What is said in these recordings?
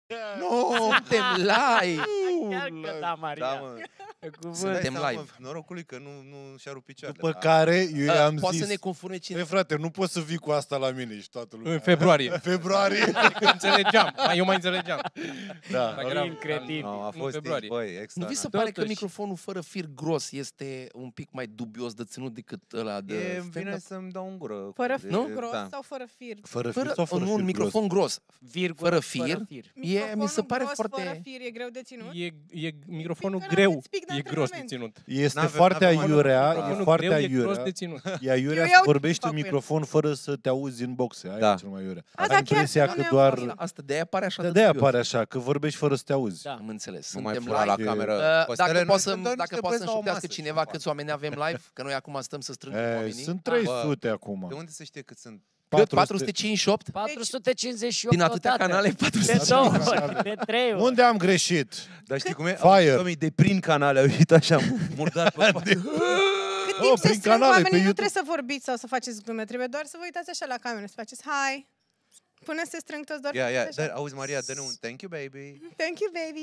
Nu! Suntem live! Chiar că da, Maria. Da, mă. Suntem Dai live. seama, norocului că nu și-a rupt picioarele. După care eu i-am Poate zis... să ne conforme cine... Băi, frate, nu poți să vii cu asta la mine și toată lumea. În februarie. În februarie. Înțelegeam. Eu mai înțelegeam. Da. Dacă era Cretin. No, a în fost, februarie. băi, extra. Nu vi se pare că Totuși. microfonul fără fir gros este un pic mai dubios de ținut decât ăla de E stand-up? bine să-mi dau în gură. Fără E- fir gros da. sau fără fir? Fără fir Fără, sau fără nu, fir un microfon gros. Virgulă, Fără fir. Microfonul Mi se pare gros, foarte... fără fir e greu de ținut? E microfonul Fiindcă greu. n-aveți pic de E gros de antrenament. ținut. Este N-avem- foarte n-avem aiurea, Microfonul e foarte greu, e gros aiurea. de ținut. E aiurea Eu să iau vorbești în cu el. microfon fără să te auzi în boxe. Aia Da. e cel mai aiurea. A, Ai da, chiar, impresia nu că ne-am doar... gândit. Asta de-aia pare așa De-aia dubios. apare așa, că vorbești fără să te auzi. Da. Am înțeles. Nu mai Suntem fura la live. cameră. Dacă Costele, poate noi doar dacă niște poate să băieți la o șoptească masă cineva și câți oameni avem live, că noi acum stăm să strângem E, oamenii. sunt 300 acum. De unde se știe cât sunt? Cât? 458? 458 Din atâtea odată. canale, De 458. 2 ori, de 3 ori. Unde am greșit? Dar știi cum e? Fire. Oamenii de prin canale au ieșit așa, murdar pe spate. Cât Oh, timp se prin strâng canale, pe oamenii, nu YouTube. trebuie să vorbiți sau să faceți glume, trebuie doar să vă uitați așa la cameră, să faceți hi. Până se strâng toți doar Ia, ia, faceți așa. auzi, Maria, dă-ne un thank you, baby. Thank you, baby.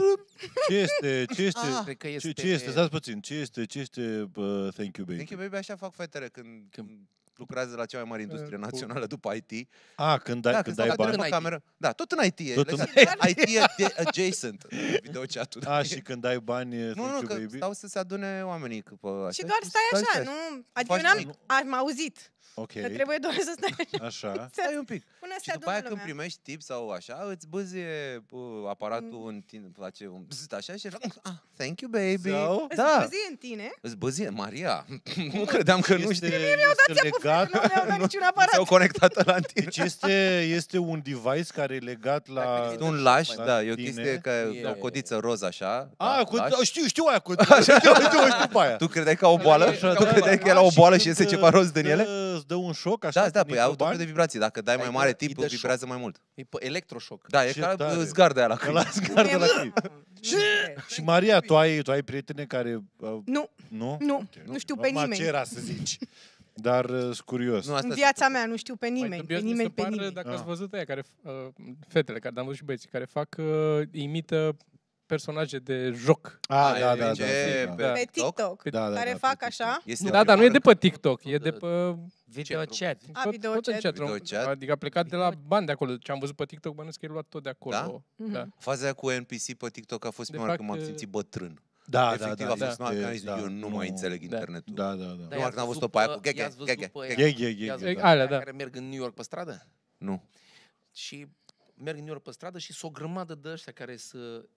Ce este? Ce este? Cred că Ce este? Stați puțin. Ce este? Thank you, baby? Thank you, baby, așa fac fetele când lucrează la cea mai mare industrie națională după IT. A, când dai, Da, când stau dai la bani. pe cameră. Da, tot în IT e. Tot în- legat. IT e adjacent. Video chat-ul. A, și când dai bani, Nu, thank nu, you, că baby? stau să se adune oamenii pe așa. Și doar stai așa, nu? Adică Faci eu nimic. am auzit Ok, că trebuie doar să stai așa. Stai un pic. până Și se după aia adună când lumea. primești tip sau așa, îți băzie aparatul în tine, face un bzzt așa și thank you, baby. Sau? Îți Da, băzie în tine? îți băzie. Maria, nu credeam că nu știi. Este legat, Nu mi-au dat niciun Nu aparat. ți-au conectat la tine. deci este un device care e legat la... Este un laș, la da, e o tine. chestie că E- o codiță roz așa. A, da, laș. știu aia, știu pe aia. Tu credeai că au o boală? Tu credeai că era o boală și iese ceva roz din ele? Îți dă un șoc, așa? Da, da, când păi intră au tot felul bani? de vibrații. Dacă dai mai Ai mare dă- tip, îi dă vibrează mai mult. E pe electroșoc. Da, e Ce ca tare. zgardă aia la Că la câini. scară la tine. Și Maria, tu ai prietene care... Nu, Nu? nu, Ok. nu știu pe Acum nimeni. ce era să zici? Dar sunt curios. Nu, asta În viața mea nu știu pe nimeni, Mai pe dubios mi se nimeni, pe par, nimeni. Dacă Ah. ați văzut aia care, fetele, care am văzut și băieții, care fac, imită personaje de joc. Ah, da, da, ce da. da. Pe TikTok, Da, da, care da, fac pe așa. Este Da, dar nu e de pe TikTok, e de pe... Video chat. A, video chat. Video chat. Adică a plecat de la bani de acolo. Ce am văzut pe TikTok, bănuiesc că e luat tot de acolo. Mhm. Da. Faza aia cu NPC pe TikTok a fost De prima oară când fapt, m-am simțit bătrân. Da, Efectiv da, a da. fost, nu, am zis, da, eu nu mai înțeleg internetul. Da, da, da. Nu, când am văzut-o pe aia cu gheghe, gheghe, gheghe. Alea, da. Care merg în New York pe stradă Nu. și merg în New York pe stradă și sunt o grămadă de ăștia care sunt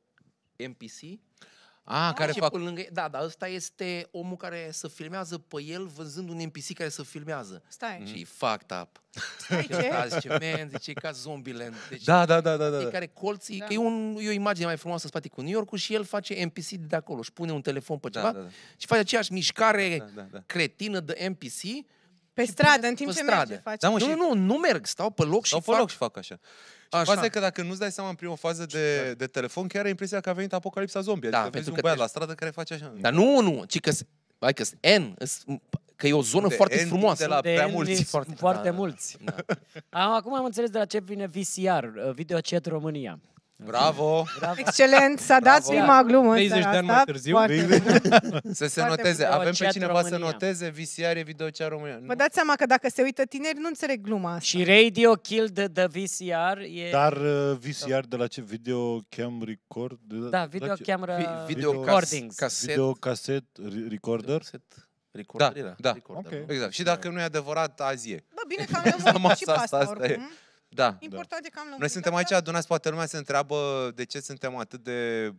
NPC. Care și fac... pe lângă... Da, dar ăsta este omul care să filmează pe el văzând un NPC care să filmează. Stai, Și e fucked up. stai Și ce? ăsta zice, man, zice, e ca Zombieland. Deci, Da, da, da, da, da. fiecare colț, Da. că e o imagine mai frumoasă în spate cu New York și el face NPC de acolo. Și pune un telefon pe ceva Da, da, da. și face aceeași mișcare Da, da, da. cretină de NPC. Pe stradă, în timp pe ce stradă. merge, faci. Da, mă, și Nu merg, stau pe loc stau și pe fac... loc și fac așa. Și Așa. faza e că dacă nu-ți dai seama în prima fază de telefon, chiar ai impresia că a venit apocalipsa zombie. Da, Adică vezi pentru un că băiat te- la stradă care face așa. Dar nu, ci că hai că N, că e o zonă De foarte N frumoasă. de la De prea N mulți. sunt foarte Da, mulți. Da. Acum am înțeles de la ce vine VCR, Video Chat România. Bravo! Bravo. Excelent, s-a dat Bravo. prima glumă în 30 seara de ani asta. mai târziu. Foarte bun. Să se Foarte noteze. bun. Avem pe Chat cineva să România. noteze VCR e Video Chat România. Vă dați seama că dacă se uită tineri, nu înțeleg gluma asta. Și Radio Killed the VCR e... Dar VCR de la ce? Video cam record? Da, video camera Video recordings. caset. Video cassette recorder? Recorder Da, era. da. Recorder, Ok. nu? Exact. Și dacă nu e adevărat, azi e. Bă, bine că am lămurit și pe Masa asta, asta e. oricum. Da. Important e că am lămurit. Noi suntem aici adunați, poate lumea se întreabă de ce suntem atât de...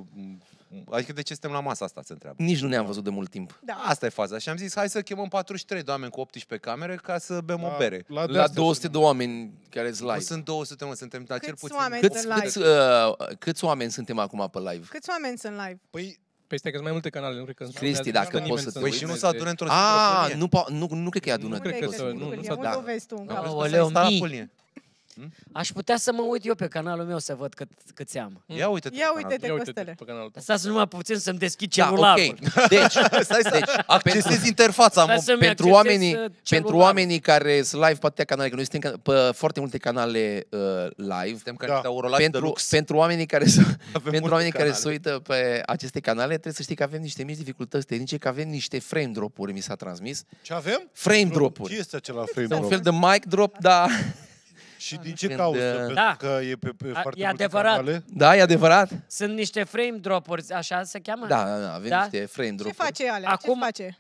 Adică de ce suntem la masa asta, se întreabă. Nici nu ne-am văzut de mult timp. Da. Asta e faza. Și am zis, hai să chemăm 43 de oameni cu 18 camere ca să bem o bere. La 200 de oameni care sunt Nu live. sunt 200, mă, suntem la cel Câți puțin... oameni Câți, sunt live? câți oameni suntem acum pe live? Câți oameni sunt live? Păi, Păi stai că sunt mai multe canale, nu cred că... Cristi, dacă poți să te Păi uiți. și nu s-a adunat într-o singură Ah, folie. nu cred că e adunat. cred că Uite, nu sigur, s-a e dat. o dovezi tu în Da. cap. Crezi că Aoleu, s-a instalat mii. folie? Aș putea să mă uit eu pe canalul meu să văd câți am. Ia uite-te. Ia pe uite-te, Ia uite-te Costele. pe canalul tău. Stați numai puțin să-mi deschid Da, celularul. ok. Deci, Stai, accesezi interfața, Stai mă. să-mi pentru accesez, oamenii, celularul. pentru oamenii care sunt live pe atâtea canale, că noi suntem pe foarte multe canale live, Suntem ca niște Eurolive de pentru, lux. pentru oamenii care multe care canale. se uită pe aceste canale, trebuie să știi că avem niște mici dificultăți tehnice, că avem niște frame drop-uri, mi s-a transmis. Ce avem? Frame Ce drop-uri. este acela frame Un drop? fel de mic drop, dar... Și din ce Când, cauză? da. Pentru Da. că e pe foarte e multe adevărat. canale? Da, e adevărat? Sunt niște frame drop-uri, așa se cheamă? Da, avem Da? niște frame Ce drop-uri. face alea? Acum- Ce face?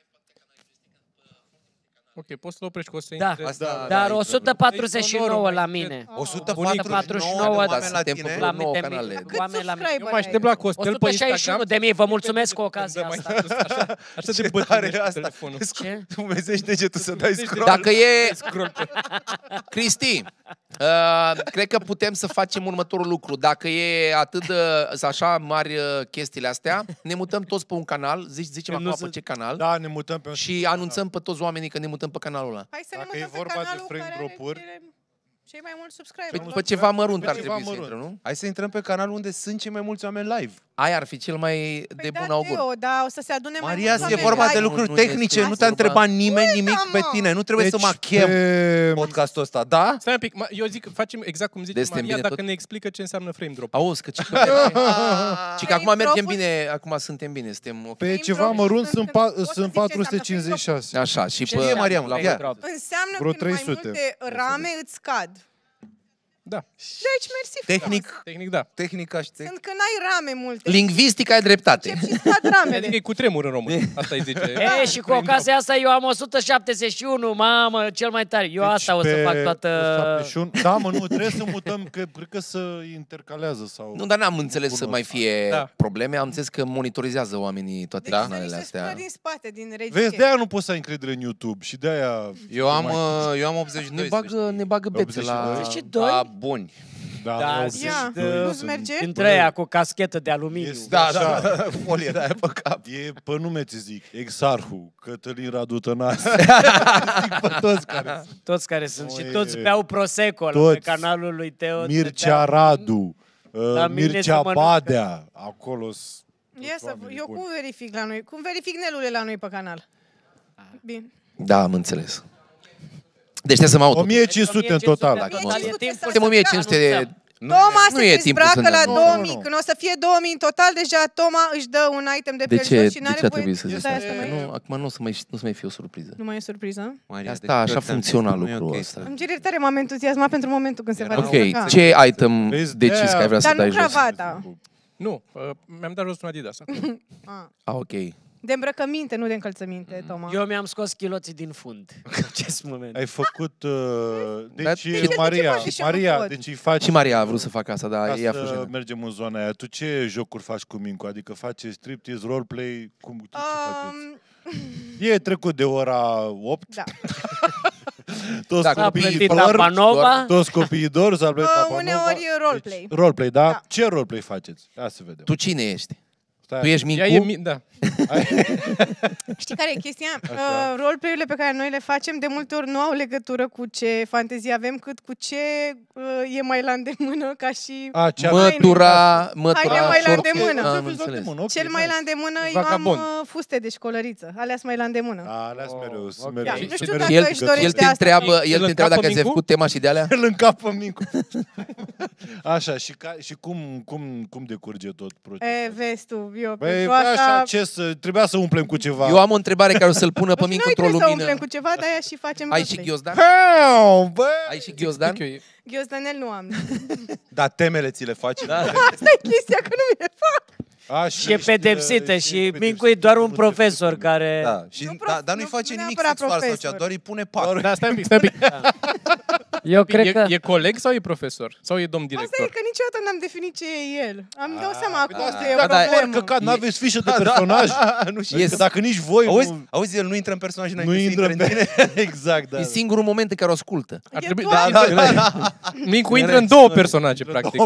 Ok, poți să-l oprești, că o să Da. intre. Asta, Dar da, 149 la Mai mine. 149 da, de oameni la suntem tine. pe La nouă mine, canale. Cât oameni la mine. Eu mă aștept la Costel pe 161 Instagram. de mii, vă mulțumesc cu ocazia Dă mai asta. sus, așa, așa de Ce bătrânești tare cu asta. telefonul. Ce? Tu mezești degetul să dai scroll. Dacă e... Scroll pe... Cristi, cred că putem să facem următorul lucru. Dacă e atât de așa mari chestiile astea, ne mutăm toți pe un canal, zicem acum pe ce canal, Da, ne mutăm pe un și anunțăm pe toți oamenii că ne mutăm pe canalul ăla. Hai să ne Dacă e mutăm pe vorba de canalul frame care are drop-uri- cei mai mulți subscriberi. Pe ceva mărunt Pe ar ceva trebui să mărunt. intre, nu? Hai să intrăm pe canalul unde sunt cei mai mulți oameni live. Aia ar fi cel mai de bun augur. Teo, da, o să se adune mai Maria, mulți e oameni vorba de live. lucruri Nu tehnice, este nu te-a vorba- întrebat nimeni Uite, nimic pe mă! tine. Nu trebuie să mă Deci, chem pe- podcastul ăsta, da? Stai un pic, eu zic că facem exact cum zice Destem Maria, bine dacă tot? ne explică ce înseamnă frame drop. Auzi, că ci că acum Frame mergem drop-uri? bine, acum suntem bine, suntem ok. Pe Frame ceva drop mărunt sunt- sunt, o să sunt zic ce înseamnă 456. Așa, și Ce pe... e, Mariam? la Ia. Drop. Înseamnă Vreo când mai 300. multe rame îți scad. Da, Deci, mersi frumos. tehnic da. Tehnica și Sunt când ai rame multe. Lingvistic ai dreptate. Încep și scad ramele. Adică e cu tremur în român. Asta îi zice. E, și cu ocazia asta eu am 171, mamă, cel mai tare. Eu asta o să Deci pe fac toată... 171. Da, mă, nu, trebuie să mutăm, că cred că să intercalează sau... Nu, dar n-am înțeles să mai fie Da. probleme. Am înțeles că monitorizează oamenii toate Deci canalele să astea. din spate, din regie. Vezi, de-aia nu poți să ai încredere în YouTube și de-aia... Eu am 82. Ne bagă bețe la... 82? Da, buni. Da, Da, nu, Ia, 82 nu-ți sunt- merge? Dintre aia cu caschetă de aluminiu. Este Da, așa. da, folie de aia pe cap. E pe nume ți zic, Exarhu, Cătălin Radu Tănase. Zic pe toți care sunt. Toți care sunt și Măi, toți beau Prosecco pe toți. canalul lui Teo. Mircea Radu, La mine Mircea se mănâncă. Badea, acolo Ia să, eu cum verific la noi? Cum verific Nelule la noi pe canal? Bine. Da, am înțeles. Deci trebuie să mă aud. 1500 în total. Dacă mă- e timpul Suntem să 1500 de... anunțăm. Toma nu se e timpul dezbracă să la ne- Nu, 2000. nu, nu. Când o să fie 2000 în total, deja Toma își dă un item de De pe ce, jos și de n-are ce a voie trebuit să zici să asta? mai... Nu, acum nu se mai fie o surpriză. Nu mai e surpriză? Maria, Asta, deci, așa ți-am funcționa zis, nu e lucrul ok ăsta. să- Îmi cer iertare, m-am entuziasmat pentru momentul când se va Era descurca. Ok, ce item Vezi, decis de-aia- că ai vrea să Dar dai nu jos? cravata. Nu, mi-am dat jos un Adidas acum. Ah. Ok. De îmbrăcăminte, nu de încălțăminte, Toma. Eu mi-am scos chiloții din fund în acest moment. Ai făcut... Dar- Deci, Maria, faci și eu nu Maria, pot. deci îi faci... Și Maria a vrut să facă asta, dar Ca ea a să fost jenă. mergem în zona aia. Tu ce jocuri faci cu Mincu? Adică faci striptease, roleplay? Ce faceți? E trecut de ora 8. Da. Toți Dacă S-a copiii plătit dorm. Apanova. Toți copiii dorm, s-a plătit Apanova. Uneori roleplay. Deci, roleplay, da? Da. Ce roleplay faceți? Ia să vedem. Tu cine ești? Stai Tu ești Ea Mincu? e, da. Știi care e chestia? Roleplay-urile pe care noi le facem de multe ori nu au legătură cu ce fantezie avem, cât cu ce e mai la îndemână, ca și... A, ce Mătura Haide mai la șorțe. îndemână. Am înțeles. Cel mai la îndemână, Vagabond. eu am fuste de școlăriță. Alea sunt mai la îndemână. Alea mereu. sunt ok. mereu. Da, nu știu mereu dacă El, își dorește el te asta. întreabă, El el te întreabă încapă dacă ți-ai Mincu? făcut tema și de alea? Îl încapă Mincu. Așa, și cum decurge tot procesul? Vezi tu, eu Băi, pentru așa, asta... trebuia să umplem cu ceva. Eu am o întrebare care o să-l pună pe Noi Mincu într-o trebuie să lumină. umplem cu ceva, de-aia și facem Ai și roleplay. ghiozdan? Hau, bă! Ai și ghiozdan? Ghiozdanel nu am. Dar temele ți le faci? Da. Asta e chestia, că nu mi-e fac. A, Și e pedepsită și Mincu e doar un profesor care... Da. Și, Nu dar nu-i nu face nimic neapărat sexual sau profesor. ceva, doar îi pune pac. Da, stai un pic, stai un pic. Eu cred că... E coleg sau e profesor? Sau e domn Asta e director? că niciodată n-am definit ce e el. Am dau seama acum da, că e o da, da, problemă. Căcat, n-aveți fișă de personaj. Nu știu. Yes. Că dacă nici voi Auzi, el nu intră în personaj nu înainte să intră intre în tine. Exact, da. E singurul moment în care o ascultă. Ar E trebui, doar- Mincu intră în două personaje, practic.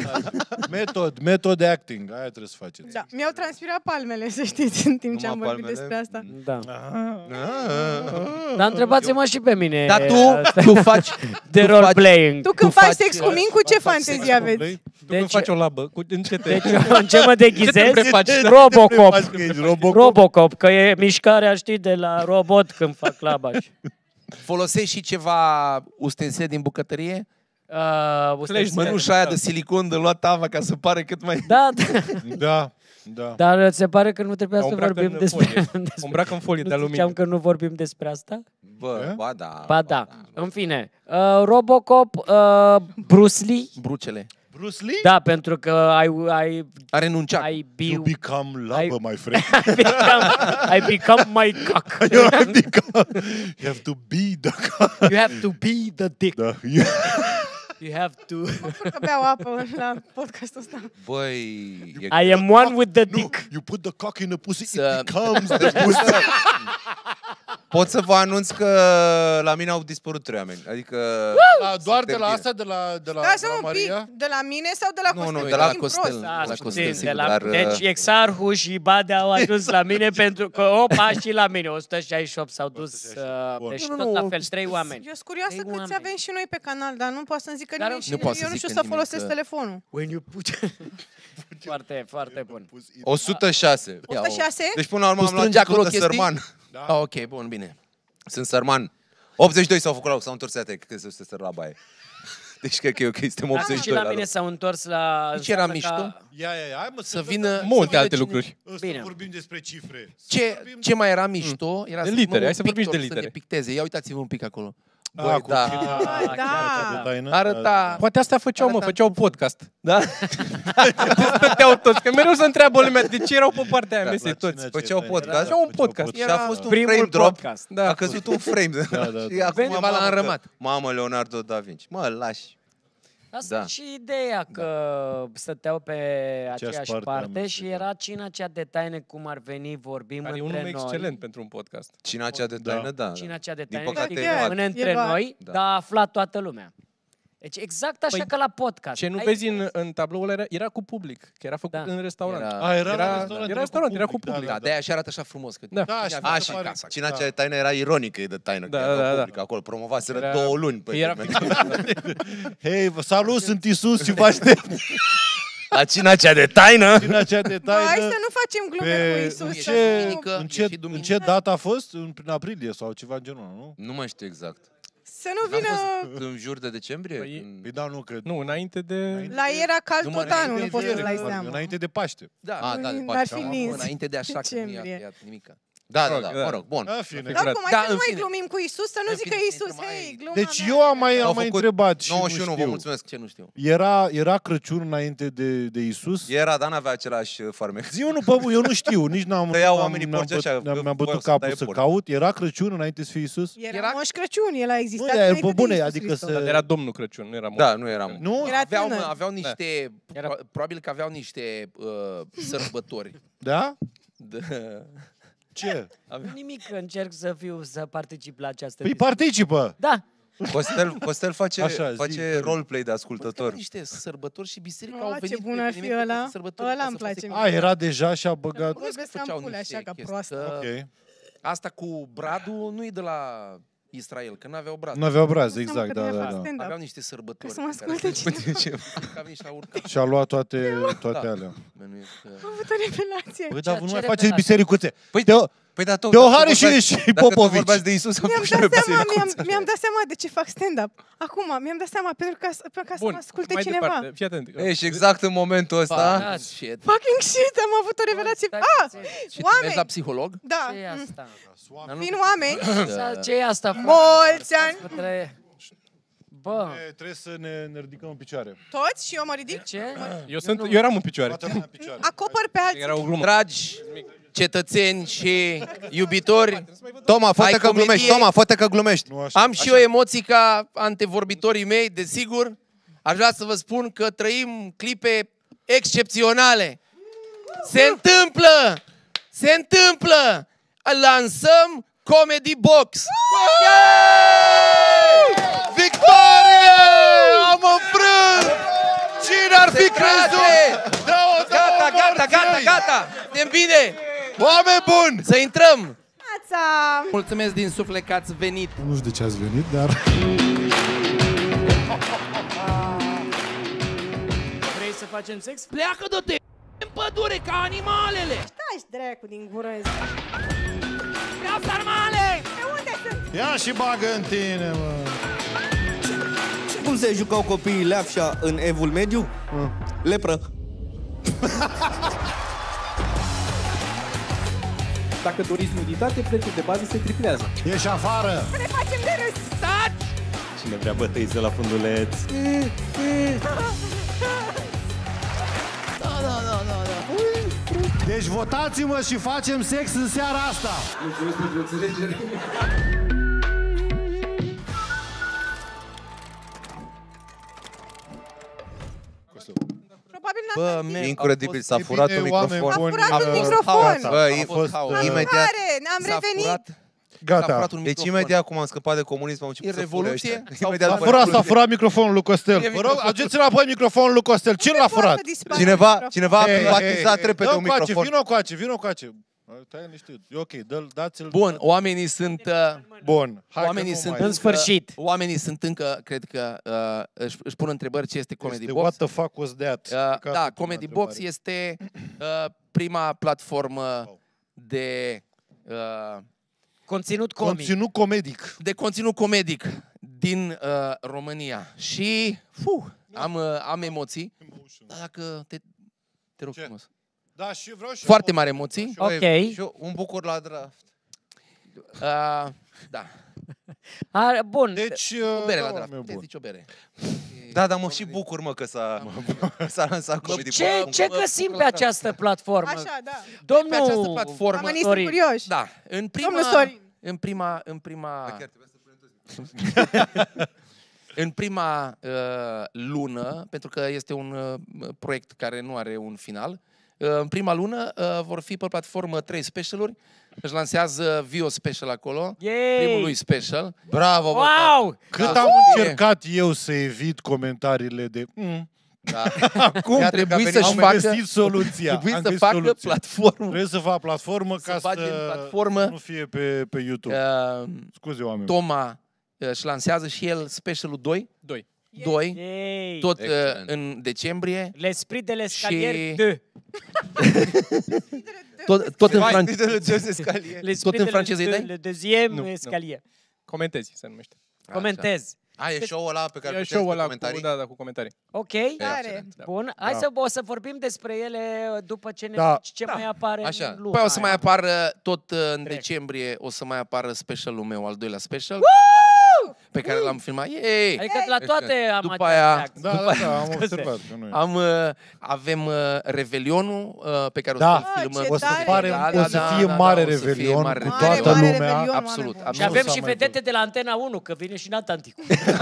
Metod acting, aia trebuie să faceți. Da, mi-au transpirat palmele, să știți, în timp ce am Numai vorbit palmele? despre asta. Da. Dar întrebați-mă și pe mine. Dar tu de role-playing. Tu când faci faci- sex cu Mincu, ce fantezii aveți? Tu când faci o labă, în ce te... Deci în ce mă deghizez? prefaci? Robocop. Robocop. Robocop, că e mișcarea, știi, de la robot când fac laba. Folosești și ceva ustensile din bucătărie? Ustensile. Mănușa aia de silicon de luat tava ca să pare cât mai... Da, Da, da. dar se pare că nu trebuia Dar să îmbracă vorbim în despre... folie. Îmbracă în folie de Nu ziceam aluminiu. că nu vorbim despre asta? Bă, ba da. Ba da. În fine, Robocop, Bruce Lee. Brucele. Bruce Lee? Da, pentru că A renunțat. ai You become lava, my friend. I become my cock. You have to be the cock. You have to be the dick. Da. You have to... Că beau apă la podcastul ăsta. Băi, e I am one with the No, dick. you put the cock in the pussy, Să- it becomes the pussy. Pot să vă anunț că la mine au dispărut 3 oameni. Adică... Doar de la bine. asta, de la Da, să un Maria? pic, de la mine sau de la Nu, Costel? nu, de la Din Costel. prost. Da, La puțin, Costel, de sigur, la... dar, Deci Exarhu și Badea au ajuns la mine pentru că, opa, și la mine, 168 s-au dus. Deci tot la fel, 3 oameni. Eu sunt curioasă Trei câți oameni. avem și noi pe canal, dar nu poate să-mi zică Dar nimeni și nu poate să eu nu știu zică să nimeni folosesc că- telefonul. When you put... Foarte, foarte bun. 106. 106? Deci până la urmă Tu am luat strângi acolo titlul de chestii? sărman. Ah, ok, bun, bine. Sunt sărman. 82 s-au făcut la loc, s-au întors iată, că se stă la baie. Deci cred că e ok, suntem Dacă 82 și la la mine loc. s-au întors la... Deci era înseamnă mișto? Ia, hai mă, Să vină Multe alte cine- lucruri. Bine. Să vorbim despre cifre. Ce mai era mișto era De să litere, fim hai să un vorbim și de pictor, să litere. ne picteze. Ia uitați-vă un pic acolo. Băi, da. Ah, da. Arăta... Poate astea făceau, mă, Arăta făceau podcast. Da? Stăteau toți, că mereu se întreabă lumea de ce erau pe partea aia mesei toți. Făceau podcast? Făceau un podcast. Și a fost un primul frame drop. podcast. Da. A căzut un frame. Da. Și acum Undeva l-a mamă, înrămat. Mamă, Leonardo da Vinci. Mă, lași. Asta Da. e și ideea că stăteau pe aceeași parte parte am și înțeles. era cina cea de taine, cum ar veni, vorbim Care e un între nume noi. excelent pentru un podcast. Cina cea de taină, da. Cina cea de Din taine, păcate, știi, e luat. rămâne între E luat. noi, Da. dar a aflat toată lumea. Deci exact așa Păi, ca la podcast. Ce nu Ai- vezi în tabloul era cu public, că era făcut Da. în restaurant. Era- Era Era- la restaurant, era restaurant, era cu da, public. Da, de-aia și arată așa frumos. Că Da. Da, și avea A, și și casa. cina cea de taină era ironic că e de taină. Da, că era da, da. public acolo. Promovaseră Era- 2 luni pe Era Hei, salut, sunt Isus și vă aștept. La cina cea de taină. Din acea de Bă, hai să taină. nu facem glume cu Isus. în să ce- nu- duminică- În E ce, și în duminică. ce dată a fost? Prin aprilie sau ceva în genul ăla, nu? Nu mai știu exact. Să nu vină... În jur de decembrie? Păi- În- Păi da, nu, că... Nu, înainte de... La ei era cald Numai tot anul, nu înainte poți de- să-ți dai seama. Înainte de Paște. Da, A, da, de N-ar Paște. fi Bun, nins. înainte de așa, că nu Decembrie. ia nimica. Da, da, Da. mă rog, bun. A, fine. Dar cum, hai Da, să în nu mai fine. glumim cu Isus, să nu În zică fine, Isus, intrăm hei, aici. gluma Deci mea. eu am mai S-au făcut întrebat și 91, nu vă știu. mulțumesc. Ce nu știu. Era Crăciun înainte de Isus? Era, dar n-avea același farmec. Eu nu știu, nici n-am Tăiau n-am- oamenii mi-am porci așa, băt- mi-am voiau bătut să capul taie să porci. caut. Era Crăciun înainte să fie Isus? Era Moș Crăciun, el a existat Nu, e, înainte pe de bune, Iisus adică Hristos. să- Dar era Domnul Crăciun, nu era mult. Da, nu eram. Nu? Era tânăr. Aveau niște... Era- Probabil că aveau niște sărbători. Da? De- Ce? Nimic, încerc să particip la această Păi discuție. participă! Da, Costel face, Așa, zi, face zi. roleplay de Aveau ascultător. niște sărbători și biserica Oh, au ce venit bun cu ar fi evenimente ăla. de sărbători Ăla ca îmi să place facă- mie. A, era deja și a băgat... Vorbesc făceau în pule niște așa ca chestii, proastă. că Ok. Asta cu bradul nu e de la Israel, că n-aveau brad. Nu avea obraz, Seama exact, că da, bine da, fac da. stand-up. Aveau niște sărbători. Ca să mă pe care asculte cineva. Că au niște urcat. Și a luat toate Da. alea. Bănuiesc că- Am avut o revelație. Băi, Ceea dar nu ce mai revelație. faceți bisericuțe. Păi, Teo- păi da, tot. Teohari și Popovici. vorbeați de Isus, am Mi-am făcut și noi dat seama, bisericuță. mi-am dat seama de ce fac stand-up. Acum, mi-am dat seama, pentru ca să Bun, mă asculte mai cineva. departe, fii atent. Ei, și exact în momentul ăsta... Ah, shit. Fucking shit, am avut o revelație. Stai Ah, puțin. Și tu oameni! mergi la psiholog? Da, ce e asta? Dar nu- vin oameni. Ce e asta? Mulți ani. Bă, Trebuie să ne ridicăm în picioare. Toți și eu mă ridic. ce? Eu eram în picioare. Toată lumea în picioare. Acopăr pe alții. Era o glumă. Dragi cetățeni și iubitori, Toma, fă-te Ai că comedie? glumești. Toma, fă-te că glumești. Nu așa. am și eu emoții ca antevorbitorii mei, desigur. Aș vrea să vă spun că trăim clipe excepționale. Se întâmplă! Lansăm Comedy Box! Victorie! Am înfrânt! Cine ar fi crezut? Gata! Suntem bine! Oameni buni! Să intrăm! Ața! Mulțumesc din suflet că ați venit. Nu știu de ce ați venit, dar Vrei să facem sex? Pleacă de te în pădure ca animalele! Stai-și dracu din gură. Vreau sarmale! De unde sunt? Ia și bagă în tine, mă! Cum se jucau copiii leapșa în evul mediu? Lepră. Dacă doriți nuditate, prețul de bază se triplează. Ieși afară! Ne facem de râs. Cine vrea bătăiță la funduleț? Deci votați-mă și facem sex în seara asta! Mulțumesc pentru înțelegere. Probabil Bă, n-am man, Incredibil, s-a furat un microfon. furat un microfon. Bă, A fost haos. imediat. Tare, ne-am S-a revenit. furat- s-a Gata. furat un Deci microfon. imediat cum am scăpat de comunism, am început E să fure revoluție? ăștia. Sau Imediat s-a după S-a furat microfonul lui Costel. Vă rog, aduceți înapoi microfonul lui Costel. Cine l-a furat? Cineva a privatizat repede un microfon. Vino coace. Stai liniștit. E ok, dați-l. Bun, oamenii sunt... Bun. Hai că Oamenii nu sunt mai- În sfârșit. Oamenii sunt încă, cred că, își pun întrebări ce este Comedy Este Box. What the fuck was that? Da, Comedy Box este prima platformă de Conținut comic. Conținut comedic. conținut comedic din România. Și am emoții. Dar dacă te rog Ce? frumos. Da, și vreau și Foarte mari emoții. Ok. Și eu un bucur la draft. Da. Bun. Deci, O bere la da, draft. meu Puteți bun. zice o bere. Da, dar mă și bucur, mă, că s-a lansat Comedy Box. Ce găsim pe această platformă? Așa, da. Pe această platformă. Oamenii sunt curioși. Da, în prima... Domnul Sorin. În prima Chiar trebuia să punem toți. în prima lună, pentru că este un proiect care nu are un final, în prima lună vor fi pe platformă 3 specialuri. Își lansează Vio Special acolo, Yay! primul lui special. Bravo, bă, Wow! Cât Da. am încercat eu să evit comentariile de Da. acum Iată că a trebuie venit să-și și am facă- găsit soluția. Trebuie Am să găsit facă soluția. platformă. Trebuie să fac platformă Să ca bage în să platformă. nu fie pe YouTube. Scuze, oameni. Toma își lansează și el specialul 2. 2. 2. Yay! Tot Excelent. în decembrie. L'esprit de l'escalier Și- 2. Tot în Vai, franceză. de jos escalier. L'esprit în de franceză îi dai? le deuxième Nu, nu. escalier. Comentezi, se numește. Comentez. A, e show-ul ăla pe care E îl show-ul puteți pe ăla comentarii? cu comentarii. Ok, Tare. bun. Hai o să vorbim despre ele după ce ne Da. zici ce mai apare Așa. în luna Păi o să mai aia. apară tot în decembrie, o să mai apară specialul meu, al doilea special, pe care l-am filmat. Yay! Adică la toate am După aceeași aia- reacție. Da, am observat că nu e. Avem Revelionul pe care o Da. să-l filmăm. ce O să, tare! o să fie mare o să fie revelion mare cu revelion. toată Mare lumea. revelion, Absolut, oameni buni. absolut. Și avem s-a și mai vedete de la Antena 1, că vine și Nata Anticu.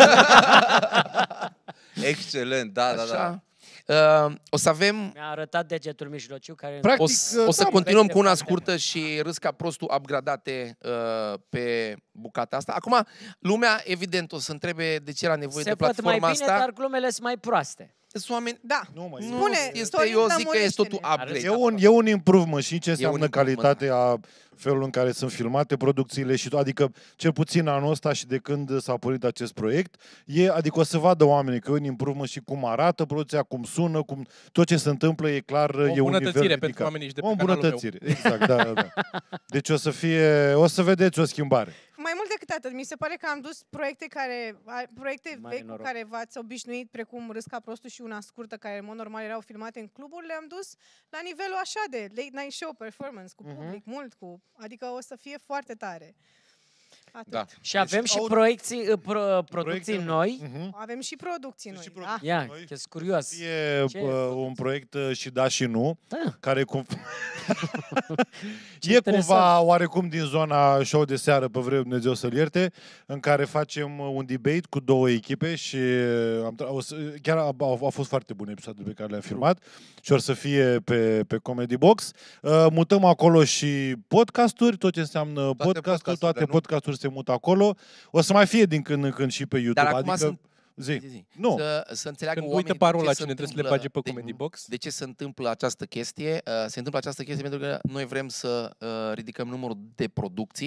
Excelent, da, da, da. Așa. O să avem... Mi-a arătat degetul mijlociu care... Practic, O să da, continuăm cu una peste scurtă și râs ca prostul upgradate pe bucata asta. Acum, lumea, evident, o să întrebe de ce era nevoie se de văd mai platforma bine, asta. dar glumele sunt mai proaste. Sunt oameni... Da. Nu, mai Nu, Spune, este, Sorin, eu zic că este totul lămurește-ne. upgrade. E un improvement și în ce un înseamnă improvement, calitatea, felul în care sunt filmate producțiile și adică cel puțin anul ăsta și de când s-a pornit acest proiect, adică o să vadă oamenii că e un improvement și cum arată producția, cum sună, cum tot ce se întâmplă e clar, e un nivel îmbunătățire ridicat. pentru oamenii și de pe O canalul meu. îmbunătățire, exact, da. Deci o să vedeți o schimbare. Mai mult decât atât, mi se pare că am dus proiecte Mare vechi cu noroc. care v-ați obișnuit, precum Râsca Prostu și una scurtă, care în mod normal erau filmate în cluburi, le-am dus la nivelul așa de late night show performance, cu public, mult, adică o să fie foarte tare. Atât. Da. Și avem și au- producții noi. Avem și producții noi. Și da. producții. Ia, Noi- că-s curios. E Ce un proiect și da și nu, Da. care e interesant. cumva oarecum din zona show de seară, pe vreme Dumnezeu să-l ierte, în care facem un debate cu două echipe și chiar au fost foarte bune episoadele pe care le-am filmat și or să fie pe Comedy Box. Mutăm acolo și podcasturi, tot ce înseamnă podcasturi, podcasturile, toate nu? podcasturi se mută acolo. O să mai fie din când în când și pe YouTube. Dar acum adică, sunt... zi. Nu. Să înțeleagă Când oamenii uită parul de la ce cine se trebuie să le întâmplă- bage pe Comedy Box. De ce se întâmplă această chestie? Se întâmplă această chestie pentru că noi vrem să ridicăm numărul de producții,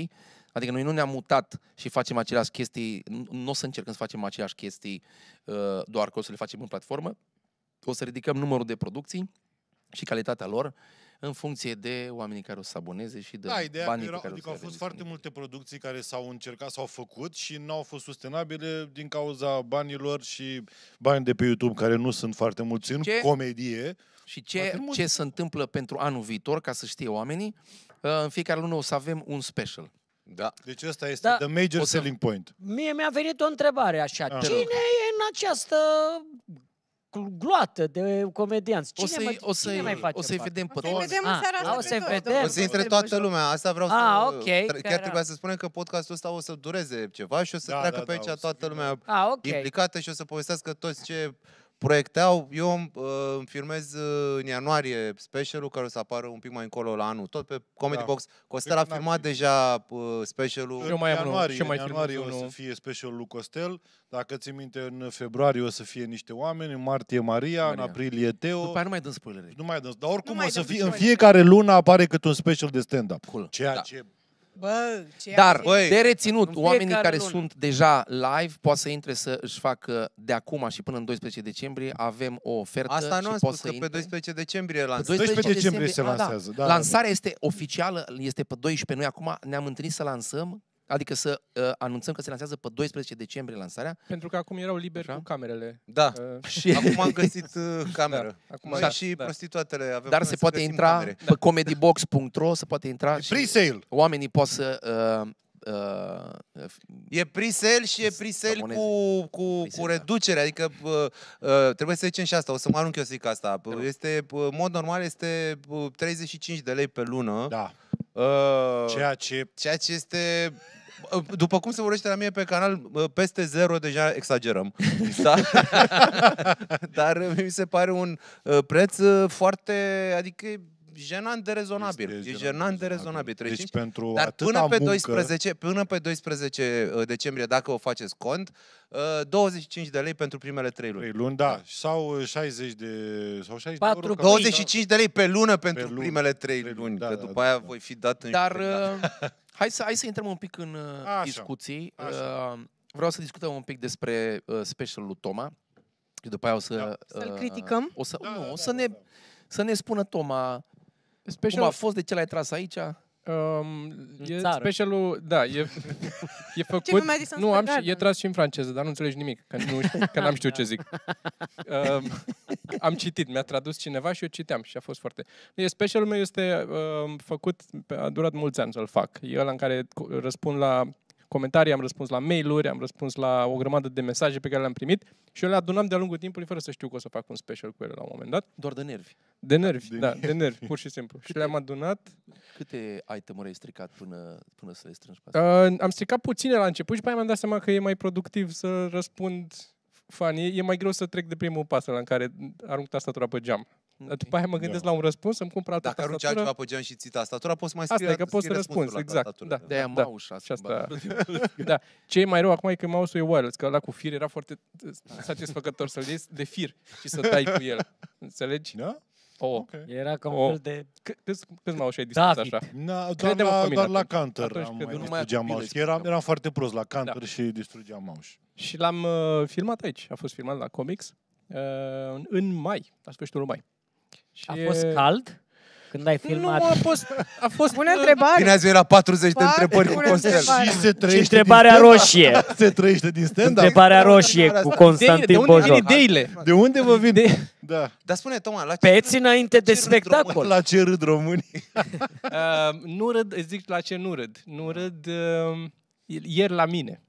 Adică noi nu ne-am mutat și facem aceleași chestii, nu o să încercăm să facem aceleași chestii doar că o să le facem în platformă, o să ridicăm numărul de producții și calitatea lor în funcție de oamenii care o să se aboneze și de ideea banii că pe care adică o au să fost avem foarte disponibili. multe producții care s-au încercat, s-au făcut și nu au fost sustenabile din cauza banilor și bani de pe YouTube care nu sunt foarte mulți în comedie. Și ce se întâmplă pentru anul viitor, ca să știe oamenii, în fiecare lună o să avem un special. Da. Deci ăsta este the major selling point. Mie mi-a venit o întrebare așa. Cine e în această gloată de comedianți? Cine mai face o să-i parte? vedem pe O să-i vedem în seara asta o să-i pe toți. vedem. O să intre toată lumea. Asta vreau să... ok. Chiar trebuia să spunem că podcastul ăsta o să dureze ceva și o să treacă pe aici toată lumea implicată și o să povestească toți ce proiecte au. Eu îmi filmez în ianuarie specialul care o să apară un pic mai încolo la anul. Tot pe Comedy Box. Costel a filmat deja specialul. În ianuarie o să fie specialul lui Costel. Dacă ți minte, în februarie o să fie niște oameni, în martie Maria, în aprilie Teo. După aia nu mai dăm spoilere. Nu mai dăm. Dar oricum o să fie, în fiecare lună apare cât un special de stand-up. Cool. Ceea ce... Dar, de reținut, oamenii care sunt deja live poate să intre să își facă de acum și până în 12 decembrie avem o ofertă. Asta nu am spus, că pe 12 decembrie lansăm. 12 decembrie se lansează. Da. Lansarea este oficială, este pe 12. Noi acum ne-am întâlnit să lansăm, adică să anunțăm că se lansează pe 12 decembrie lansarea. Pentru că acum erau liberi cu camerele. Da. Și acum am găsit cameră. Acum noi și prostituatele avem. Dar se poate intra pe comedybox.ro, se poate intra și pre-sale. Oamenii pot să e pre-sale și e pre-sale cu reducere, adică trebuie să zicem și asta, o să mă arunc eu să zic asta. Este, în mod normal este 35 de lei pe lună. Da. Ceea ce este... După cum se vorbește la mine pe canal, peste 0 deja exagerăm. Da? Dar mi se pare un preț foarte... Adică jenant de rezonabil. E jenant de rezonabil. Deci pentru dar atâta până pe 12 decembrie, dacă o faceți cont, 25 de lei pentru primele 3 luni. 3 luni, da. Sau 60 de euro. 25 de lei pe lună pentru primele 3 luni. Că după aia voi fi dat în... Dar hai să intrăm un pic în discuții. Vreau să discutăm un pic despre specialul lui Toma. Și după aia o să... Să-l criticăm? Să ne spună Toma cum a fost, de ce l-ai tras aici? Specialul, da, e făcut... E tras și în franceză, dar nu înțelegi nimic, că n-am știut ce zic. Am citit, mi-a tradus cineva și eu citeam și a fost foarte... Specialul meu este făcut, a durat mulți ani să-l fac. E ăla în care răspund la comentarii, am răspuns la mail-uri, am răspuns la o grămadă de mesaje pe care le-am primit și eu le adunam de-a lungul timpului fără să știu că o să fac un special cu ele la un moment dat. Doar de nervi. De nervi, pur și simplu. Și le-am adunat. Câte item-uri ai stricat până să le strângi? Am stricat puține la început și pe aia mi-am dat seama că e mai productiv să răspund funny. E mai greu să trec de primul pas la în care arunc tastatura pe geam. După aia mă gândesc la un răspuns, să-mi cumpăr altă tastatură. Dacă arunci altceva pe geam și ții tastatura, poți mai scrie. Asta e că poți să răspunzi, exact. De-aia mouse Da. Ce e mai rău acum e că mouse-ul e wireless, că ăla cu fir era foarte satisfăcător să-l iei de fir și să dai cu el. Înțelegi? Da? Okay. Era ca un fel de... Câți mouse ai distrus așa? Doar la Counter am distrugeam mouse. Eram foarte prost la Counter și distrugeam mouse. Și l-am filmat aici. A fost filmat la Comics în mai, la sfârșitul mai. A fost cald? Când ai filmat? Nu, a fost bună întrebare. Bine ați venit la 40 de întrebări cu Costel. Și întrebarea roșie. Se trăiește din stand-up. Întrebarea roșie cu Constantin Bojoc. De unde vin ideile? De unde vă vin? Da. Dar spune, Toma, la peți înainte de spectacol. La ce râd românii? Nu râd, zic la ce nu râd. Nu râd ieri la mine.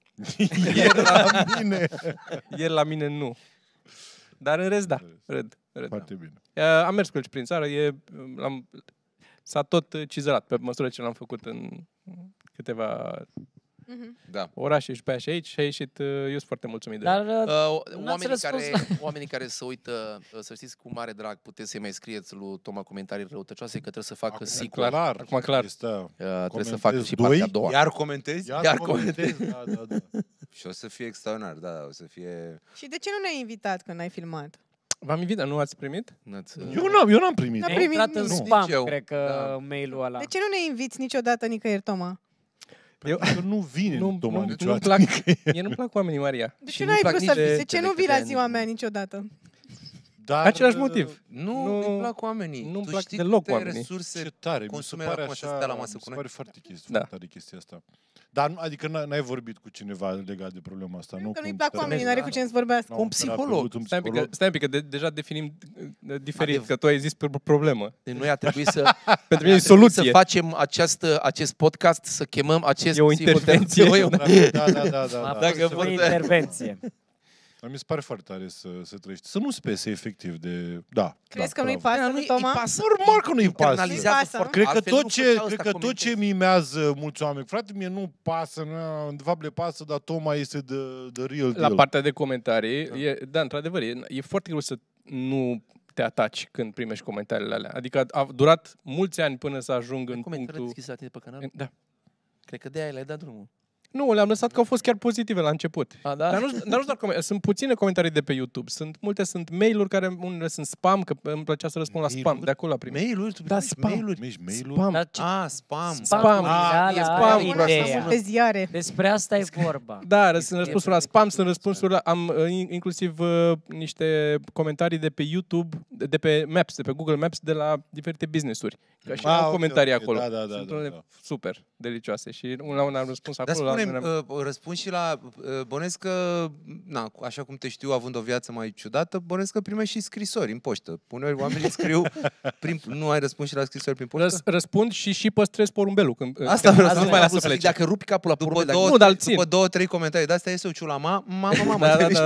Ieri la mine nu. Dar în rest, da, râd. Foarte bine. Am mers cu el prin țară, s-a tot cizelat pe măsură ce l-am făcut în câteva orașe și pe aia și aici și a ieșit, eu sunt foarte mulțumit de oamenii care se uită, să știți cu mare drag, puteți să-i mai scrieți lui Toma comentarii răutăcioase, că trebuie să facă sequel. Acum clar. Trebuie să facă și partea a doua. Iar comentezi? Iar comentezi? Da. Și o să fie extraordinar, da, o să fie... Și de ce nu ne-ai invitat când ai filmat? V-am invitat, nu ați primit? Eu n-am primit. N-am intrat în spam, cred că mail-ul ăla. De ce nu ne inviți niciodată nicăieri, Toma? Că nu vine Toma niciodată. Mie nu-mi plac oamenii, Maria. De ce n-ai vrut să vii? De ce nu vii la ziua mea niciodată? Dar, același motiv. Nu plac oamenii. Nu-mi tu plac știi deloc câte oamenii. resurse ce tare, consume mi se pare acum să stea la masă cu noi. Mi se pare foarte tare chestia asta. Dar adică n-ai vorbit cu cineva legat de problema asta, nu? Că nu-i plac oamenii, n-are cu cine să vorbească. Un psiholog. Stai un pic, că deja definim diferit, că tu ai zis problemă. Deci noi ar trebui să... Pentru mine e soluție. Să facem acest podcast, să chemăm acest... E o intervenție. Da. Dacă vă intervenție. Mi se pare foarte tare să trăiești. Să nu spese efectiv de... Da. Crezi că nu-i pasă lui Toma? Normal că nu-i pasă. Cred că tot ce mimează mulți oameni, frate, mie nu pasă, de fapt le pasă, dar Toma este the real deal. La partea de comentarii, da, într-adevăr, e foarte greu să nu te ataci când primești comentariile alea. Adică a durat mulți ani până să ajung în punctul... deschis la tine pe canal? Da. Cred că de aia le-ai dat drumul. Nu, le-am lăsat că au fost chiar pozitive la început. Da? Dar nu doar comentarii. Sunt puține comentarii de pe YouTube. Multe sunt mail-uri care unele sunt spam, că îmi plăcea să răspund la spam. De acolo la primit. Mail-uri? Tu mail-uri? Spam. Spam. Pe ziare. Despre asta e vorba. Da, sunt răspunsuri la spam, sunt răspunsuri la... Am inclusiv niște comentarii de pe YouTube, de pe Maps, de pe Google Maps, de la diferite business-uri. Că și au comentarii acolo. Sunt unele super delicioase. Și la un am răspuns acolo. Răspund și la... Bănesc că, așa cum te știu, având o viață mai ciudată, bănesc că primești și scrisori în poștă. Uneori oamenii scriu... Nu ai răspuns și la scrisori prin poștă? Răspund și păstrez porumbelul. Asta vreau să mai lasă plece. Dacă rupi capul la porumbel... După 2-3 comentarii de astea iese o ciulama, mamă,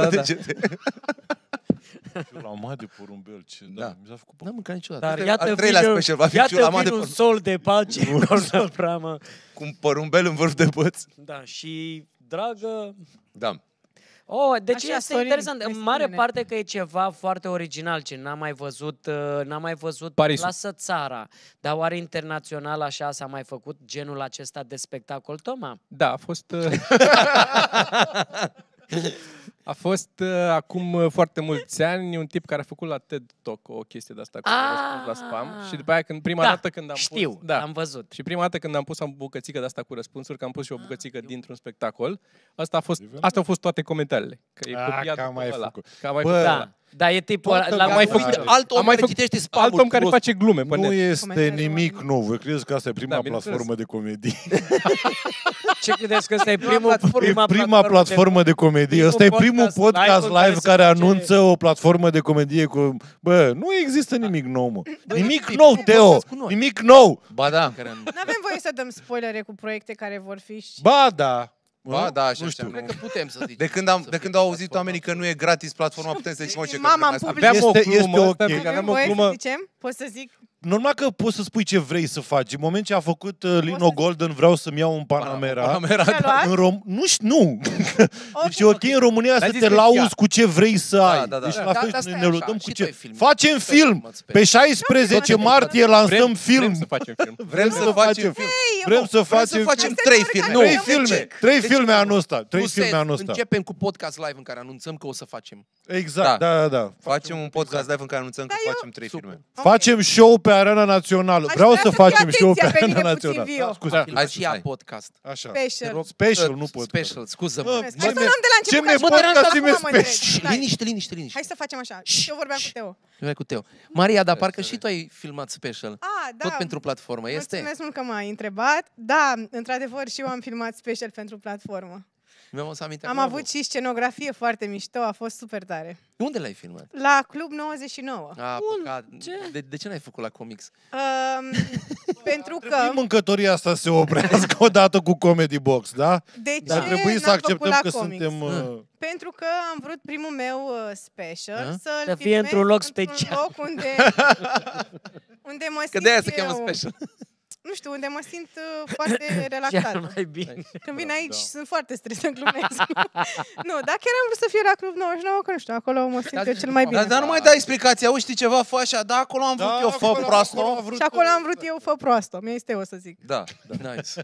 Ciulama de porumbel, ce... Da. Mi s-a făcut... N-am mâncat niciodată. Dar iată un sol de pace în Cornăpramă. Cu un porumbel în vârf de băț. Da, și dragă... Da. Deci așa, este interesant. În mare parte că e ceva foarte original, ce n-am mai văzut Lasă țara. Dar oare internațional așa s-a mai făcut genul acesta de spectacol, Toma? Da, a fost... A fost acum foarte mulți ani un tip care a făcut la TED Talk o chestie de asta cu răspuns la spam și după aia prima dată când am pus... am văzut. Și prima dată când am pus o bucățică de asta cu răspunsuri, că am pus și o bucățică dintr-un spectacol, astea au fost toate comentariile. Că e copiat după ăla. Da, e tipul... Am mai făcut alt om care citește spamul. Alt om care face glume pe net. Nu este nimic nou. Vă credeți că asta e prima platformă de comedie? Ce credeți că asta e prima platformă de comedie? Ăsta e primul podcast live care anunță o platformă de comedie cu... Bă, nu există nimic nou, mă. Nimic nou, Teo! Nimic nou! Ba da. N-avem voie să dăm spoilere cu proiecte care vor fi... Ba da! Ba, da, așa, nu știu. Cred că putem să zicem. De când au auzit oamenii că nu e gratis platforma, putem să zicem ce mama în public. Este ok. Avem voie să zicem? Poți să zic? Normal că poți să spui ce vrei să faci. În moment ce a făcut Lino Golden, vreau să-mi iau un Panamera. Nu! Deci e ok în România să te lauzi cu ce vrei să ai. Deci la fel ne lăudăm cu ce... Facem film! Pe 16 martie lansăm film! Vrem să facem film! Vrem să facem 3 filme! 3 filme anul ăsta. Începem cu podcast live în care anunțăm că o să facem. Exact, da. Facem un podcast live în care anunțăm că facem 3 filme. Facem show pe Arena Națională. Vreau să facem show pe Arena Națională. Scuze. Așa podcast. Așa. Special, nu podcast. Special, scuză-mă. Hai să luăm de la început. Ce mi-e podcast, ce-mi-e special. Liniște. Hai să facem așa. Eu vorbeam cu Teo. Maria, dar parcă și tu ai filmat special. Da. Tot pentru platformă, este? Mulțumesc mult că m-ai întrebat. Da, într-adevăr, și eu am filmat special pentru platformă. Am avut și scenografie foarte mișto, a fost super tare. Unde l-ai filmat? La Club 99. De ce n-ai făcut la Comics? Pentru că... Mâncătoria asta se oprească odată cu Comedy Box, da? De ce Dar trebuie să acceptăm că suntem... Pentru că am vrut primul meu special să-l fie într-un loc special. Loc unde mă simt că de-aia se cheamă special. Nu știu, unde mă simt foarte relaxată. Mai bine. Când vin aici, sunt foarte stresată, glumesc. Nu, dar chiar am vrut să fie la Club 99, că nu știu, acolo mă simt eu cel mai bine. Dar nu mai dai explicații, auzi, știi ceva, fă așa, da, acolo am vrut eu, fă proastă. Și acolo am vrut eu, fă proastă. Mi-este o să zic. Da, nice.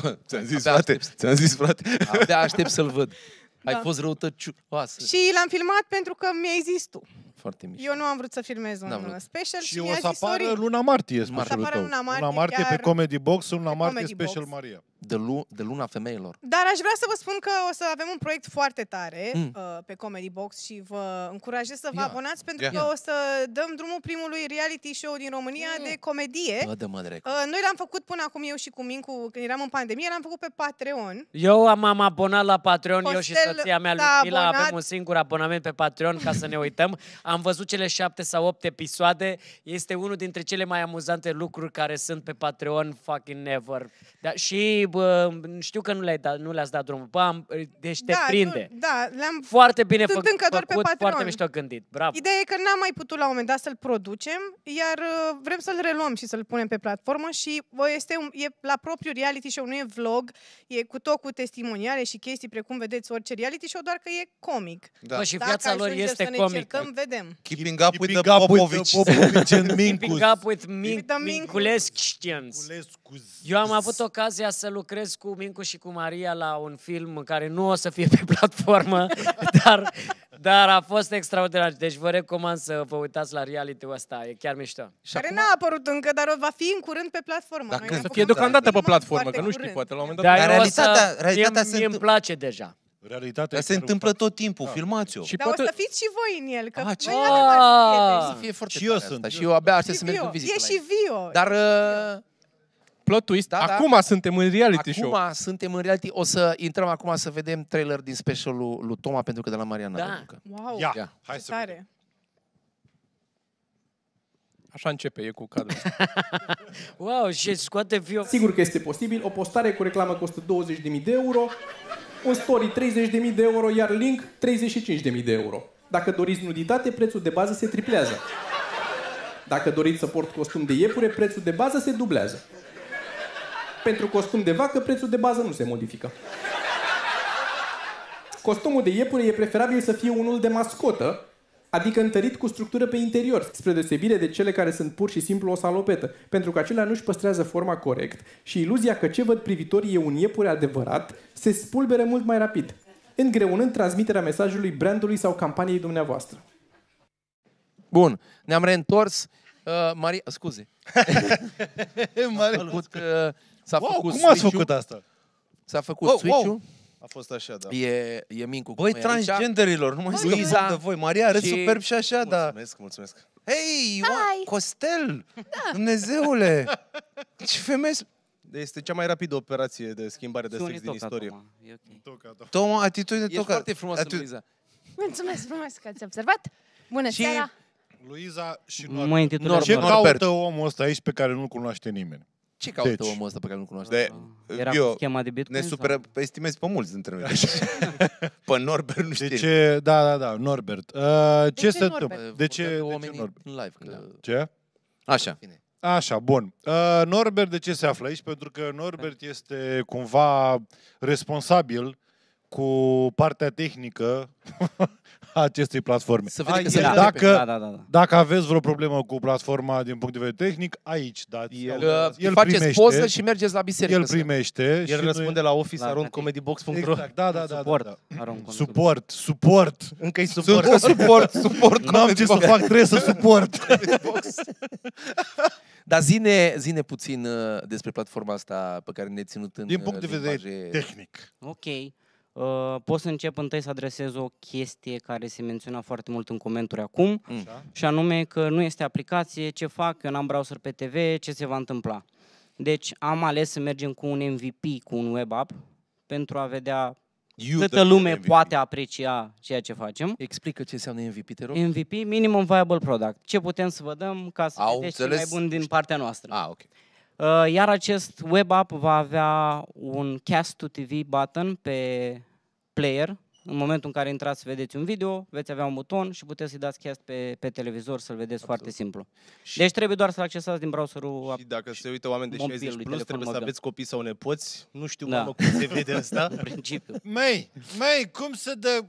Ți-am zis, frate. Abia aștept să-l văd. Ai fost răutăcioasă. Și l-am filmat pentru că mi-ai zis tu. Foarte mișto. Eu nu am vrut să filmez un special și mi-a zis o să apară luna martie specialul tău. Luna martie pe Comedy Box, luna martie special Maria. de luna femeilor. Dar aș vrea să vă spun că o să avem un proiect foarte tare pe Comedy Box și vă încurajez să vă abonați pentru că o să dăm drumul primului reality show din România de comedie. Noi l-am făcut până acum eu și cu Mincu, când eram în pandemie, l-am făcut pe Patreon. Eu m-am abonat la Patreon, eu și soția mea Ludmila avem un singur abonament pe Patreon ca să ne uităm. Am văzut cele 7 sau 8 episoade. Este unul dintre cele mai amuzante lucruri care sunt pe Patreon fucking ever. Și știu că nu le-ați dat drumul. Deci te prinde. Le-am foarte bine făcut, foarte mișto gândit. Bravo. Ideea e că n-am mai putut la un moment dat să-l producem, iar vrem să-l reluăm și să-l punem pe platformă și e la propriu reality show, nu e vlog, e cu testimoniale și chestii precum vedeți orice reality show, doar că e comic. Da. Și viața lor este comică. Vedem. Keeping up with the Popovici and Minkus. Keeping up with Minkulescans. Eu am avut ocazia să lucrez cu Mincu și cu Maria la un film care nu o să fie pe platformă, dar a fost extraordinar. Deci vă recomand să vă uitați la reality-ul ăsta, e chiar mișto. Care n-a apărut încă, dar va fi în curând pe platformă. Să fie deocamdată pe platformă, că nu știi, poate la un moment dat. Realitatea mie îmi place deja. Realitatea se întâmplă tot timpul, filmați-o. Dar o să fiți și voi în el, că noi să fie foarte tare asta. Și eu abia aștept să merg în vizită. E și Vio. Dar plot twist, acum suntem în reality show. Acum suntem în reality. O să intrăm acum să vedem trailer din specialul lui Toma, pentru că de la Mariana. Da. Wow. Ia, hai să vedem. Așa începe, e cu cadrul. Wow, și scoate Vio. Sigur că este posibil. O postare cu reclamă costă 20.000 de euro, un story 30.000 de euro, iar link 35.000 de euro. Dacă doriți nuditate, prețul de bază se triplează. Dacă doriți să port costum de iepure, prețul de bază se dublează. Pentru costum de vacă, prețul de bază nu se modifică. Costumul de iepure e preferabil să fie unul de mascotă, adică întărit cu structură pe interior, spre deosebire de cele care sunt pur și simplu o salopetă, pentru că acelea nu-și păstrează forma corect și iluzia că ce văd privitorii e un iepure adevărat se spulberă mult mai rapid, îngreunând transmiterea mesajului brandului sau campaniei dumneavoastră. Bun, ne-am reîntors. Maria, scuze. Cum ați făcut asta? S-a făcut switch-ul. A fost așa, da. E Mincu. Băi, transgenderilor, nu mai Luiza de voi. Maria are superb și așa, da. Mulțumesc. Hei, Costel! Da. Dumnezeule! Ce femeie... Este cea mai rapidă operație de schimbare de sex din istorie. Toma, atitudine toca. E foarte frumoasă, Luiza. Mulțumesc frumos că ați observat. Bună seara! Luiza și Norbert. Ce caută omul ăsta aici pe care nu-l cunoaște nimeni? Ce caută omul ăsta pe care nu-l cunoaște? Era cu schema de Bitcoin? Ne superestimezi pe mulți dintre noi. Pe Norbert nu știi. Da, Norbert. Ce se întâmplă? De ce oamenii în live? Ce? Așa, bun. Norbert de ce se află aici? Pentru că Norbert este cumva responsabil cu partea tehnică a acestei platforme. Dacă aveți vreo problemă cu platforma din punct de vedere tehnic, aici dați. El faceți poză și mergeți la biserică. El primește. El răspunde la office@comedybox.ro. Exact, da. Suport. Încă-i suport. N-am ce să fac, trebuie să suport. Dar zine puțin despre platforma asta pe care ne-ai ținut în din punct de vedere tehnic. Ok. Pot să încep întâi să adresez o chestie care se menționa foarte mult în comentarii acum, și anume că nu este aplicație, ce fac, eu n-am browser pe TV, ce se va întâmpla. Deci am ales să mergem cu un MVP, cu un web app, pentru a vedea câtă lume poate aprecia ceea ce facem. Explică ce înseamnă MVP, te rog. MVP, Minimum Viable Product. Ce putem să vă dăm ca să vedeți ce mai bun din partea noastră. Ok. Iar acest web app va avea un Cast to TV button pe player. În momentul în care intrați să vedeți un video, veți avea un buton și puteți să-i dați cast pe televizor să-l vedeți foarte simplu. Deci trebuie doar să-l accesați din browserul. Și dacă se uită oameni de 60 plus, trebuie să aveți copii sau nepoți. Nu știu, mamă, cum se vede asta. În principiu. Măi, cum se dă...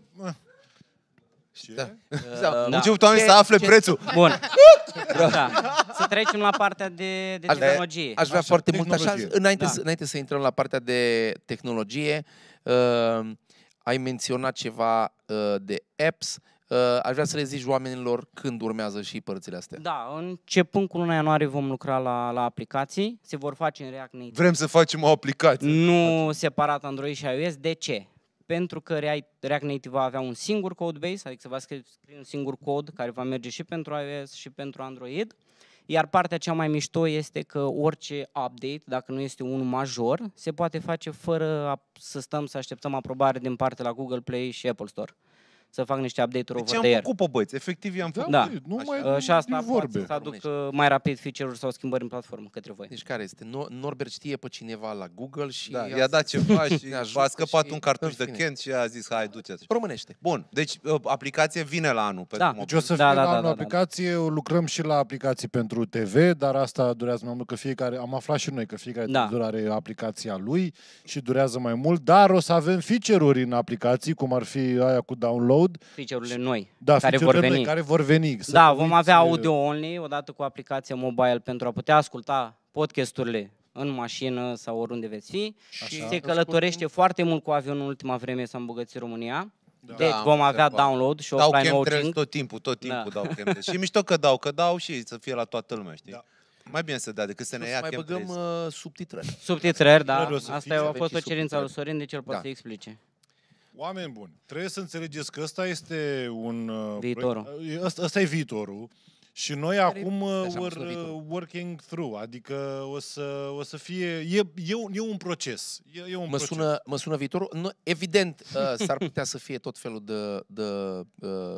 Început oamenii să afle prețul. Bun. Să trecem la partea de tehnologie. Aș vrea foarte mult așa, înainte să intrăm la partea de tehnologie, ai menționat ceva de apps. Aș vrea să le zici oamenilor când urmează și părțile astea. Da, începând cu luna ianuarie vom lucra la aplicații. Se vor face în React Native. Vrem să facem o aplicație. Nu separat Android și iOS. De ce? Pentru că React Native va avea un singur codebase, adică se va scrie un singur cod care va merge și pentru iOS și pentru Android. Iar partea cea mai mișto este că orice update, dacă nu este unul major, se poate face fără să stăm să așteptăm aprobare din partea la Google Play și Apple Store. Să fac niște update-uri over the air. Deci am făcut, băieți, efectiv i-am făcut. Da. Nu mai și asta poate să aduc mai rapid feature-uri sau schimbări în platformă către voi. Deci care este? Norbert știe pe cineva la Google și... Da, i-a dat ceva și a scăpat un cartuș de Kent și a zis, hai, duceți. Românește. Bun, deci aplicație vine la anul. Da. Deci o să fie la anul aplicație, lucrăm și la aplicații pentru TV, dar asta durează mai mult, că fiecare, am aflat și noi că fiecare televizor are aplicația lui și durează mai mult, dar o să avem feature-uri în aplicații, cum ar fi aia cu download. Feature-urile noi, da, care vor veni. Care vor veni. Da, vom avea audio only, odată cu aplicația mobile, pentru a putea asculta podcasturile în mașină sau oriunde veți fi. Și se călătorește foarte mult cu avionul în ultima vreme, s-a îmbogățit România. Da. Deci vom avea download și offline watching. Tot timpul dau chemtrails. Și mișto că dau și să fie la toată lumea, știi? Da. Mai bine să dea decât să ne ia chemtrails. Mai băgăm subtitrări. Subtitrări, da. Asta a fost o cerință a lui Sorin, deci el poate să explice. Oameni buni, trebuie să înțelegeți că ăsta este un... Viitorul. Ăsta e viitorul. Și noi acum working through, adică o să fie... E un proces. Mă sună viitorul. Evident, s-ar putea să fie tot felul de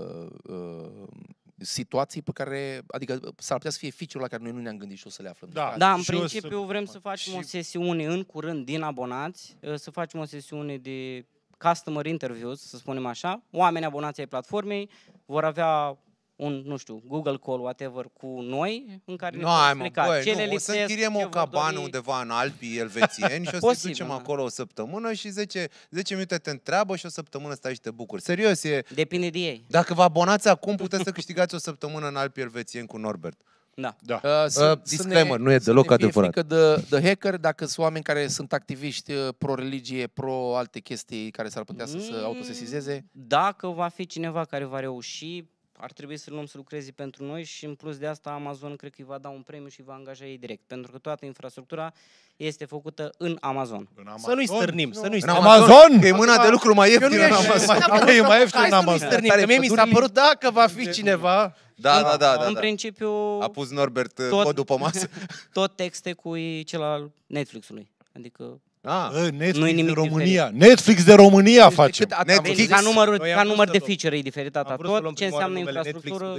situații pe care... Adică s-ar putea să fie feature-ul la care noi nu ne-am gândit și o să le aflăm. Da, în principiu vrem să facem o sesiune în curând din abonați, să facem o sesiune de customer interviews, să spunem așa. Oameni abonați ai platformei vor avea un, nu știu, Google Call, whatever, cu noi, în care ne vom explica ce le lipsesc, o să închiriem o cabană undeva în Alpii elvețieni și o să ducem acolo o săptămână și 10 minute te întreabă și o săptămână stai și te bucuri. Serios, depinde de ei. Dacă vă abonați acum, puteți să câștigați o săptămână în Alpii elvețieni cu Norbert. Da. Disclaimer, nu e deloc adevărat. Să ne fie frică de hacker dacă sunt oameni care sunt activiști pro-religie, pro-alte chestii care s-ar putea să se autosesizeze? Dacă va fi cineva care va reuși, ar trebui să luăm să lucreze pentru noi și în plus de asta Amazon cred că îi va da un premiu și îi va angaja ei direct, pentru că toată infrastructura este făcută în Amazon. Să nu-i stârnim, în Amazon! Că e mâna de lucru mai ieftină în Amazon. E mai ieftină în Amazon. Mie mi s-a părut dacă va fi cineva... Da. În principiu... A pus Norbert codul pe masă. Tot texte cu cel al Netflix-ului. Adică... Netflix de România. Netflix de România facem. Ca număr de feature e diferit tot. Ce înseamnă infrastructură?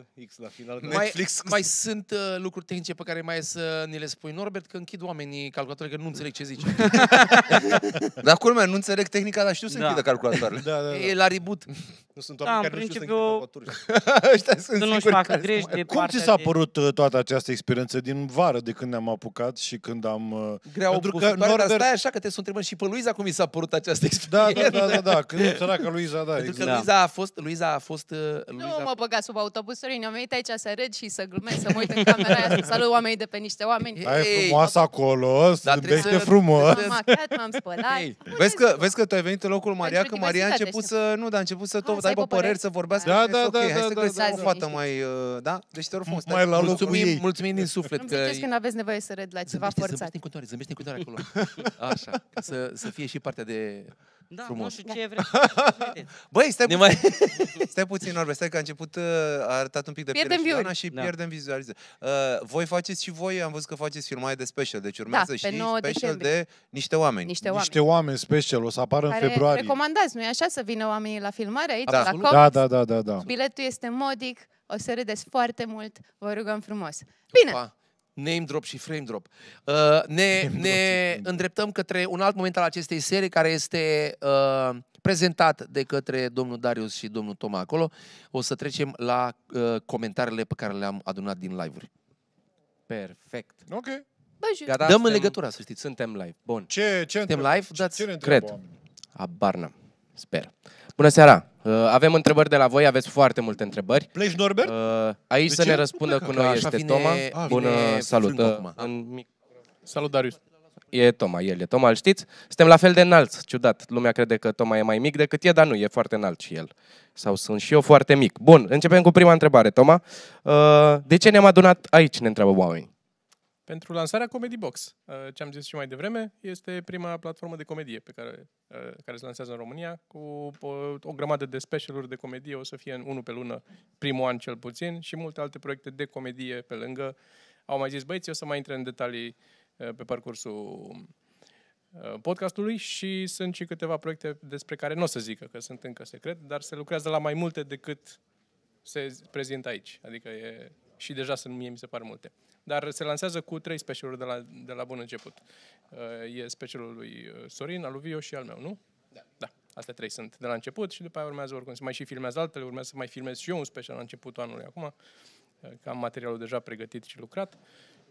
Mai sunt lucruri tehnice pe care mai e să ni le spui, Norbert, că închid oamenii calculatoare, că nu înțeleg ce zice. Dar culmea, nu înțeleg tehnica, dar știu să închidă calculatoarele. E la reboot. Nu sunt oameni care nu știu să să nu-și facă grești de Cum ți s-a părut toată această experiență din vară, de când ne-am apucat și când am... Pentru că Norbert... Așa că te sunt întrebând și pe Luiza cum i s-a părut această experiență. Da, când săraca Luiza, da. Pentru că Luiza a fost... Nu mă băga sub autobuz, Sorin, am venit aici să râd și să glumesc, să mă uit în camera aia, să salut oamenii de pe niște oameni. Ai frumoasă acolo, zâmbește frumos. M-am machiat, m-am spălat. Vezi că tu ai venit în locul Maria, că Maria a început să tot aibă păreri, să vorbească. Da. Hai să găsim o fată mai... Da? Deci te rog frumos. Mai la locul ei. Mulțumim din suflet. Nu-mi ziceți când aveți nevoie să râd la ceva forțat. Zâmbește în continuare acolo. Așa, ca să fie și partea de frumos. Nu știu ce vreți. Băi, stai puțin, Norbert, stai că a început, a arătat un pic de piele și pierdem vizualizări. Voi faceți și voi, am văzut că faceți filmare de special, deci urmează și special de niște oameni. Niște oameni special, o să apară în februarie. Recomandați, nu-i așa, să vină oamenii la filmare aici, la Comics? Da. Biletul este modic, o să râdeți foarte mult, vă rugăm frumos. Bine! Name drop și frame drop. Ne îndreptăm către un alt moment al acestei serii care este prezentat de către domnul Darius și domnul Toma acolo. O să trecem la comentariile pe care le-am adunat din live-uri. Perfect. Ok. Gata, dăm în legătura, să știți. Suntem live. Bun. Suntem live? Cred. Habar n-am. Sper. Bună seara! Avem întrebări de la voi, aveți foarte multe întrebări. Pleci, Norbert? Aici să ne răspundă cu noi este Toma. Bună, salut! Salut, Darius! E Toma, el e Toma, îl știți? Suntem la fel de înalți, ciudat. Lumea crede că Toma e mai mic decât e, dar nu, e foarte înalt și el. Sau sunt și eu foarte mic. Bun, începem cu prima întrebare, Toma. De ce ne-am adunat aici, ne întreabă oamenii? Pentru lansarea Comedy Box. Ce am zis și mai devreme, este prima platformă de comedie pe care se lansează în România, cu o grămadă de specialuri de comedie, o să fie unul pe lună, primul an cel puțin, și multe alte proiecte de comedie pe lângă. Au mai zis băieții, o să mai intre în detalii pe parcursul podcastului și sunt și câteva proiecte despre care nu o să zică, că sunt încă secret, dar se lucrează la mai multe decât se prezintă aici. Adică și deja mie mi se par multe. Dar se lansează cu 3 specialuri de la bun început. E specialul lui Sorin, al lui Vio și al meu, nu? Da. Astea 3 sunt de la început și după aia urmează oricum. Se mai și filmează altele, urmează să mai filmez și eu un special la începutul anului acum. Că am materialul deja pregătit și lucrat.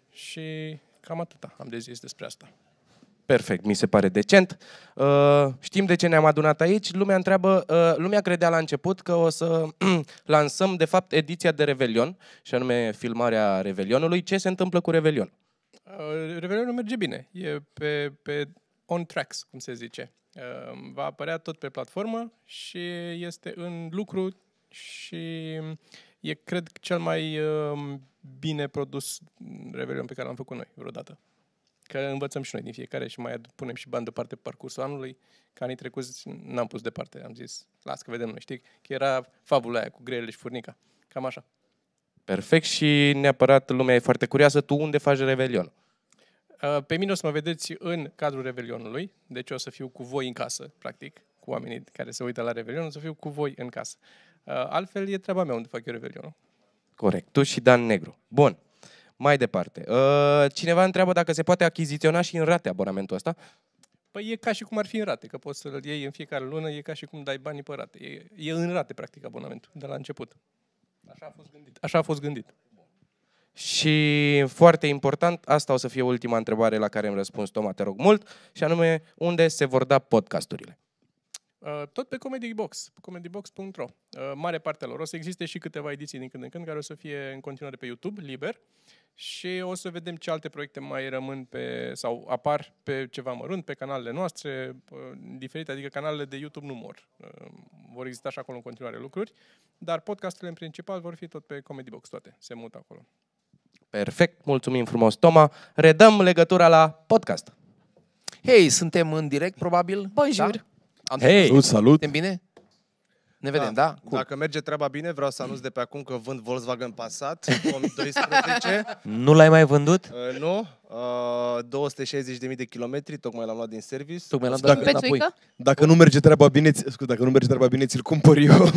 Și cam atâta am de zis despre asta. Perfect, mi se pare decent. Știm de ce ne-am adunat aici. Lumea credea la început că o să lansăm, de fapt, ediția de Revelion, și anume filmarea Revelionului. Ce se întâmplă cu Revelion? Revelionul merge bine. E pe on tracks, cum se zice. Va apărea tot pe platformă și este în lucru și e, cred, cel mai bine produs Revelion pe care l-am făcut noi vreodată. Că învățăm și noi din fiecare și mai punem și bani deoparte pe parcursul anului. Ca anii trecuți n-am pus departe. Am zis, las că vedem noi, știi? Că era fabula aia cu greile și furnica. Cam așa. Perfect, și neapărat lumea e foarte curioasă. Tu unde faci Revelion? Pe mine o să mă vedeți în cadrul Revelionului. Deci o să fiu cu voi în casă, practic. Cu oamenii care se uită la Revelion, o să fiu cu voi în casă. Altfel e treaba mea unde fac eu Revelionul. Corect. Tu și Dan Negru. Bun. Mai departe. Cineva întreabă dacă se poate achiziționa și în rate abonamentul ăsta. Păi e ca și cum ar fi în rate, că poți să-l iei în fiecare lună, e ca și cum dai banii pe rate. E în rate, practic, abonamentul, de la început. Așa a fost gândit. Și foarte important, asta o să fie ultima întrebare la care îmi răspuns, Toma, te rog mult, și anume, unde se vor da podcasturile? Tot pe Comedy Box, pe comedybox.ro. Mare parte lor. O să existe și câteva ediții din când în când, care o să fie în continuare pe YouTube, liber, și o să vedem ce alte proiecte mai rămân sau apar pe ceva mărunt, pe canalele noastre, diferite, adică canalele de YouTube nu mor. Vor exista și acolo în continuare lucruri, dar podcasturile în principal vor fi tot pe Comedy Box, toate, se mută acolo. Perfect, mulțumim frumos, Toma. Redăm legătura la podcast. Hei, suntem în direct, probabil? Bonjour! Da? Hei, salut! Suntem bine? Ne vedem, da? Cool. Dacă merge treaba bine, vreau să anunț de pe acum că vând Volkswagen Passat 2012. Nu l-ai mai vândut? Nu. 260.000 de kilometri, tocmai l-am luat din service. Tocmai l-am dat înapoi. Dacă nu merge treaba bine, ți-l cumpăr eu.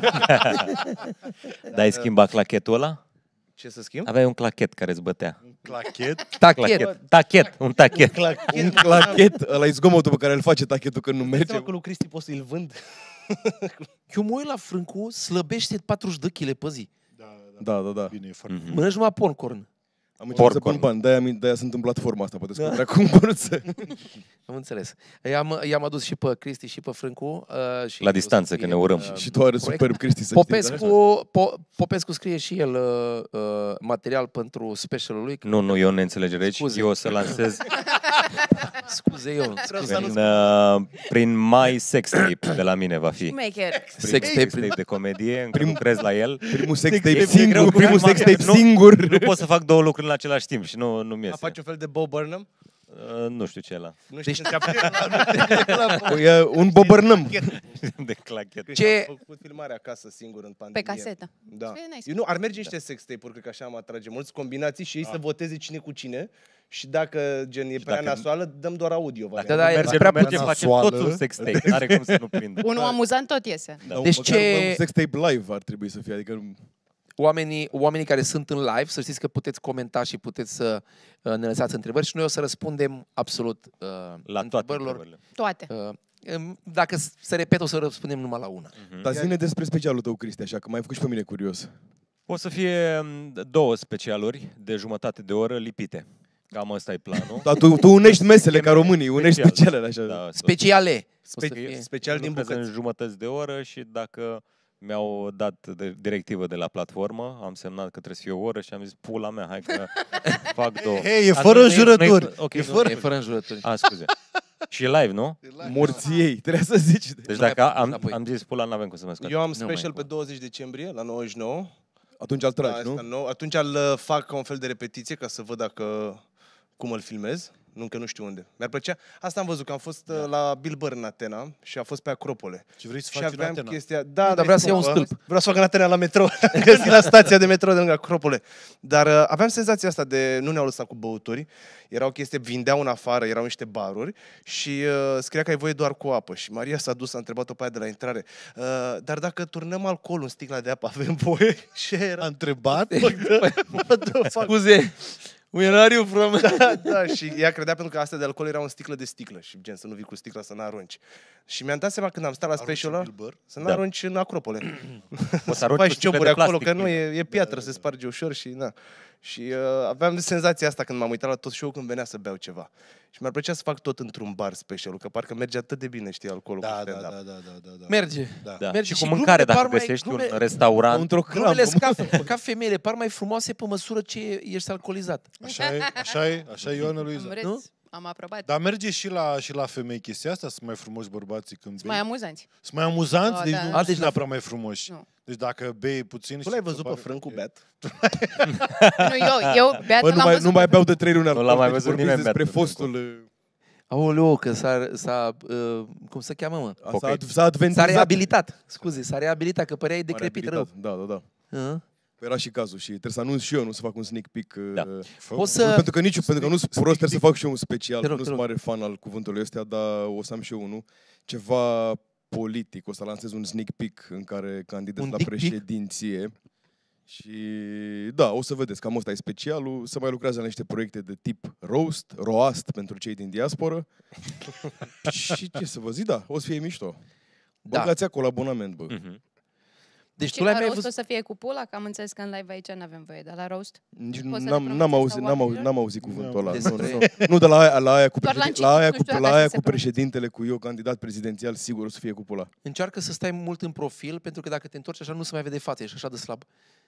Dar ai schimbat clachetul ăla? Ce să schimb? Aveai un clachet care îți bătea. Un clachet? Un tachet. Un clachet, ăla e zgomotul pe care îl face tachetul când nu merge. Că lui Cristi pot să-l vând. Eu mă uit la Frâncu, slăbește 40 de kg pe zi. Da. Bine, e foarte bine. Mănânci numai popcorn. Am început să pun bani, de-aia sunt în platforma asta, puteți să cumpăr. Am înțeles. I-am adus și pe Cristi și pe Frâncu. Și la distanță, că ne urăm. Și tu arăți superb, Cristi, să Popescu scrie și el material pentru specialul lui. Nu, eu ne înțelegere aici. Eu o să lansez... Scuze. Prin mai sextape de la mine va fi. Sextape de comedie, încă lucrez la el. Primul sextape singur. Nu pot să fac două lucruri în același timp și nu-mi iese. Faci un fel de Bo Burnham? Nu știu ce e ăla. Nu știu E un bobărnăm. De clachet. Ce? Am făcut filmarea acasă singur în pandemie. Pe casetă. Da. Ar merge niște sextape-uri, cred că așa mă atrage mulți combinații și ei să voteze cine cu cine. Și dacă gen e prea nasoală, dăm doar audio. Dacă merge, facem totul un sextape. N-are cum să nu prindă. Unul amuzant tot iese. Deci ce... Un sextape live ar trebui să fie, adică... Oamenii care sunt în live, să știți că puteți comenta și puteți să ne lăsați întrebări și noi o să răspundem absolut la toate întrebările. Toate. Dacă se repetă, o să răspundem numai la una. Dar zi-ne despre specialul tău, Cristi, așa, că m-ai făcut și pe mine curios. O să fie 2 specialuri de jumătate de oră lipite. Cam ăsta e planul. Dar tu unești mesele ca românii, unești specialele așa. Da, speciale. Special din bucăți. În jumătăți de oră și dacă mi-au dat directivă de la platformă, am semnat că trebuie să fie o oră și am zis, pula mea, hai că fac două. Hei, e fără înjurături. Okay, e fără înjurături. Scuze. Și e live, nu? Morții ei, trebuie să zici. Deci dacă am zis pula, n-avem cum să mă scoate. Eu am special pe 20 decembrie, la 99. Atunci îl tragi, nu? Atunci îl fac ca un fel de repetiție ca să văd cum îl filmez. Încă nu știu unde. Mi-ar plăcea. Asta am văzut, că am fost la Bill Burr în Atena și a fost pe Acropole. Și vrei să faci în Atena? Chestia... Da, dar vreau să iau un stâlp. Vreau să fac în Atena la metrou. La stația de metrou de lângă Acropole. Dar aveam senzația asta de... Nu ne-au lăsat cu băuturi. Era o chestie, vindeau în afară, erau niște baruri și scria că ai voie doar cu apă. Și Maria s-a dus, a întrebat-o pe aia de la intrare. Dar dacă turnăm alcool în sticla de apă, avem voie? Și era... A întrebat? Scuze. Where are you from? Da, și ea credea pentru că astea de alcool erau în sticlă de sticlă și gen să nu vii cu sticla să n-arunci. Și mi-am dat seama când am stat la special să n-arunci în Acropole. Să faci cioburi acolo, că nu, e piatră, se sparge ușor și na. Și aveam senzația asta când m-am uitat la tot show-ul când venea să beau ceva. Și mi-ar plăcea să fac tot într-un bar special, că parcă merge atât de bine, știi, alcoolul cu stand-up. Da. Merge. Da. Merge și cu mâncare, dacă găsești un restaurant. Glumele ca femeile, par mai frumoase pe măsură ce ești alcoolizat. Așa e, Ioana Luiza. Nu? Am aprobat. Dar merge și la femei chestia asta? Sunt mai frumoși bărbații când bei? Sunt mai amuzanți. Sunt mai amuzanți? Deci nu sunt neapărat mai frumoși. Nu. Deci dacă bei puțin... Tu l-ai văzut pe Frâncu beat? Nu, eu beat l-am văzut. Nu mai beau de 3 luni. Nu l-am mai văzut nimeni despre fostul... Aoleu, că s-a cum se cheamă, mă? S-a reabilitat. Scuze, s-a reabilitat, că păreai decrepit rău. Da. Era și cazul și trebuie să anunț și eu, nu să fac un sneak peek. Pentru că nu sunt prost, trebuie să fac și eu un special. Nu sunt mare fan al cuvântului ăsta, dar o să am și eu unul. Ceva politic, o să lansez un sneak peek în care candidez la președinție. Și da, o să vedeți, cam ăsta e specialul. Să mai lucrează la niște proiecte de tip roast pentru cei din diasporă. Și ce să vă zic, da, o să fie mișto. Băgați acolo abonament, bă. Deci tu la roast o să fie cu pula? Că am înțeles că în live aici n-avem voie, dar la roast? N-am auzit cuvântul ăla. Nu, de la aia cu președintele, cu eu, candidat prezidențial, sigur o să fie cu pula. Încearcă să stai mult în profil, pentru că dacă te întorci așa nu se mai vede fața, ești așa de slab.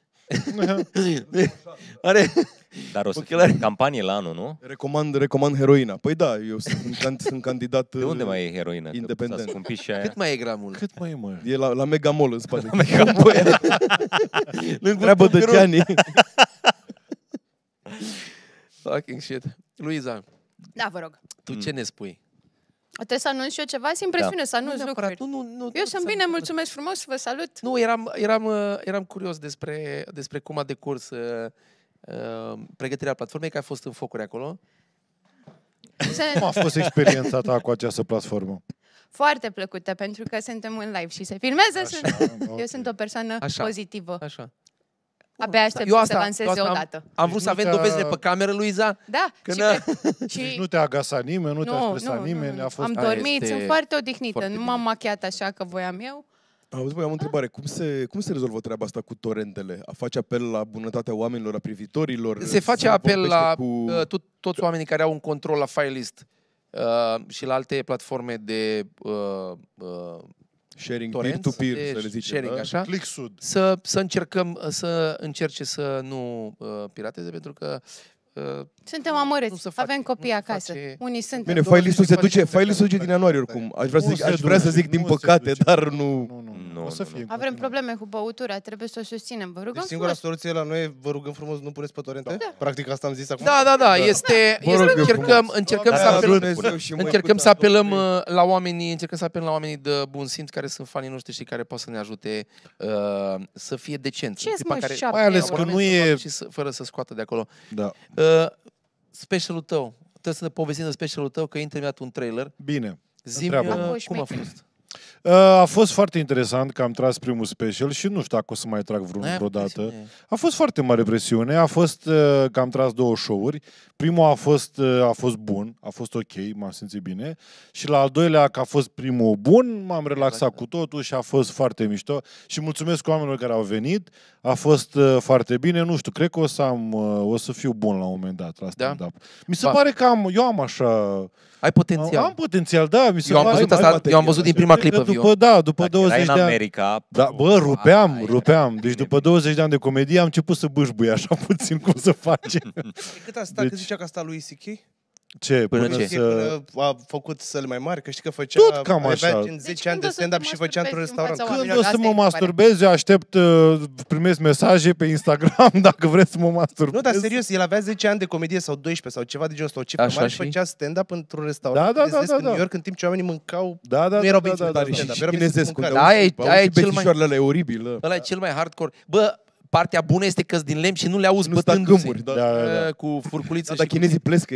Dar o să fie campanie la anul, nu? Recomand heroina. Păi da, eu sunt candidat de unde mai e heroina? Independent. Cât mai e gramul? Cât mai e, mă? E la Megamall în spate. Treabă de Gianni. Fucking shit. Luiza. Da, vă rog. Tu ce ne spui? Trebuie să anunț și eu ceva? Simt presiune să anunț lucruri. Eu sunt bine, mulțumesc frumos, vă salut. Nu, eram curios despre cum a decurs pregătirea platformei, că ai fost în focuri acolo. Cum a fost experiența ta cu această platformă? Foarte plăcută, pentru că suntem în live și se filmează. Eu sunt o persoană pozitivă. Așa. Abia aștept să se lanseze odată. Am vrut să avem dovezile pe cameră, Luiza. Da. Și nu te-a agasat nimeni, nu te-a stresat nimeni. Am dormit, sunt foarte odihnită. Nu m-am machiat așa că voiam eu. Auzi, băi, am o întrebare. Cum se rezolvă treaba asta cu torentele? Face apel la bunătatea oamenilor, a privitorilor? Se face apel la toți oamenii care au un control la Filelist și la alte platforme de sharing peer-to-peer, să le zicem, sharing, așa, să încerce să nu pirateze, pentru că suntem amărâți, avem copii acasă. Unii sunt. Bine, Filelist-ul se duce din ianuarie oricum. Aș vrea să zic din păcate, dar nu. Avem probleme cu băutura, trebuie să o susținem. Vă rugăm frumos. Singura soluție la noi, vă rugăm frumos, nu puneți pe torente? Practic asta am zis acum. Da, încercăm să apelăm la oamenii, de bun simț care sunt fanii noștri și care pot să ne ajute să fie decenți. Mai ales că nu e fără să scoată de acolo. Da. Specialul tău. Trebuie să ne povestim de specialul tău, că ai un trailer. Bine. Zi-mi cum a fost. A fost foarte interesant că am tras primul special și nu știu dacă o să mai trag vreodată. A fost foarte mare presiune. A fost că am tras 2 show-uri. Primul a fost bun, a fost ok, m-am simțit bine. Și la al doilea, că a fost primul bun, m-am relaxat cu totul și a fost foarte mișto. Și mulțumesc oamenilor care au venit. A fost foarte bine. Nu știu, cred că o să fiu bun la un moment dat la stand-up. Mi se pare că eu am așa... Ai potențial. Am potențial, da. Eu am văzut din prima clipă. după 20 de ani. America. Da, bă, rupeam. Deci după 20 de ani de comedie am început să bâșbui așa puțin cum să face. Cât a stat, că zicea că a stat lui C.K.? Ce? Până a făcut săli mai mari? Că știi că făcea... Tot cam așa. În 10 ani de stand-up și făcea într-un restaurant. Când o să mă masturbez, eu aștept, primesc mesaje pe Instagram dacă vreți să mă masturbez. Nu, dar serios, el avea 10 ani de comedie sau 12 sau ceva de genul ăsta, o cifră mare și făcea stand-up într-un restaurant în New York, în timp ce oamenii mâncau... Nu erau bine de stand-up, erau oribil. Ăla e cel mai hardcore. Bă, partea bună este că din lemn și nu le auzi bătându-se. Cu furculiță. Dar chinezii plescă, e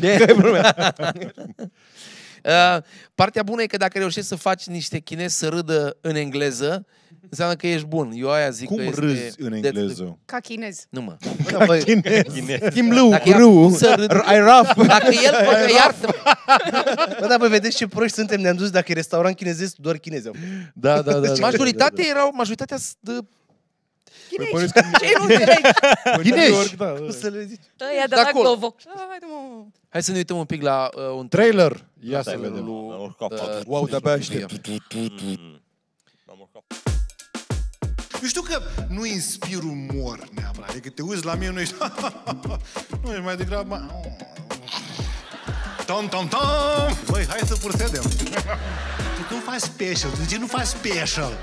partea bună e că dacă reușești să faci niște chinezi să râdă în engleză, înseamnă că ești bun. Eu aia zic că este... Cum râzi în engleză? Ca chinez. Nu mă. Ca chinez. Schimb lui, râu, ai raf. Dacă el poate iartă. Bă, dar voi vedeți ce proști suntem, ne-am dus dacă e restaurant chinezesc, doar chinezi. Da. Majoritatea de... Chinezi. Ce nu înțelegi? Chinezi. Cum să le zici? Ăia de la Glovo. Hai să ne uităm un pic la un trailer. Ia să vedem. Wow, de-abia aștept. Eu știu că nu inspir umor neapărat. Adică te uiți la mine, nu ești... Nu, ești mai degrabă... Tom. Băi, hai să procedem. Tu nu faci special. De ce nu faci special?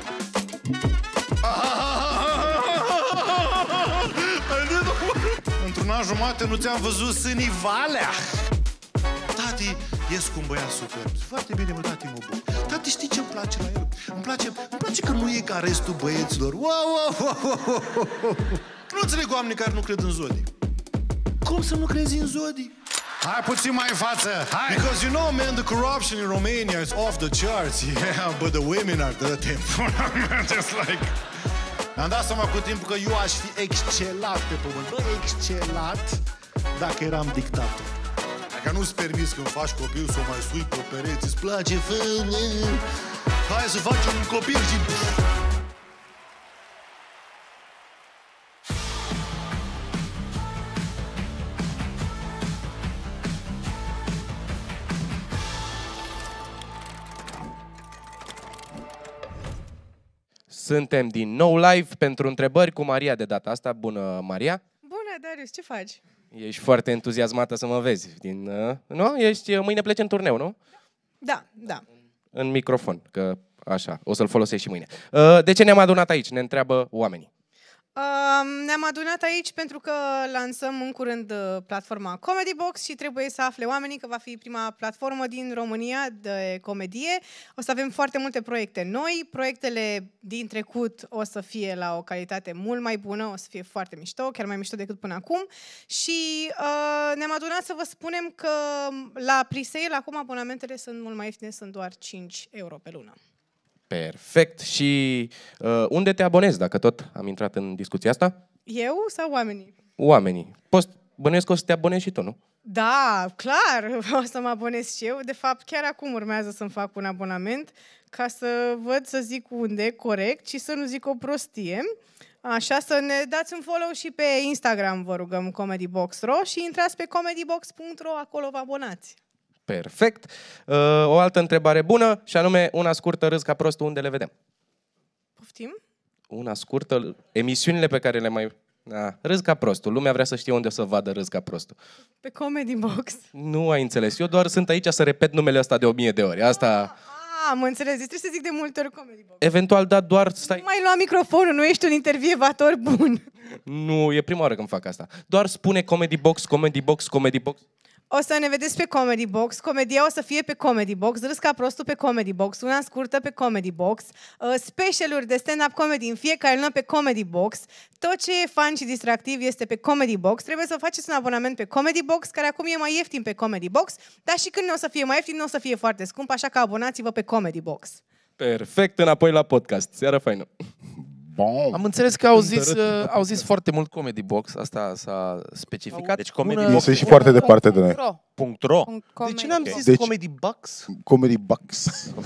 Într-un an jumate nu ți-am văzut sânii valea. Tati, ies cu un băiat super. Foarte bine, mă, tati, mă buc. Tati, știi ce-mi place la el? Îmi place că nu e ca restul băieților. Wow. Nu înțeleg oamenii care nu cred în zodii. Cum să nu crezi în zodii? Hai puțin mai în față. Hai. Because you know, man, the corruption in Romania is off the charts. Yeah, but the women are dirty. Just like... Mi-am dat seama cu timpul că eu aș fi excelat pe pământ. Bă, excelat dacă eram dictator. Dacă nu-ți permis când faci copil să o mai sui pe pereți, îți place, fă... Hai să facem un copil și... Suntem din nou live pentru întrebări cu Maria de data asta. Bună, Maria! Bună, Darius, ce faci? Ești foarte entuziasmată să mă vezi. Nu? Mâine pleci în turneu, nu? Da. În microfon, că așa, o să-l folosești și mâine. De ce ne-am adunat aici? Ne întreabă oamenii. Ne-am adunat aici pentru că lansăm în curând platforma Comedy Box și trebuie să afle oamenii că va fi prima platformă din România de comedie. O să avem foarte multe proiecte noi, proiectele din trecut o să fie la o calitate mult mai bună, o să fie foarte mișto, chiar mai mișto decât până acum și ne-am adunat să vă spunem că la pre-sale acum abonamentele sunt mult mai ieftine, sunt doar 5 euro pe lună. Perfect. Și unde te abonezi, dacă tot am intrat în discuția asta? Eu sau oamenii? Oamenii. Bănuiesc că o să te abonezi și tu, nu? Da, clar, o să mă abonez și eu. De fapt, chiar acum urmează să-mi fac un abonament ca să văd să zic unde, corect, și să nu zic o prostie. Așa, să ne dați un follow și pe Instagram, vă rugăm, ComedyBox.ro și intrați pe comedybox.ro, acolo vă abonați. Perfect. O altă întrebare bună, și anume, una scurtă, Râs ca prostul, unde le vedem? Poftim? Una scurtă, emisiunile pe care le mai... Râs ca prostul. Lumea vrea să știe unde o să vadă Râs ca prostul. Pe Comedy Box. Nu ai înțeles. Eu doar sunt aici să repet numele ăsta de 1000 de ori. Asta... Am înțeles. Trebuie să zic de multe ori Comedy Box. Eventual, da, doar stai... Nu mai lua microfonul, nu ești un intervievator bun. Nu, e prima oară când fac asta. Doar spune Comedy Box, Comedy Box, Comedy Box. O să ne vedeți pe Comedy Box, comedia o să fie pe Comedy Box, Râs ca prostul pe Comedy Box, una scurtă pe Comedy Box, specialuri de stand-up comedy în fiecare lună pe Comedy Box, tot ce e fun și distractiv este pe Comedy Box. Trebuie să faceți un abonament pe Comedy Box, care acum e mai ieftin pe Comedy Box, dar și când nu o să fie mai ieftin, nu o să fie foarte scump, așa că abonați-vă pe Comedy Box. Perfect, înapoi la podcast. Seară faină. Bon. Am înțeles că au zis foarte mult Comedy Box, asta s-a specificat. Deci Comedy Box este și foarte departe de noi. .ro. De ce n-am zis Comedy Box? Comedy Box.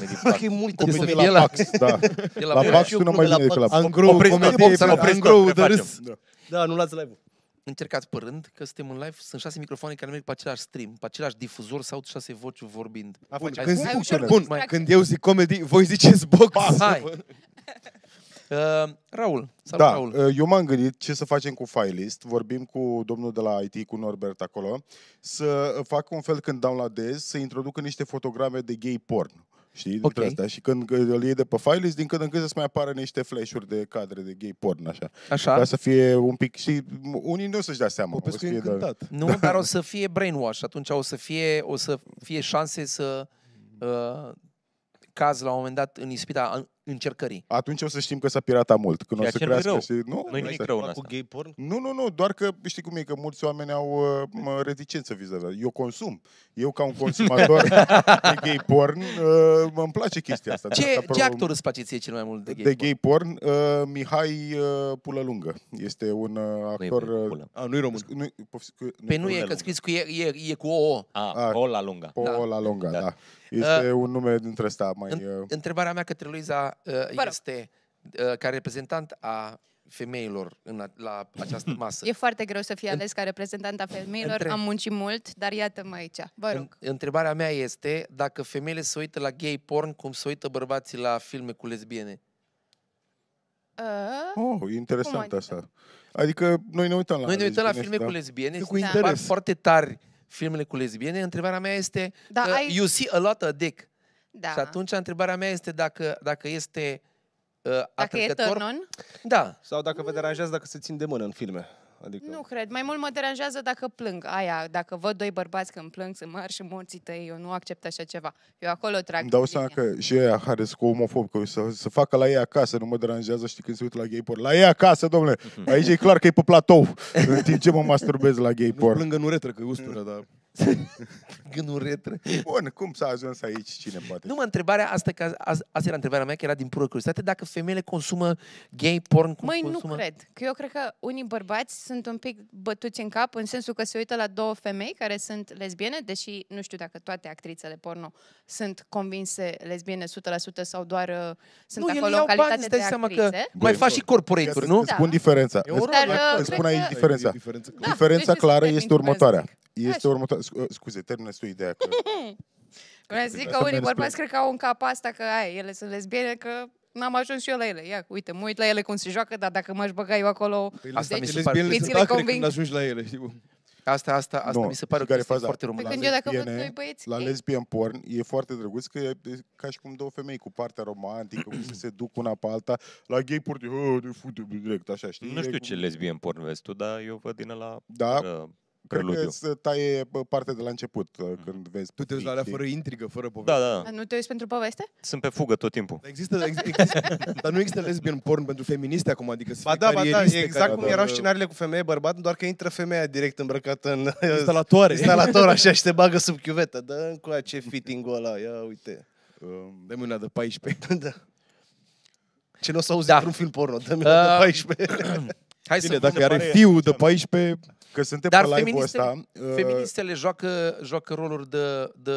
E mult Comedy la Box, da. La Box sună mai bine decât la Box. Comedy Box, de râs. Da, nu lați live-ul. încercați pe rând, că suntem în live, sunt 6 microfoane care merg pe același stream, pe același difuzor, sau 6 voci vorbind. Când eu zic comedy, voi ziceți box. Hai! Raul. Salut, Raul. Eu m-am gândit ce să facem cu Filelist. Vorbim cu domnul de la IT, cu Norbert acolo, să fac un fel când downloadez, să introducă niște fotograme de gay porn. Știi? Okay. Astea. Și când îl iei de pe Filelist, din când în când să mai apară niște flash-uri de cadre de gay porn, așa. Ca să fie un pic... Și unii nu o să-și dea seama. Nu, dar o să fie brainwash. Atunci o să fie șanse să caz la un moment dat în ispita încercării. Atunci o să știm că s-a piratat mult. Când o să crească, nu e nimic rău în asta. Cu gay porn? Nu, doar că știi cum e, că mulți oameni au reticență vis-a-vis. Eu consum. Eu ca un consumator de gay porn, îmi place chestia asta. Ce actor îți place ție cel mai mult de gay porn? Mihai Pulălungă. Este un actor... Nu-i român. Păi nu e, că scris cu e cu O. Ola Lunga. Ola Lunga, da. Este un nume dintre ăsta mai... Întrebarea mea către Luiza este, ca reprezentant a femeilor la această masă. E foarte greu să fii ales ca reprezentant a femeilor, am muncit mult, dar iată-mă aici. Vă rog. Întrebarea mea este dacă femeile se uită la gay porn cum se uită bărbații la filme cu lesbiene. Interesant asta. Adică noi ne uităm la filme cu lesbiene, cu interes. Foarte tari filmele cu lesbiene. Întrebarea mea este, you see a lot of dick. Da. Și atunci întrebarea mea este dacă este atrăgător. Dacă e turn-on? Da. Sau dacă vă deranjează dacă se țin de mână în filme. Adică... Nu cred. Mai mult mă deranjează dacă plâng. Dacă văd doi bărbați când plâng, sunt mari și morții tăi, eu nu accept așa ceva. Eu acolo trag. Îmi dau seama că și ăia care sunt cu omofob, că să facă la ei acasă, nu mă deranjează, știi, când se uită la gay porn. La ei acasă, domnule! Aici e clar că e pe platou, în timp ce mă masturbez la gay porn. Plângă în uretră, că e ustură, dar... În uretră. Bun, cum s-a ajuns aici? Cine poate? Nu, asta era întrebarea mea, că era din pură curiozitate, dacă femeile consumă gay porn cum consumă? Nu cred. Că eu cred că unii bărbați sunt un pic bătuți în cap, în sensul că se uită la două femei care sunt lesbiene, deși nu știu dacă toate actrițele porno sunt convinse lesbiene 100% sau doar sunt acolo în calitate de actrițe. Că mai faci și corporate-uri, nu? Îți spun diferența. Îți spun aici diferența. Diferența clară este următoarea. Este următoarea. Scuze, termină-ți tu ideea. Vreau să zic că unii bărbați cred că au în cap asta că ele sunt lesbiene, că n-am ajuns și eu la ele. Ia, uite, mă uit la ele cum se joacă, dar dacă m-aș băga eu acolo... Asta mi se pare. Lesbienele sunt acre când ajungi la ele, știi? Asta mi se pare că este foarte român. Când eu dacă văd doi băieți... La lesbian porn e foarte drăguț că e ca și cum două femei cu partea romantică, cum se duc una pe alta. La gay porn ne fute direct, așa, știi? Nu știu ce lesbian porn vezi tu, dar eu văd din ăla... Da. Cred că să taie partea de la început, când vezi... Tu te uiți la alea fără intrigă, fără poveste. Da. Nu te uiți pentru poveste? Sunt pe fugă tot timpul. Dar nu există lesbian porn pentru feministe acum, adică ba da, exact cum erau scenariile cu femeie-bărbat, doar că intră femeia direct îmbrăcată în... Instalator, așa, și te bagă sub chiuvetă. Dă-mi cu ce fitting-ul ăla, ia uite. Dă-mi una de 14. Da. Ce nu o să auzi într-un film porno, dă-mi una de 14. Hai bine, dacă are fiu de 14... Că suntem pe live-ul ăsta... Feministele joacă roluri de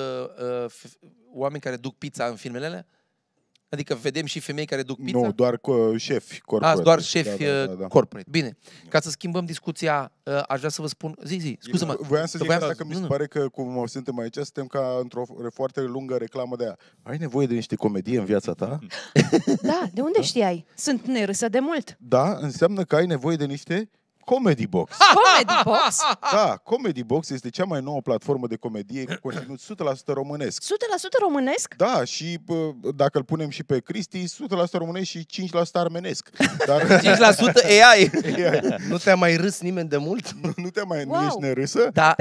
oameni care duc pizza în filmele alea? Adică vedem și femei care duc pizza? Nu, doar șefi corporate. Doar șefi corporate. Bine. Ca să schimbăm discuția, aș vrea să vă spun... Zi, scuză-mă. Voiam să zic că mi se pare că, cum suntem aici, suntem ca într-o foarte lungă reclamă de aia. Ai nevoie de niște comedie în viața ta? Da, de unde știai? Sunt nerâsă de mult. Da, înseamnă că ai nevoie de niște... Comedy Box. Comedy Box? Da, Comedy Box este cea mai nouă platformă de comedie cu conținut 100% românesc. 100% românesc? Da, și dacă îl punem și pe Cristi, 100% românesc și 5% armenesc. Dar 5% AI. Nu te-a mai râs nimeni de mult? Nu te-a mai nu ești nerâsă? Da,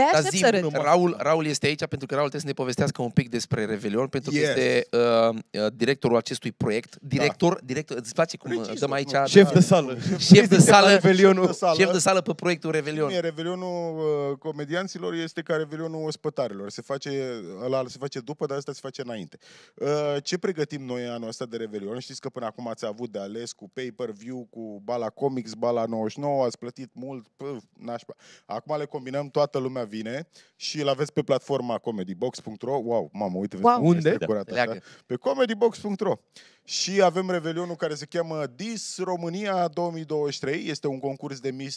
Raul este aici pentru că Raul trebuie să ne povestească un pic despre Revelion, pentru că este directorul acestui proiect. Director, îți place cum dăm aici? Șef de sală. Șef de sală. Șef de sală pe proiectul Revelion. Revelionul comedianților este ca Revelionul ospătarilor. Se face după, dar asta se face înainte. Ce pregătim noi anul ăsta de Revelion? Știți că până acum ați avut de ales cu pay-per-view, cu Bala Comics, Bala 99, ați plătit mult, nașpa. Acum le combinăm, toată lumea vine și îl aveți pe platforma comedybox.ro. Wow, mamă, uite, unde? Pe comedybox.ro. Și avem Revelionul care se cheamă Dis România 2023. Este un concurs de Miss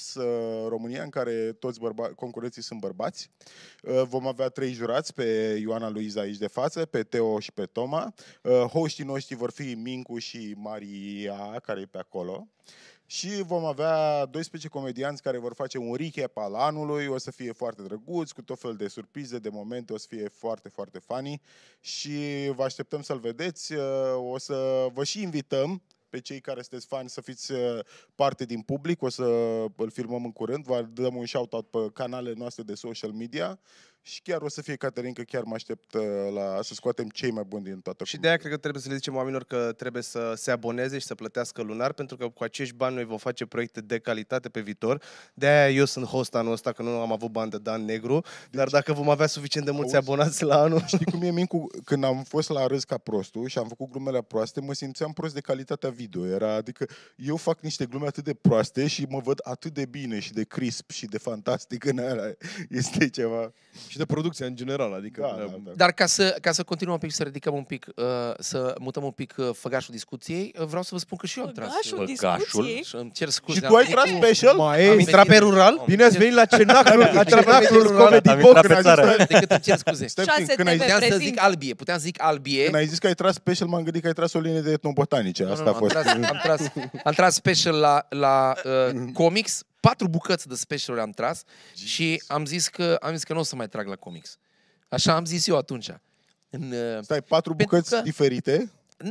Miss România, în care toți concurenții sunt bărbați. Vom avea 3 jurați, pe Ioana Luiza aici de față, pe Teo și pe Toma. Hoștii noștri vor fi Mincu și Maria, care e pe acolo. Și vom avea 12 comedianți care vor face un recap al anului, o să fie foarte drăguț, cu tot fel de surprize, de momente, o să fie foarte, foarte funny și vă așteptăm să-l vedeți. O să vă și invităm pe cei care sunteți fani să fiți parte din public, o să îl filmăm în curând, vă dăm un shout-out pe canalele noastre de social media și chiar o să fie Caterin, că chiar mă aștept să scoatem cei mai buni din toată. Și de aia cred că trebuie să le zicem oamenilor că trebuie să se aboneze și să plătească lunar, pentru că cu acești bani noi vom face proiecte de calitate pe viitor. De aia eu sunt host anul ăsta, că nu am avut bani de Dan Negru, dar dacă vom avea suficient de mulți abonați la anul... Știi cum e, Mincu? Când am fost la Râs ca prostul și am făcut glumele proaste, mă simțeam prost de calitatea video. Adică eu fac niște glume atât de proaste și mă văd atât de bine și de crisp și de fantastic în aia. Este ceva... Și de producție în general, adică... Da. Dar ca să continuăm un pic, să ridicăm un pic, să mutăm un pic făgașul discuției, vreau să vă spun că și eu am tras discuției? și îmi cer scuze. Și tu ai tras special? Am intrat pe rural? Bine ați venit la cenaclul Comedy Box. Decât îmi cer scuze. 6 TV puteam să zic albie, puteam să zic albie. Când ai zis că ai tras special, m-am gândit că ai tras o linie de etnobotanice. Asta a fost. Am tras special la comics. 4 bucăți de special am tras și am zis că nu o să mai trag la comics. Așa am zis eu atunci. Stai, 4 bucăți diferite?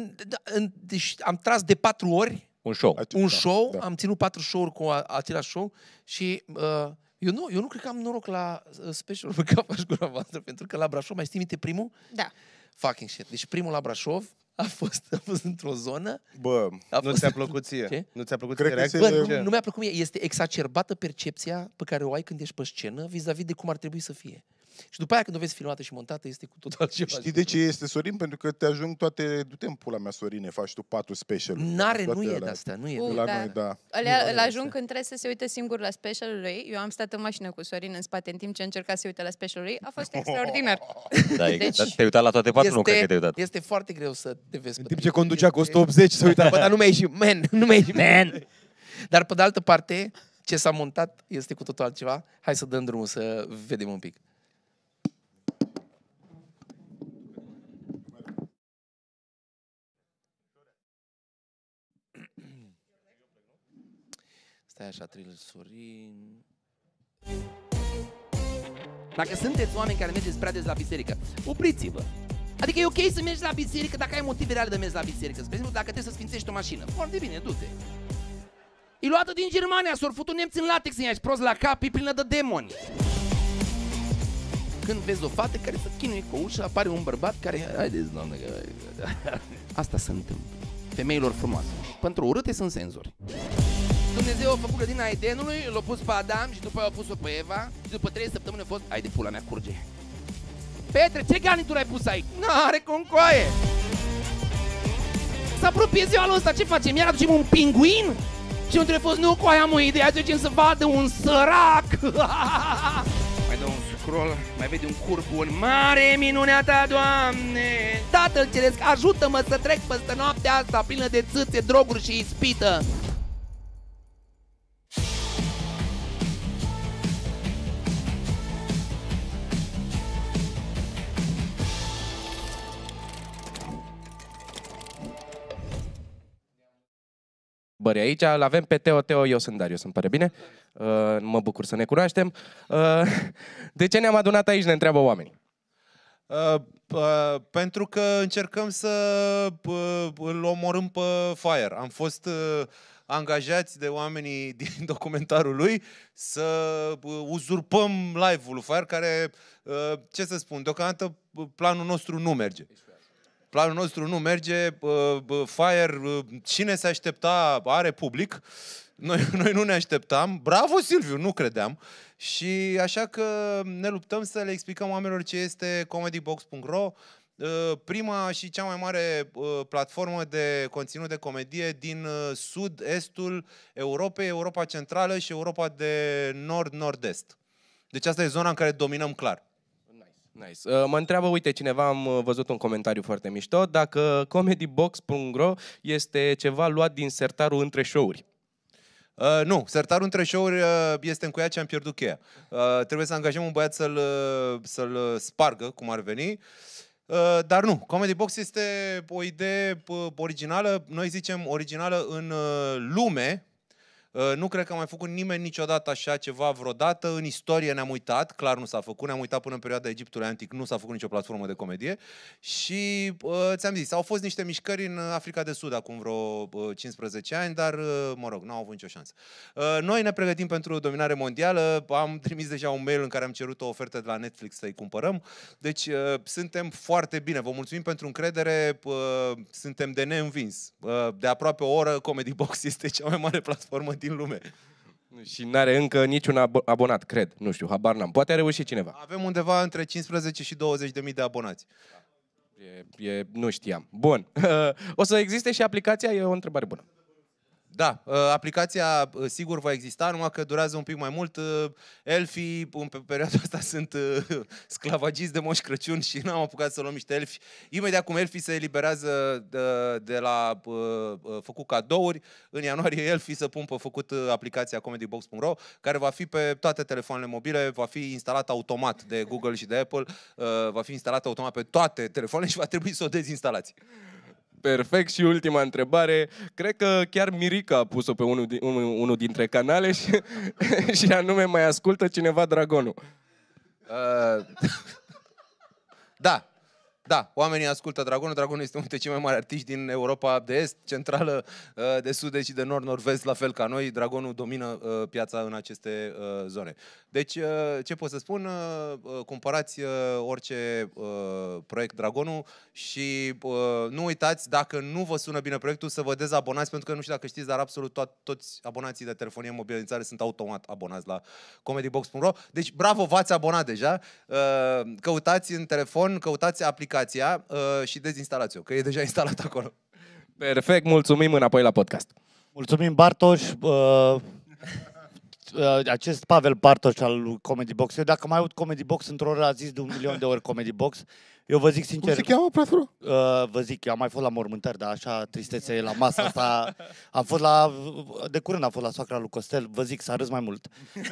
Deci am tras de 4 ori un show. Am ținut 4 show-uri cu același show și eu nu cred că am noroc la special pe Capa și Gura voastră, pentru că la Brașov, mai știi minte primul? Da. Fucking shit. Deci primul la Brașov a fost într-o zonă. Bă, nu ți-a plăcut ție? Ce? Nu ți-a plăcut ție? Nu mi-a plăcut mie. Este exacerbată percepția pe care o ai când ești pe scenă vis-a-vis de cum ar trebui să fie. Și după aia când o vezi filmată și montată, este cu totul altceva. Știi de ce este, Sorin? Pentru că te ajung toate... Du-te în pula mea, Sorine, faci tu 4 special. Nu e de asta, nu e. La noi, da. Îl ajung când trebuie să se uite singur la specialul lui. Eu am stat în mașină cu Sorin în spate în timp ce încerca să se uite la specialul lui. A fost extraordinar. Deci, te-ai uitat la toate 4? Nu cred că te-ai uitat. Este foarte greu să te vezi. În timp ce conducea cu 180, să uita. Bă, dar nu mi-a ieșit, man. Dar pe de altă parte, ce s-a montat este cu totul altceva. Hai să dăm drumul să vedem un pic. Stai așa, Sorin. Dacă sunteți oameni care mergeți prea des la biserică, opriți-vă. Adică e ok să mergi la biserică dacă ai motive reale de mers la biserică. Spre exemplu, dacă trebuie să sfințești o mașină. Foarte bine, du-te. E luată din Germania, s-au făcut nemți în latex, ești prost la cap, e plină de demoni. Când vezi o fată care se chinuie cu o ușă, apare un bărbat care... Haideți, doamne, asta se întâmplă. Femeilor frumoase. Pentru urâte sunt senzori. Dumnezeu a făcut grădina Edenului, l-a pus pe Adam și după aia a pus-o pe Eva și după 3 săptămâni a fost... Hai de pula mea, curge. Petre, ce garnitură ai pus aici? N-are concoaie! S-a apropie ziua anul ăsta, ce facem? Iar aducem un pinguin? Și între fost, nu, cu aia am o idee, aducem să vadă un sărac! Mai dă un scroll, mai vede un cur bun. Mare minunea ta, Doamne! Tatăl Ceresc, ajută-mă să trec peste noaptea asta plină de țâțe, droguri și ispită! Bări, aici l-avem pe Teo, eu sunt Darius, îmi pare bine. Mă bucur să ne cunoaștem. De ce ne-am adunat aici, ne întreabă oamenii? Pentru că încercăm să îl omorâm pe Fire. Am fost angajați de oamenii din documentarul lui să uzurpăm live-ul lui Fire, care, ce să spun, deocamdată planul nostru nu merge. Planul nostru nu merge, Fire, cine se aștepta, are public, noi nu ne așteptam, bravo Silviu, nu credeam, și așa că ne luptăm să le explicăm oamenilor ce este comedybox.ro, prima și cea mai mare platformă de conținut de comedie din sud-estul Europei, Europa Centrală și Europa de nord-nord-est. Deci asta e zona în care dominăm clar. Nice. Mă întreabă, uite, cineva, am văzut un comentariu foarte mișto, dacă comedybox.ro este ceva luat din sertarul între show-uri. Nu, sertarul între show-uri este încuiat și am pierdut cheia. Trebuie să angajăm un băiat să-l spargă, cum ar veni. Dar nu, Comedy Box este o idee originală, noi zicem originală în lume. Nu cred că a mai făcut nimeni niciodată așa ceva vreodată. În istorie ne-am uitat, clar nu s-a făcut, ne-am uitat până în perioada Egiptului Antic, nu s-a făcut nicio platformă de comedie. Și ți-am zis, au fost niște mișcări în Africa de Sud acum vreo 15 ani, dar, mă rog, n-au avut nicio șansă. Noi ne pregătim pentru dominare mondială, am trimis deja un mail în care am cerut o ofertă de la Netflix să-i cumpărăm. Deci suntem foarte bine, vă mulțumim pentru încredere, suntem de neînvins. De aproape o oră, Comedy Box este cea mai mare platformă din lume. Și n-are încă niciun abonat, cred. Nu știu, habar n-am. Poate a reușit cineva. Avem undeva între 15 și 20.000 de abonați. Nu știam. Bun. O să existe și aplicația? E o întrebare bună. Da, aplicația sigur va exista, numai că durează un pic mai mult. Elfii, în perioada asta, sunt sclavagiți de Moș Crăciun și n-am apucat să luăm niște elfi. Imediat cum elfii se eliberează de la făcut cadouri, în ianuarie elfii să pun pe făcut aplicația comedybox.ro, care va fi pe toate telefoanele mobile, va fi instalată automat de Google și de Apple, va fi instalată automat pe toate telefoanele și va trebui să o dezinstalați. Perfect. Și ultima întrebare. Cred că chiar Mirica a pus-o pe unul dintre canale și anume mai ascultă cineva Dragonul. Da. Da, oamenii ascultă Dragonul. Dragonul este unul dintre cei mai mari artiști din Europa de Est, Centrală, de Sud și de Nord, Nord-Vest, la fel ca noi. Dragonul domină piața în aceste zone. Deci, ce pot să spun? Cumpărați orice proiect Dragonul și nu uitați, dacă nu vă sună bine proiectul, să vă dezabonați, pentru că nu știu dacă știți, dar absolut toți abonații de telefonie mobilă din țară sunt automat abonați la comedybox.ro. Deci, bravo, v-ați abonat deja. Căutați în telefon, căutați aplicația și dezinstalați-o, că e deja instalat acolo. Perfect, mulțumim, înapoi la podcast. Mulțumim, Bartoș. Acest Pavel Bartoș al Comedy Box. Eu dacă mai aud Comedy Box într-o oră, a zis de 1.000.000 de ori Comedy Box. Eu vă zic sincer... Cum se cheamă, platformă? Vă zic, eu am mai fost la mormântări, dar așa tristețe e la masa asta. Am fost de curând am fost la soacra lui Costel. Vă zic, s-a râs mai mult.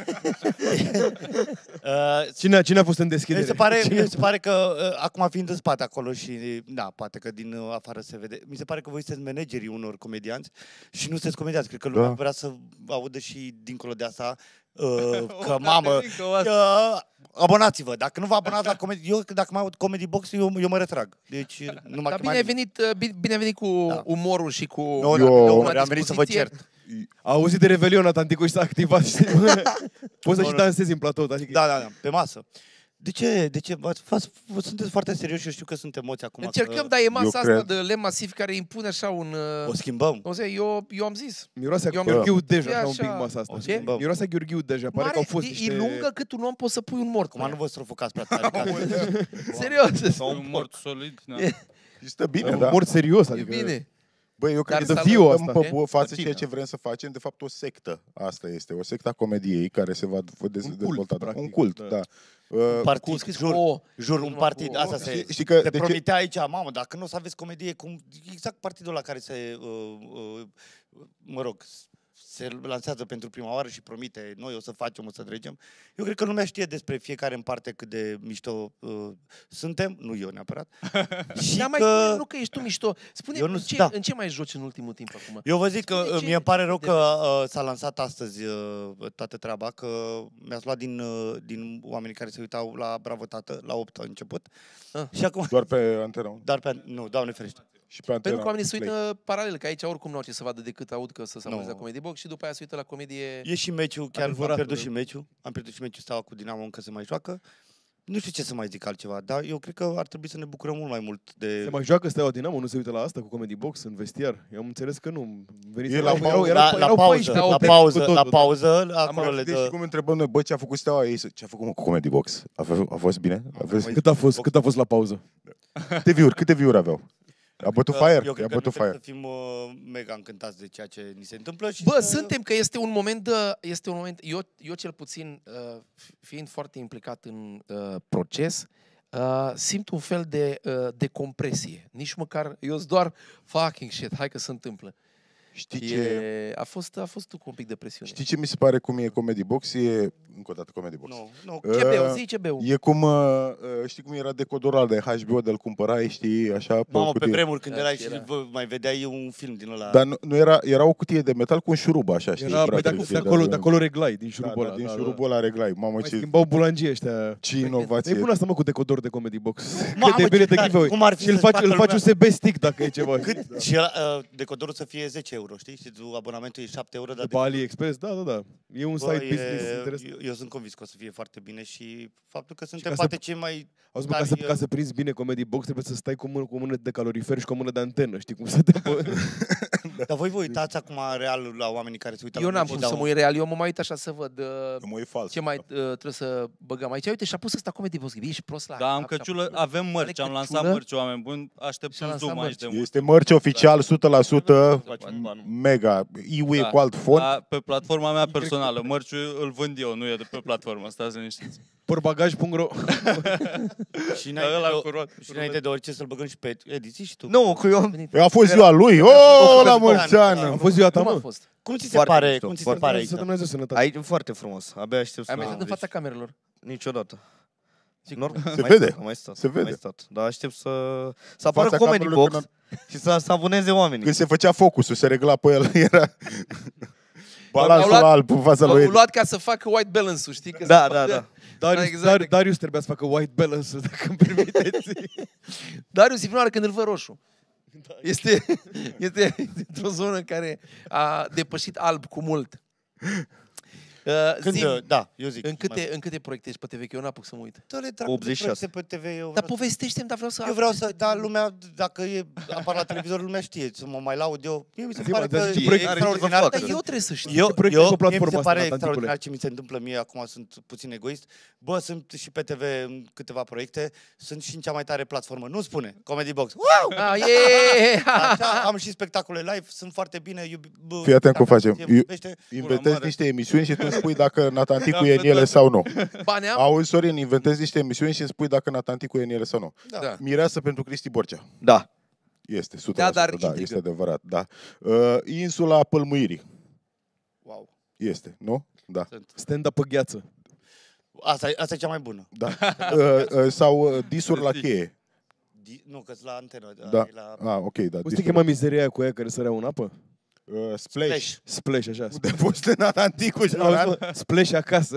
Cine a fost în deschidere? Mi se pare că, acum fiind în spate acolo și, da, poate că din afară se vede, mi se pare că voi sunteți managerii unor comedianți și nu sunteți comedianți. Cred că lumea vrea să audă și dincolo de asta că, mamă, abonați-vă. Dacă nu vă abonați la comedy, eu dacă mai aud Comedy Box, eu mă retrag. Deci, dar bine ai venit cu umorul și cu... Eu am venit să vă cert. A auzit de Revelion, Tanticu, și s-a activat. Poți să și dansezi în platou. Da, pe masă. De ce? Sunteți foarte serioși, eu știu că sunt emoții acum. Încercăm, dar e masa asta de lemn masiv care impune așa un... O schimbăm. Eu am zis. Miroase a Gheorghiu deja, un pic masa asta. Miroase a Gheorghiu deja, pare că au fost niște... E lungă cât un om poți să pui un mort. Acum nu vă strofocați prea tare. Serios. Sau un mort solid. Și stă bine, da. Un mort serios, adică... E bine. Băi, eu cred că față ceea ce vrem să facem, de fapt, o sectă. Asta este, o sectă a comediei care se va dezvolta. Un cult, da. Un partid, jur, un partid. Asta se promitea aici, mamă, dacă nu o să aveți comedie, exact partidul ăla care se, se lansează pentru prima oară și promite, noi o să facem, o să trecem. Eu cred că lumea știe despre fiecare în parte cât de mișto suntem, nu eu neapărat. Și dar mai nu că ești tu mișto. Spune-mi în ce mai joci în ultimul timp acum? Eu vă zic că mie îmi pare rău că s-a lansat astăzi toată treaba, că mi-ați luat din oamenii care se uitau la Bravo Tată, la 8 a început. Și acum... Doar pe Antena 1? Nu, Doamne ferește. Și pe Pentru că oamenii se uită paralel, că aici oricum nu au ce să vadă decât aud că să se aboneze la Comedy Box și după aia se uită la comedie... E și meciul, chiar am pierdut și meciul. Am pierdut și meciul, Steaua cu Dinamo încă se mai joacă. Nu știu ce să mai zic altceva, dar eu cred că ar trebui să ne bucurăm mult mai mult de... Se mai joacă Steaua Dinamo? Nu se uită la asta cu Comedy Box în vestiar? Eu am înțeles că nu. La pauză, acolo le dă... Și cum întrebăm noi, bă, ce a făcut Steaua? Ei, ce a făcut cu Comedy Box? A fost bine? Cât a fost la pauză? Câte view-uri aveau? A bătut fire? Eu cred că nu trebuie să fim mega încântați de ceea ce ni se întâmplă. Și suntem, că este un moment, eu cel puțin, fiind foarte implicat în proces, simt un fel de decompresie. Nici măcar, eu sunt doar fucking shit, hai că se întâmplă. A fost cu un pic de presiune. Știi ce mi se pare cum e Comedy Box? E, încă o dată, Comedy Box. Nu. Ce beu? Zi ce beu. E cum, știi cum era decodorul de HBO de-l cumpărai, știi, așa? Pe vremuri când erai și mai vedeai un film din ăla. Dar nu era o cutie de metal cu un șurub, așa, știi? De acolo reglai, din șurubul ăla. Din șurubul ăla reglai. Mamă, ce... Schimbau bulangii ăștia. Ce inovație. E bună asta, mă, cu decodor de Comedy Box. Cât de bine te giveaway. Și îl faci USB stick dacă e ceva. Și decodorul să fie 10 euro, știi? Și abonamentul e 7 euro. După AliExpress, da. E un site business interesant. Eu sunt convins că o să fie foarte bine și faptul că suntem poate cei mai... Auzi, ca să prinzi bine Comedy Box trebuie să stai cu o mână de calorifer și cu o mână de antenă, știi cum să te... Dar voi vă uitați acum real la oamenii care se uită la... Eu n-am pus să mă uit real, eu mă mai uit așa să văd ce mai trebuie să băgăm aici. Uite, și-a pus ăsta Comedy Box, ești prost la... Da, am căciulă, avem mărci, am lansat mărci, oameni buni, aștept un zoom aici de mult. Este mărci oficial, 100%, mega, e cu alt fond. Pe platforma mea personală, mărciul îl vând eu, nu e de pe platformă, stați liniștiți. Portbagaj.ro Și înainte de orice să-l băgăm și pe ediții și tu. Nu, cu eu... A fost ziua lui, la mulți ani! A fost ziua ta, mă? Cum ți se pare? Cum ți se pare aici? Să Dumnezeu sănătate. Aici foarte frumos, abia aștept să... Ai mai stat în fața camerelor? Niciodată. Se vede, se vede. Dar aștept să apară Comedy Box și să aboneze oamenii. Când se făcea focusul, se regla pe el, era... Balansul alb în fața lui. L-au luat ca să facă white balance-ul, știi? Că da. Darius trebuia să facă white balance, dacă îmi permiteți. Darius e prima oară când îl văd roșu. Este într-o zonă care a depășit alb cu mult. Eu zic. În câte proiecte ești pe TV? Că eu n-apuc să mă uit. 86. Pe TV, dar povestește-mi, dar vreau să... Dar lumea, dacă apar la televizor, lumea știe să mă mai laud eu. Mie mi se pare că e extraordinar. Dar eu trebuie să știu. Mie mi se pare extraordinar ce mi se întâmplă mie, acum sunt puțin egoist. Bă, sunt și pe TV în câteva proiecte, sunt și în cea mai tare platformă. Nu spune, Comedy Box. Wow! Așa, am și spectacole live, sunt foarte bine. Fii atent cum facem. Inventezi niște emisiuni și tu spui dacă Natanticu e în ele sau nu. Auzi, Sorin, inventezi niște emisiuni și îmi spui dacă Natanticu e în ele sau nu. Da. Mireasă pentru Cristi Borcea. Da. Este, 100%. Da, este adevărat. Da. Insula Pălmuirii. Wow. Este, nu? Da. Stand-up pe gheață. Asta e cea mai bună. Da. Sau disuri la cheie. Nu, că-s la antenă. Da. Ok, da. Cum se chema mizeria cu aia care sărea în apă? Splash, așa. De fost în Natanticu. Splash acasă.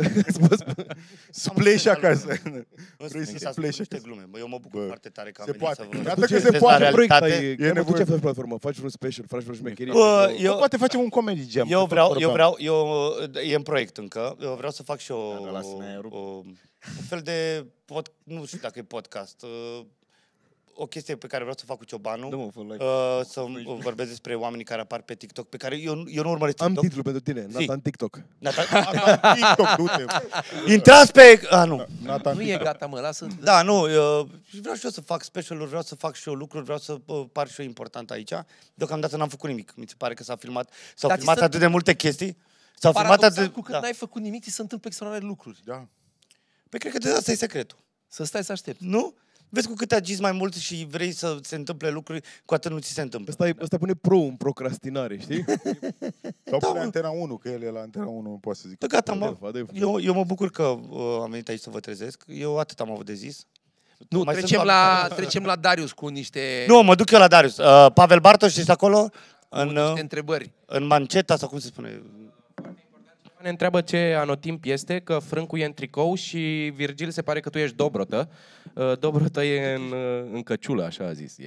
Splash acasă. Splash acasă. Glume. Eu mă bucur foarte tare că am venit să vă... Iată că se poate. E nevoie. Ce platformă? Faci un special, faci vreo șmecherie? Poate facem un comedy jam. Eu vreau, e în proiect încă. Eu vreau să fac și un fel de, nu știu dacă e podcast, o chestie pe care vreau să fac cu Ciobanu, să vorbesc despre oamenii care apar pe TikTok, pe care eu nu urmăresc TikTok. Am titlul pentru tine, Nathan TikTok. Nathan TikTok, du-te. Intrați pe... nu. Nu e gata, mă, lasă... Da, nu, vreau și eu să fac special-uri, vreau să fac și eu lucruri, vreau să par și eu important aici. Deocamdată n-am făcut nimic. Mi se pare că s-au filmat atât de multe chestii. S-au filmat atât... Cu cât n-ai făcut nimic, ți se întâmplă extraordinar lucruri. Da. Păi cred că de asta e secretul. Să stai să aștepți. Nu? Vezi, cu cât agiți mai mult și vrei să se întâmple lucruri, cu atât nu ți se întâmplă. Asta pune pro în procrastinare, știi? Sau pune Antena 1, că el e la Antena 1, nu poate să zic. Da, gata, mă. Eu mă bucur că am venit aici să vă trezesc. Eu atât am avut de zis. Nu, trecem la Darius cu niște... Nu, mă duc eu la Darius. Pavel Bartos, ești acolo? Niște întrebări. În Manceta, sau cum se spune? Ne întreabă ce anotimp este, că Frâncu e în tricou și Virgil se pare că tu ești Dobrotă. Dobrotă e în căciulă, așa a zis.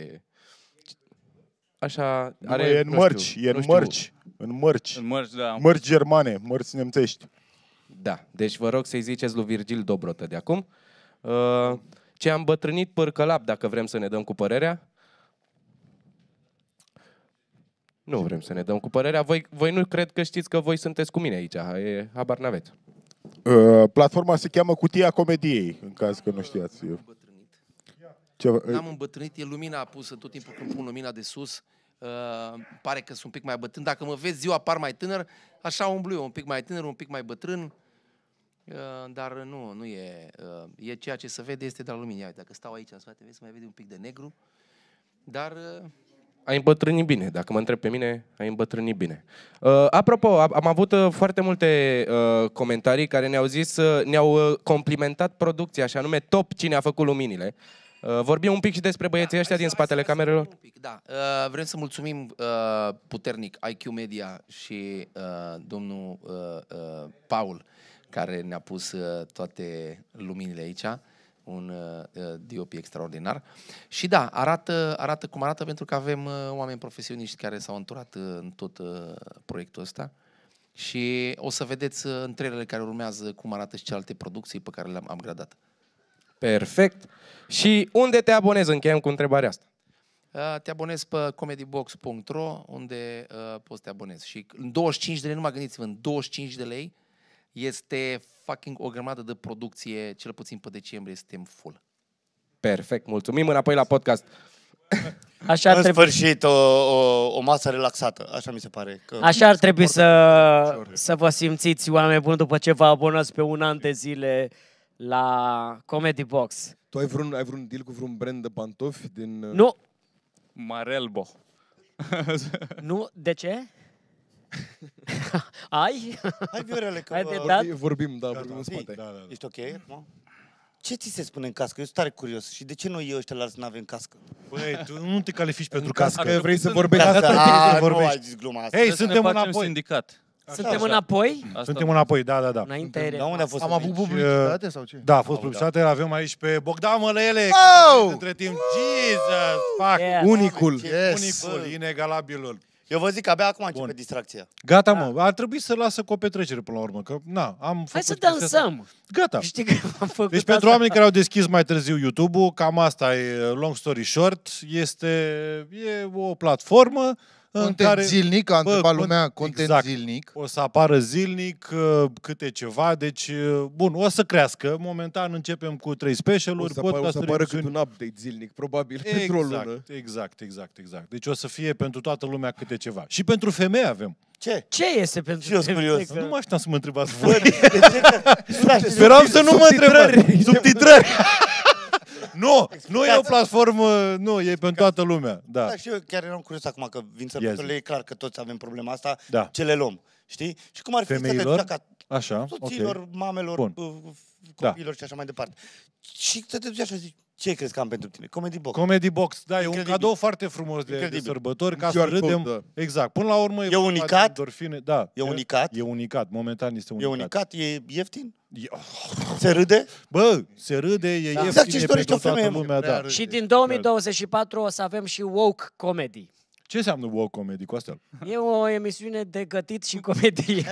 Așa are, e în mărci, în mărci, da. Mărci germane, mărci nemțești. Da, deci vă rog să-i ziceți lui Virgil Dobrotă de acum. Ce am bătrânit pârcălap, dacă vrem să ne dăm cu părerea. Nu vrem să ne dăm cu părerea. Voi nu cred că știți că voi sunteți cu mine aici. Habar n-aveți. Platforma se cheamă Cutia Comediei, în caz că nu știați. N-am îmbătrânit, e lumina apusă tot timpul când pun lumina de sus. Pare că sunt un pic mai bătrân. Dacă mă vezi ziua, par mai tânăr, așa umblu eu, un pic mai tânăr, un pic mai bătrân. Dar nu e. E ceea ce se vede, este de la lumină. Dacă stau aici în spate, vezi, mai vede un pic de negru. Dar... Ai îmbătrânit bine. Dacă mă întreb pe mine, ai îmbătrânit bine. Apropo, am avut foarte multe comentarii care ne-au zis, ne-au complimentat producția, și anume top cine a făcut luminile. Vorbim un pic și despre băieții ăștia din spatele camerelor? Da, vrem să mulțumim puternic IQ Media și domnul Paul, care ne-a pus toate luminile aici. Un DOP extraordinar. Și da, arată cum arată, pentru că avem oameni profesioniști care s-au înturat în tot proiectul ăsta. Și o să vedeți în trailerele care urmează cum arată și celelalte producții pe care le-am upgradat. Perfect. Și unde te abonezi? Încheiem cu întrebarea asta. Te abonezi pe comedybox.ro, unde poți să te abonezi. Și în 25 de lei, nu mă gândiți-vă, în 25 de lei este fucking o grămadă de producție, cel puțin pe decembrie suntem full. Perfect, mulțumim, înapoi la podcast. Așa în sfârșit, o masă relaxată, așa mi se pare. Că așa ar trebui să vă simțiți, oameni buni, după ce vă abonați pe un an de zile la Comedy Box. Tu ai vreun deal cu vreun brand de pantofi din... Nu. Marelbo. Nu, de ce? Ai? Hai, Viorele, că vorbim în spate. Da. Ești ok acum? Ce ți se spune în cască? Eu sunt tare curios. Și de ce noi ăștia la nu avem cască? Băi, tu nu te califici pentru cască. Că vrei să vorbești. Nu ai zis gluma asta. Hei, suntem înapoi. Sindicat. Suntem înapoi? Suntem înapoi, da. Am avut publicitate sau ce? Da, a fost publicitate, avem aici pe Bogdan Mălăele, între timp, Jesus, fuck, unicul, inegalabilul. Eu vă zic că abia acum începe distracția. Gata, mă, ar trebui să lasă cu o petrecere până la urmă, că am făcut. Hai să dansăm. Gata. Știi că am făcut deci pentru oamenii care au deschis mai târziu YouTube-ul, cam asta e, long story short, e o platformă content care, zilnic, a întrebat lumea, content zilnic. O să apară zilnic câte ceva, deci, bun, o să crească. Momentan începem cu 3 specialuri. O să apară cât un update zilnic, probabil, pentru o lună. Exact. Deci o să fie pentru toată lumea câte ceva. Și pentru femei avem. Ce este pentru femei? Nu mă așteptam să mă întrebați voi. Speram să nu mă întrebați. Subtitrări. Nu e o platformă, nu, e pentru toată lumea. Da, și eu chiar eram curios acum că vin sărbătorile, e clar că toți avem problema asta, ce le luăm, știi? Și cum ar fi femeilor, să te duci așa, soților, mamelor, copiilor și așa mai departe. Și să te duci așa și zici, ce crezi că am pentru tine? Comedy Box. Comedy Box, da, e un cadou foarte frumos de sărbători, ca să râdem. Exact, până la urmă e unicat? Da, e unicat? E unicat, momentan este unicat. E unicat, e ieftin? Se râde? Bă, se râde, e ieftin, exact ce-și dorește o femeie, lumea, da. Și din 2024 o să avem și woke comedy. Ce înseamnă woke comedy, Costel? E o emisiune de gătit și comedie.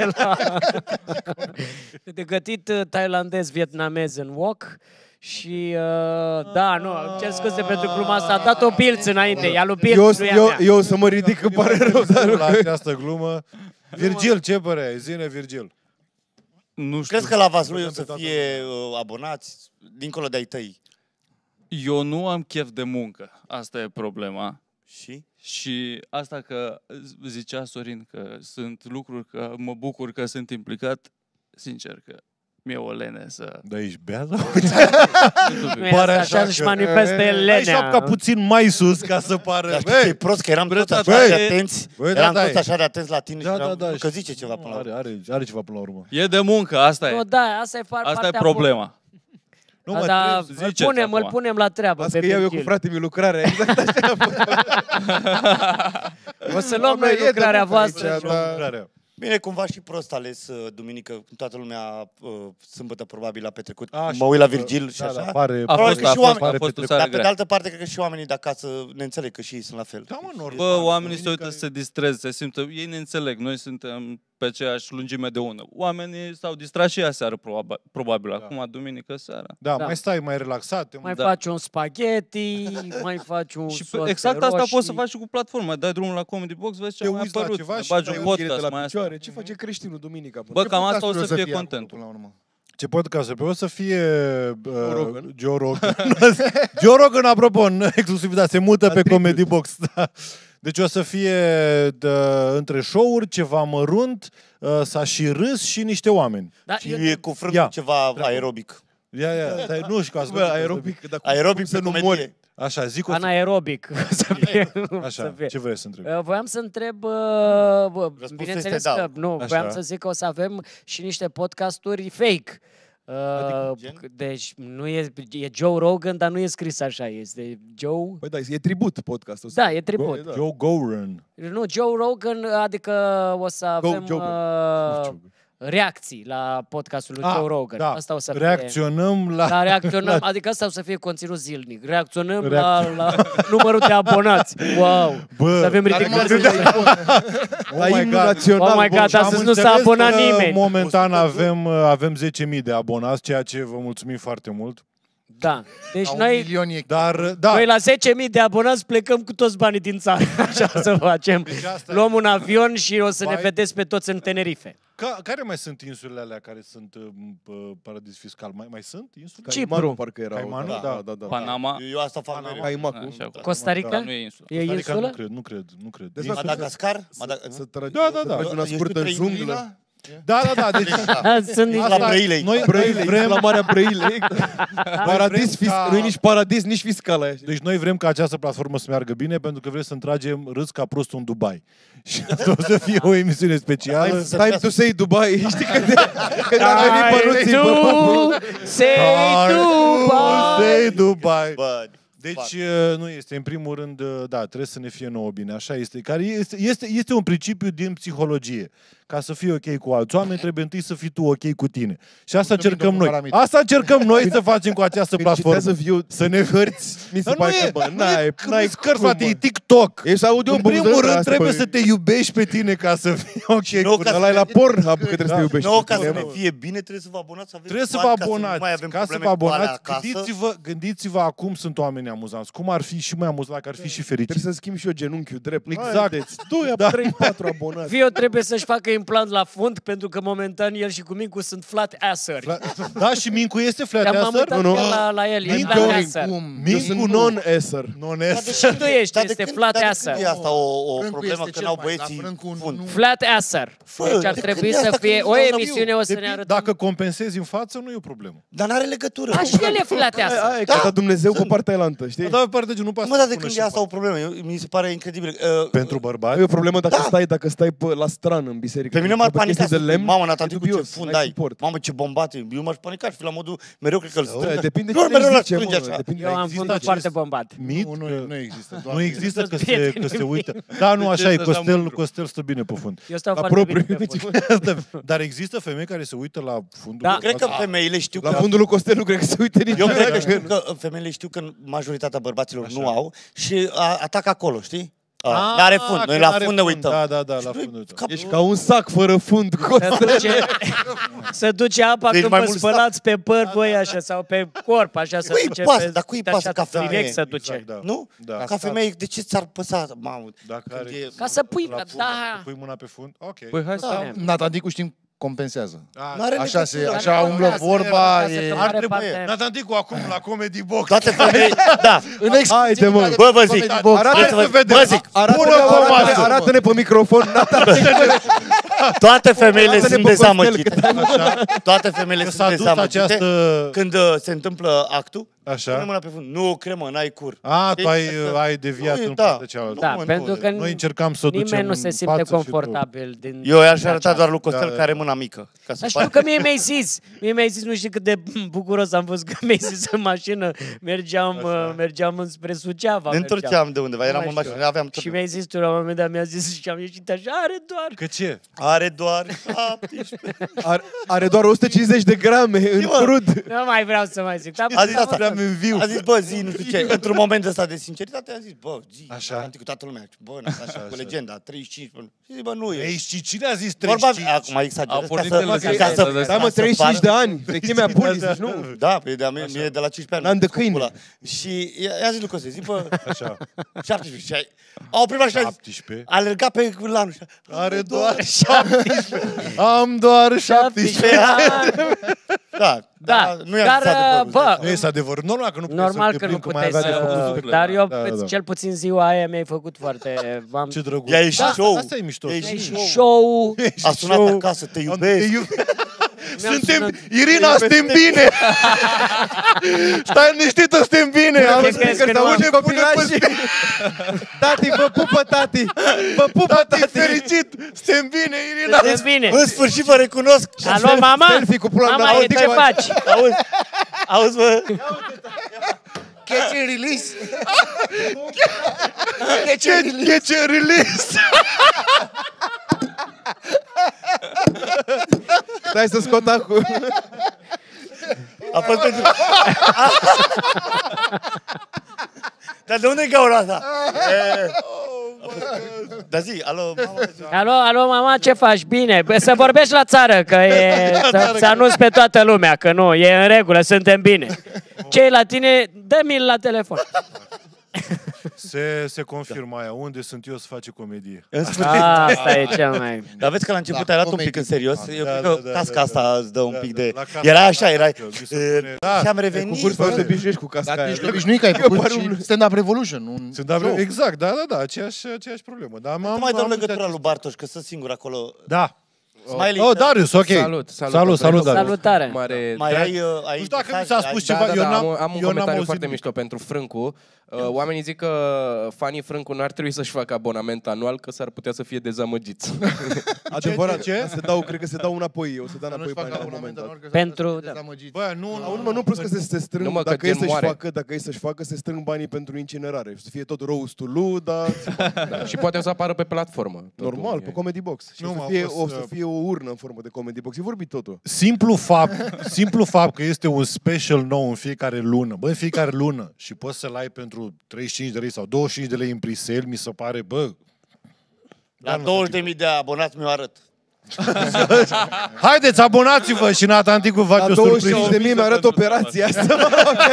De gătit thailandez, vietnamez în wok. Și, cer scuze pentru gluma asta, a dat-o Bilț înainte, i-a lui Bilț, eu o să mă ridic, că pare rău. La această glumă. Virgil, ce părere? Zine, Virgil. Nu știu. Crezi că la Vaslui o să fie abonați dincolo de ai tăi? Eu nu am chef de muncă, asta e problema. Și? Și asta că zicea Sorin că sunt lucruri, că mă bucur că sunt implicat, sincer că mi-e o lene să... Da, ești beat? Pare așa își manifeste lenea. Ai șapca puțin mai sus ca să pară... Dar știi ce e prost? Că eram toți așa de atenți. Eram toți așa de atenți la tine și că zice ceva până la urmă. Are ceva până la urmă. E de muncă, asta e. Da, asta e partea. Asta e problema. Dar îl punem la treabă. Asta că iau eu cu frate mi lucrarea, exact așa. O să luăm noi lucrarea voastră. Bine, cumva și prost ales duminică, toată lumea sâmbătă probabil a petrecut. Mă uit la Virgil și așa. A fost dar pe de altă parte, cred că și oamenii de acasă ne înțeleg că și ei sunt la fel. Bă, oamenii se uită să se distreze, se simtă, ei ne înțeleg, noi suntem pe aceeași lungime de undă. Oamenii s-au distrat și aseară, probabil, acum, duminică seara. Da, mai stai mai relaxat. Mai faci un spaghetti, mai faci un sos exact asta poți să faci și cu platforma. Dai drumul la Comedy Box, vezi ce a mai apărut. Bagi un podcast mai asta. Ce face creștinul duminica? Bă, cam asta o să fie contentul. Ce podcast? O să fie Joe Rogan. Joe Rogan, apropo, în exclusivitate, se mută pe Comedy Box. Deci o să fie între show-uri, ceva mărunt, s-a și râs și niște oameni. Și e cu frântul ceva aerobic. Nu știu ca să aerobic să nu mori. Așa, zic anaerobic. Așa, ce vrei să întrebi? Voiam să întreb, bineînțeles că voiam să zic că o să avem și niște podcasturi fake. Deci nu e Joe Rogan, dar nu e scris așa, este Joe... Păi da, e tribut podcastul ăsta. Da, e tribut. Joe Rogan. Nu, Joe Rogan, adică o să avem reacții la podcastul lui Joe Rogan. Da. Asta o să reacționăm reacționăm, adică asta o să fie conținut zilnic. Reacționăm la numărul de abonați. Wow! Bă, să avem ridicări. Oh my God, astăzi nu s-a abonat nimeni. Momentan avem 10.000 de abonați, ceea ce vă mulțumim foarte mult. Da. Deci noi la 10.000 de abonați plecăm cu toți banii din țară. Așa să facem. Deci luăm un avion și o să ne vedeți pe toți în Tenerife. Care mai sunt insulele alea care sunt paradis fiscal? Mai sunt insule? Cipru. Parcă erau. Caimanul? Da. Panama. Eu asta fac mereu. Caimacul. Costa Rica? Nu e insulă. E insulă? Nu cred. Madagascar? Da. Una scurtă în junglă. Da. Deci, sunt la Brăilei. Noi vrem la Marea Brăilei. Paradis fiscal, nu e nici paradis, nici fiscal aia. Deci noi vrem ca această platformă să meargă bine pentru că vrem să tragem râs ca prostul în Dubai. Și asta o să fie o emisiune specială. Time to say Dubai. Știi când a venit Pănuții? Say Dubai. Deci, nu este, în primul rând, trebuie să ne fie nouă bine, așa este. Care este un principiu din psihologie. Ca să fii ok cu alți oameni, trebuie întâi să fii tu ok cu tine. Și asta încercăm noi. Asta încercăm noi să facem cu această platformă. Să ne hărți. Mi se pare că, bă, n-ai scări, frate, e TikTok. În primul rând, trebuie să te iubești pe tine ca să fii ok cu tine. Ăla e la Pornhub, că trebuie să te iubești. Nu, ca să ne fie bine, trebuie să vă abonați. Trebuie să vă abonați. Ca să vă abonați, gândiți-vă acum sunt oameni amuzanți. Cum ar fi și mai amuzant, dacă ar fi și fericit. Trebuie să schimb și eu genunchiul drept. Exact. 2, 3, 4 abonați. Vio trebuie să-și facă implant la fund, pentru că momentan el și cu Mincu sunt flat asseri. Da, și Mincu este flat asser? Nu. La el, e flat asser. Mincu non-asser. Și tu este flat asser. E asta o problemă că n-au băieții fund. Flat asser. Deci ar trebui să fie o emisiune, o să ne arătăm. Dacă compensezi în față, nu e o problemă. Dar n-are legătură. Și el e flat asser. Că a dat Dumnezeu pe partea elantă, știi? Da, partea nu poate. Mă, dar de când e asta o problemă? Mi se pare incredibil. Pentru bărbați? E o problemă dacă stai la strană în biserică. Pe mine m-ar panica de lemn. Mamă, Natalicu, ce fund ai. Mamă, ce bombate. Eu m-aș panica și fi la modul, mereu cred că îl strâng. Depinde cine zice, eu am fundul foarte bombat. Nu există. Nu există că se uită. Da, nu, așa e. Costel stă bine pe fund. Eu stau foarte bine pe fund. Dar există femei care se uită la fundul? Da, cred că femeile știu că... La fundul lui Costel nu cred că se uită nici. Eu cred că știu că femeile știu că majoritatea bărbaților nu au și atacă acolo, știi? N-are fund, noi la fund ne uităm. Da, la fund ne uităm. Ești ca un sac fără fund. Să duce apa când vă spălați pe păr voi așa, sau pe corp, așa să duce. Dar cui pasă ca femeie? Să duce. Nu? Ca femeie, de ce ți-ar păsa? Ca să pui, pui mâna pe fund? Ok. Păi hai să... Natalicu știm compensează. Așa umblă vorba. Natanticu acum la Comedy Box. Toate femei, da. Haide, mă. Bă, vă zic. Arată-ne pe microfon. Toate femeile sunt dezamăgite. Toate femeile sunt dezamăgite când se întâmplă actul. Așa. Pune mâna pe fund. Nu, cremă, n-ai cur. Tu ai deviat în partea cealaltă. Da, pentru că noi încercam să o ducem nimeni nu se simte confortabil. Eu i-aș arăta doar lui Costel care are mâna mică. Dar știu că mie mi-ai zis, nu știu cât de bucuros am fost că mi-ai zis în mașină, mergeam înspre Suceava. Ne întorceam de undeva, eram în mașină, aveam tot. Și mi-ai zis tu la un moment dat, mi-a zis și am ieșit așa, are doar. Că ce? Are doar 17. Are doar 150 de grame în crud. Nu mai vreau să mai zic. A zis asta. A zis, bă, zi, nu știu ce. Într-un moment ăsta de sinceritate a zis, bă, zi, cu toată lumea. Bă, așa, cu legenda, 35. Și zic, bă, nu e. Ei, cine a zis 35? Acum exagerez. Da, mă, 35 de ani. Vechimea pulii, zici, nu? Da, pe mie de la 15 ani. N-am de câini. Și i-a zis lui Costel, zic, bă, 17. Și au oprit așa, 17. Alergat pe lanul. Are doar 17. Am doar 17 ani. Da, nu e adevărul. Nu este adevărul. Normal că nu puteți să... Dar eu, cel puțin ziua aia mi-ai făcut foarte... Ce drăguț. I-a ieșit show. Asta e mișto. Show. A sunat acasă, te iubesc. Suntem, Irina, suntem bine! Stai liniștită, suntem bine! Tati, vă pupă, tati! Vă pupă, tati! Fericit! Suntem bine, Irina! Suntem bine! În sfârșit vă recunosc! Alo, mama? Mama, ce faci? Auzi, bă! Catch and release! Catch and release! Stai să scot acum. A fost pentru... Dar de unde e gaura asta? Dar zi, alo, mama. Alo, mama, ce faci? Bine. Să vorbești la țară, că e... Să anunți pe toată lumea, că nu, e în regulă, suntem bine. Ce la tine? Dă-mi-l la telefon. Se confirmă aia. Unde sunt eu să face comedie? Asta e cel mai... Dar vezi că la început ai luat un pic în serios. Eu cred că casca asta îți dă un pic de... Era așa, erai... Și am revenit... Cu curs te obișnuiești cu casca aia. Dar ești obișnuit că ai făcut și Stand-Up Revolution. Exact, da, aceeași problemă. Nu mai dau legătura lui Bartoș, că sunt singur acolo. Da. Smiley. Oh, Darius, ok. Salut, Darius. Salutare. Mai ai nu știu dacă mi s-a spus ceva. Am un comentariu foarte mișto pentru Frâncu. Oamenii zic că fanii Frâncu nu ar trebui să-și facă abonament anual, că s-ar putea să fie dezamăgiți. Adevărat, ce? Cred că se dau înapoi. O să dau înapoi bani la un moment dat. Pentru... Bă, nu, plus că se strâng, dacă e să-și facă, se strâng banii pentru incinerare. Să fie tot roast-ul lui, dar... Și poate o să apară pe platformă. Normal, pe Comedy Box. Și o să fie o urnă în formă de Comedy Box. E vorbit totul. Simplu fapt că este un special nou în fiecare lună. Bă, în fiecare lună. Și poți să-l ai pentru 35 de lei sau 25 de lei în pre-sale, mi se pare, bă... La 20.000 de abonați mi-o arăt. Haideți, abonați-vă și Natanticu face o surpriză. 25.000 mi-arăt operația asta.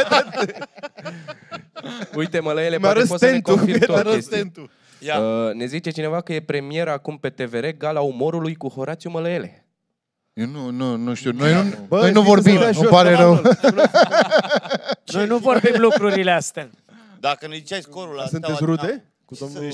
Uite, Mălăele, poate poți să ne confirmi tu o chestie. Ne zice cineva că e premiera acum pe TVR Gala Umorului cu Horațiu Mălăele. Eu nu știu. Noi nu vorbim, îmi pare rău. Noi nu vorbim lucrurile astea. Dacă ne ziceai scorul la... Sunteți rude? Cu domnul...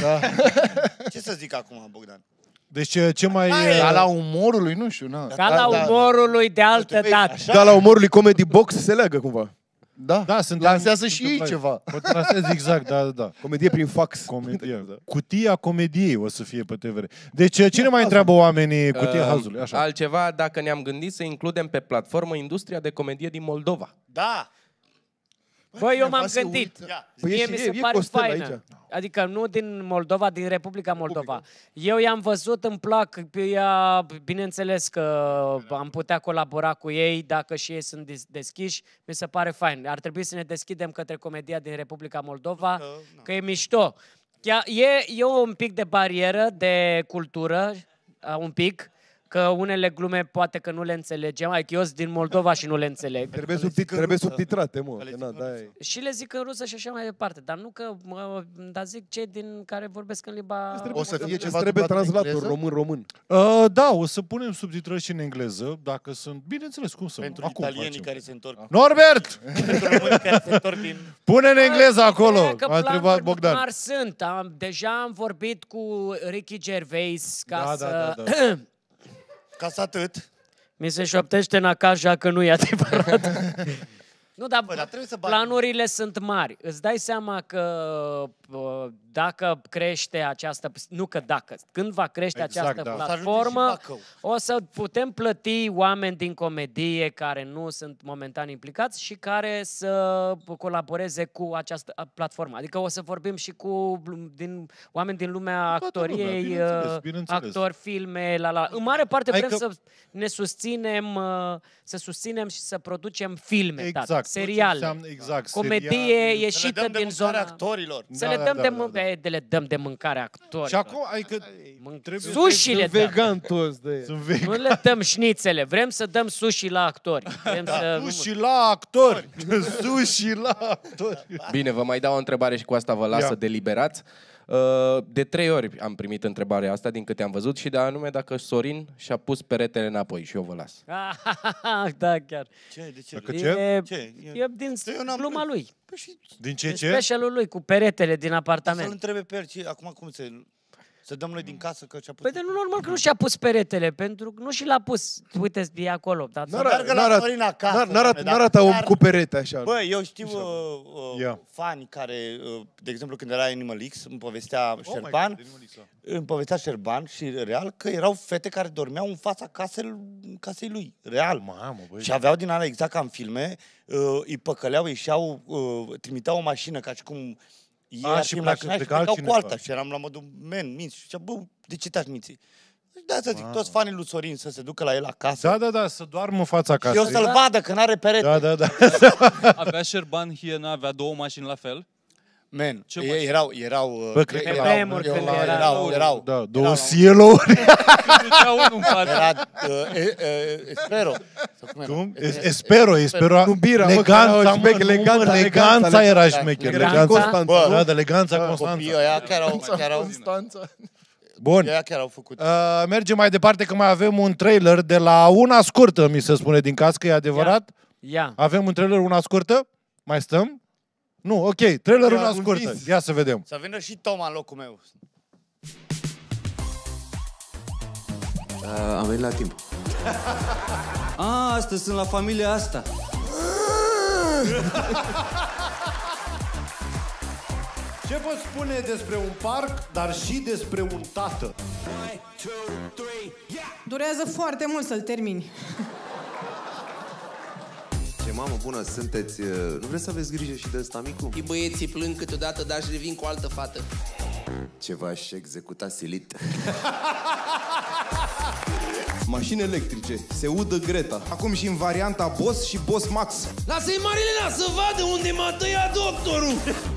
Ce să zic acum, Bogdan? Deci ce mai... Gala Umorului, nu știu. Gala Umorului de altă dată. Gala Umorului Comedy Box se leagă cumva. Da, lansează și ei ceva. Exact, da. Comedie prin fax. Cutia comediei o să fie pe TVR. Deci cine mai întreabă oamenii cutia hazului? Așa. Altceva, dacă ne-am gândit să includem pe platformă industria de comedie din Moldova. Da! Băi, eu m-am gândit. Mie mi se pare faină. Adică nu din Moldova, din Republica Moldova. Eu i-am văzut, îmi plac, bineînțeles că am putea colabora cu ei dacă și ei sunt deschiși. Mi se pare fain. Ar trebui să ne deschidem către comedia din Republica Moldova, că e mișto. E un pic de barieră de cultură, un pic, că unele glume poate că nu le înțelegem. Adică eu sunt din Moldova și nu le înțeleg. Trebuie subtitrate, mă. Și le zic în rusă și așa mai departe. Dar nu că, dar zic cei din care vorbesc în limba... O să fie ceva trebuie translator român-român. Da, o să punem subtitrări și în engleză, dacă sunt... Bineînțeles, cum să... Pentru italienii care se întorc. Norbert! Pentru românii care se întorc din... Pune în engleză acolo! A întrebat Bogdan. Deja am vorbit cu Ricky Gervais ca să... Ca să atât. Mi se șoptește în acaja că nu e adevărat. Nu, dar planurile sunt mari. Îți dai seama că dacă crește această... Nu că dacă. Când va crește această platformă, o să putem plăti oameni din comedie care nu sunt momentan implicați și care să colaboreze cu această platformă. Adică o să vorbim și cu oameni din lumea actoriei, actori, filme, În mare parte vrem să ne susținem, să susținem și să producem filme, seriale. Comedie ieșită din zona actorilor. Să le dăm de mâncare actorilor. Și acum, adică sushi le dăm. Vegan toți de. Nu le dăm șnițele, vrem să dăm sushi la actori. Sushi la actori. Sushi la actori. Bine, vă mai dau o întrebare și cu asta vă las să deliberați. De 3 ori am primit întrebarea asta, din câte am văzut, și de anume dacă Sorin și-a pus peretele înapoi și eu vă las. Da, chiar. Ce? E din gluma lui. Din ce? Specialul lui cu peretele din apartament. Să-l întrebe pe el, acum cum se... Să dăm noi din casă că și-a pus... Păi de nu normal că nu și-a pus peretele, pentru că nu și l-a pus. Uite, e acolo. N-arată om cu perete așa. Bă, eu știu fani care, de exemplu, când era Animal X, îmi povestea Șerban și real că erau fete care dormeau în fața casei lui. Real. Mamă, băi. Și aveau din alea exact ca în filme, îi păcăleau, ieșeau, trimiteau o mașină ca și cum și plecau cu alta. Și eram la modul, minți. Și zicea, bă, de ce te-aș minți? De asta zic, toți fanii lui Sorin să se ducă la el acasă. Da, să doarmă în fața casei. Și eu să-l vadă, că n-are perete. Da. Avea Șerban Hiena, avea 2 mașini la fel? Man, erau... Bă, cred că erau. Da, 2 Cielo-uri. Espero. Cum? Espero. Nu bira, Leganța era șmecher. Leganța Constanța. Copiii ăia chiar au... Bun. Chiar au făcut. Mergem mai departe că mai avem un trailer de la Una Scurtă, mi se spune din cască, e adevărat? Ia. Avem un trailer Una Scurtă? Mai stăm? Nu, ok, trailer Una Scurtă. Ia să vedem. Să vină și Toma în locul meu. Am venit la timp. Astăzi sunt la familia asta. Ce vă spune despre un parc, dar și despre un tată? Durează foarte mult să-l termini. Ce mamă bună sunteți, nu vreți să aveți grijă și de ăsta micu? Băieții plâng câteodată, dar își revin cu o altă fată. Ce v-aș executa silit. Mașini electrice, se udă Greta. Acum și în varianta Boss și Boss Max. Lasă-i Marilena să vadă unde m-a tăiat doctorul!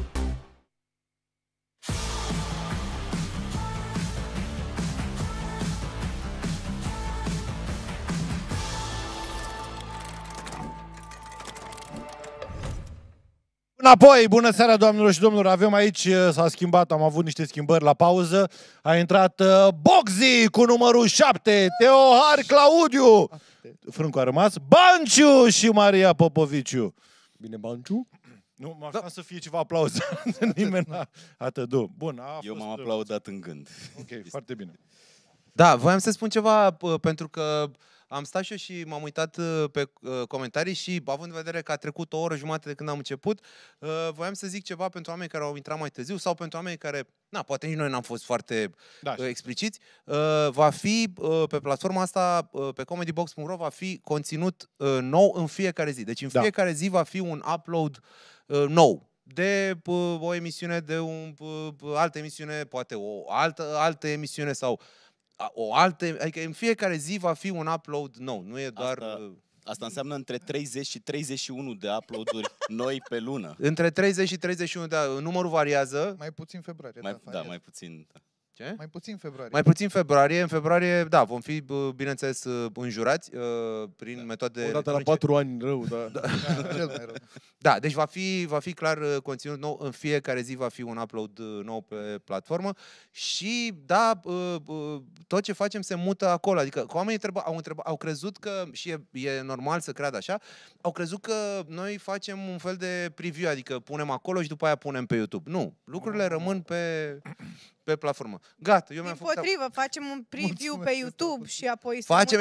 Înapoi, bună seara, doamnelor și domnilor. Avem aici, s-a schimbat, am avut niște schimbări la pauză. A intrat Boxy cu numărul 7, Teohar Claudiu. Frâncu a rămas, Banciu și Maria Popoviciu. Bine, Banciu? Nu, mă așteptam să fie ceva aplauze. Nimeni n-a atât. Bun, eu m-am aplaudat în gând. Ok, foarte bine. Da, voiam să spun ceva, pentru că am stat și eu și m-am uitat pe comentarii și, având în vedere că a trecut o oră jumate de când am început, voiam să zic ceva pentru oameni care au intrat mai târziu sau pentru oameni care, poate nici noi n-am fost foarte expliciți. Va fi pe platforma asta, pe comedybox.ro, va fi conținut nou în fiecare zi. Deci în fiecare zi va fi un upload nou. De o emisiune, de altă emisiune, poate o altă emisiune sau adică în fiecare zi va fi un upload nou, nu e doar... Asta înseamnă între 30 și 31 de uploaduri noi pe lună. Între 30 și 31 de... Numărul variază. Mai puțin februarie. Mai puțin. Ce? Mai puțin februarie. Mai puțin februarie. În februarie, da, vom fi, bineînțeles, înjurați prin metode... Odată la 4 ani rău, da. Cel mai rău. Da, deci va fi clar conținut nou. În fiecare zi va fi un upload nou pe platformă și, da, tot ce facem se mută acolo. Adică oamenii au crezut că, și e normal să creadă așa, au crezut că noi facem un fel de preview, adică punem acolo și după aia punem pe YouTube. Nu, lucrurile rămân pe platformă. Gata, eu mi-am făcut... Împotrivă, facem un preview pe YouTube și apoi facem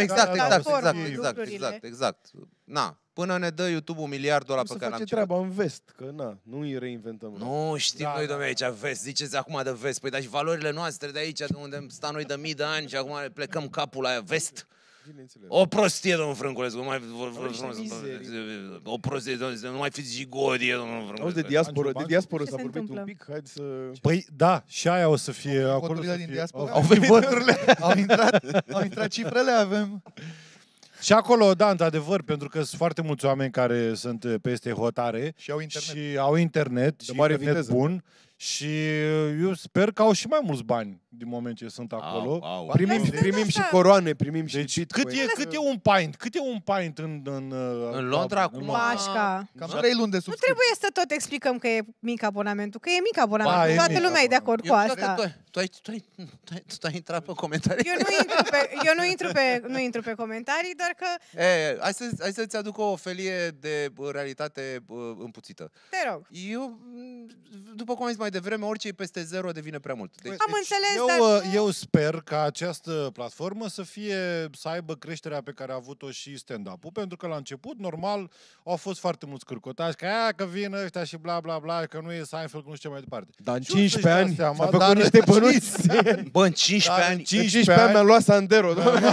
exact. Na, până ne dă YouTube $1 miliard pe care l-am treaba în vest, că nu îi reinventăm. Nu știm noi, domnule, aici vest. Ziceți acum de vest. Păi, dar și valorile noastre de aici, de unde stăm noi de mii de ani și acum plecăm capul la vest. O prostie, domnul Frânculescu, o prostie, nu mai fiți jigodie, domnul Frânculescu. Auzi, de diasporă s-a vorbit un pic, haideți să... Păi da, și aia o să fie acolo. Voturile din diaspora. Au venit voturile. Au intrat cifrele, avem. Și acolo, da, într-adevăr, pentru că sunt foarte mulți oameni care sunt peste hotare și au internet, și internet bun. Și eu sper că au și mai mulți bani din moment ce sunt acolo. Primim și coroane, primim și bitcoin. Cât e un pint? Cât e un pint în Londra acum? Mașca. Cam 3 luni de subscripție. Nu trebuie să tot explicăm că e mic abonamentul, că e mic abonamentul. Toată lumea e de acord cu asta. Tu ai intrat pe comentarii? Eu nu intru pe comentarii, doar că... Hai să-ți aduc o felie de realitate împuțită. Te rog. Eu după cum am zis mai devreme, orice e peste 0 devine prea mult. Deci, am înțeles, eu sper ca această platformă să aibă creșterea pe care a avut-o și stand-up-ul, pentru că la început, normal, au fost foarte mulți cârcotași, că vin ăștia și bla bla bla, că nu e Seinfeld, că nu știu ce mai departe. Dar în 15 ani s-a făcut niște bănuți. Bă, în 15 ani? 15 ani mi-am luat Sandero.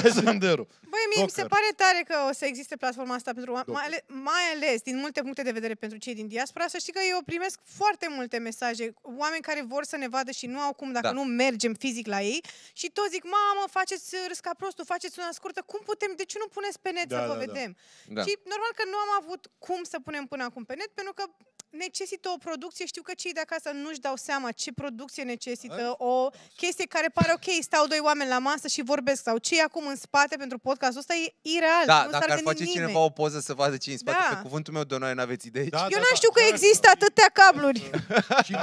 Băi, mie mi se pare tare că o să existe platforma asta pentru mai ales din multe puncte de vedere pentru cei din diaspora. Să știi că eu primesc foarte multe mesaje, oameni care vor să ne vadă și nu au cum dacă nu mergem fizic la ei și toți zic, mamă, faceți Râs ca prostul, faceți una scurtă, cum putem, de ce nu puneți pe net să vă vedem? Da. Și normal că nu am avut cum să punem până acum pe net, pentru că necesită o producție, știu că cei de acasă nu-și dau seama ce producție necesită, o chestie care pare ok, stau doi oameni la masă și vorbesc, sau ce e acum în spate pentru podcastul ăsta e ireal. Da, dacă ar face cineva o poză să vadă ce în spate, pe cuvântul meu de onoare n-aveți idei. Eu nu știu că există atâtea cabluri. Și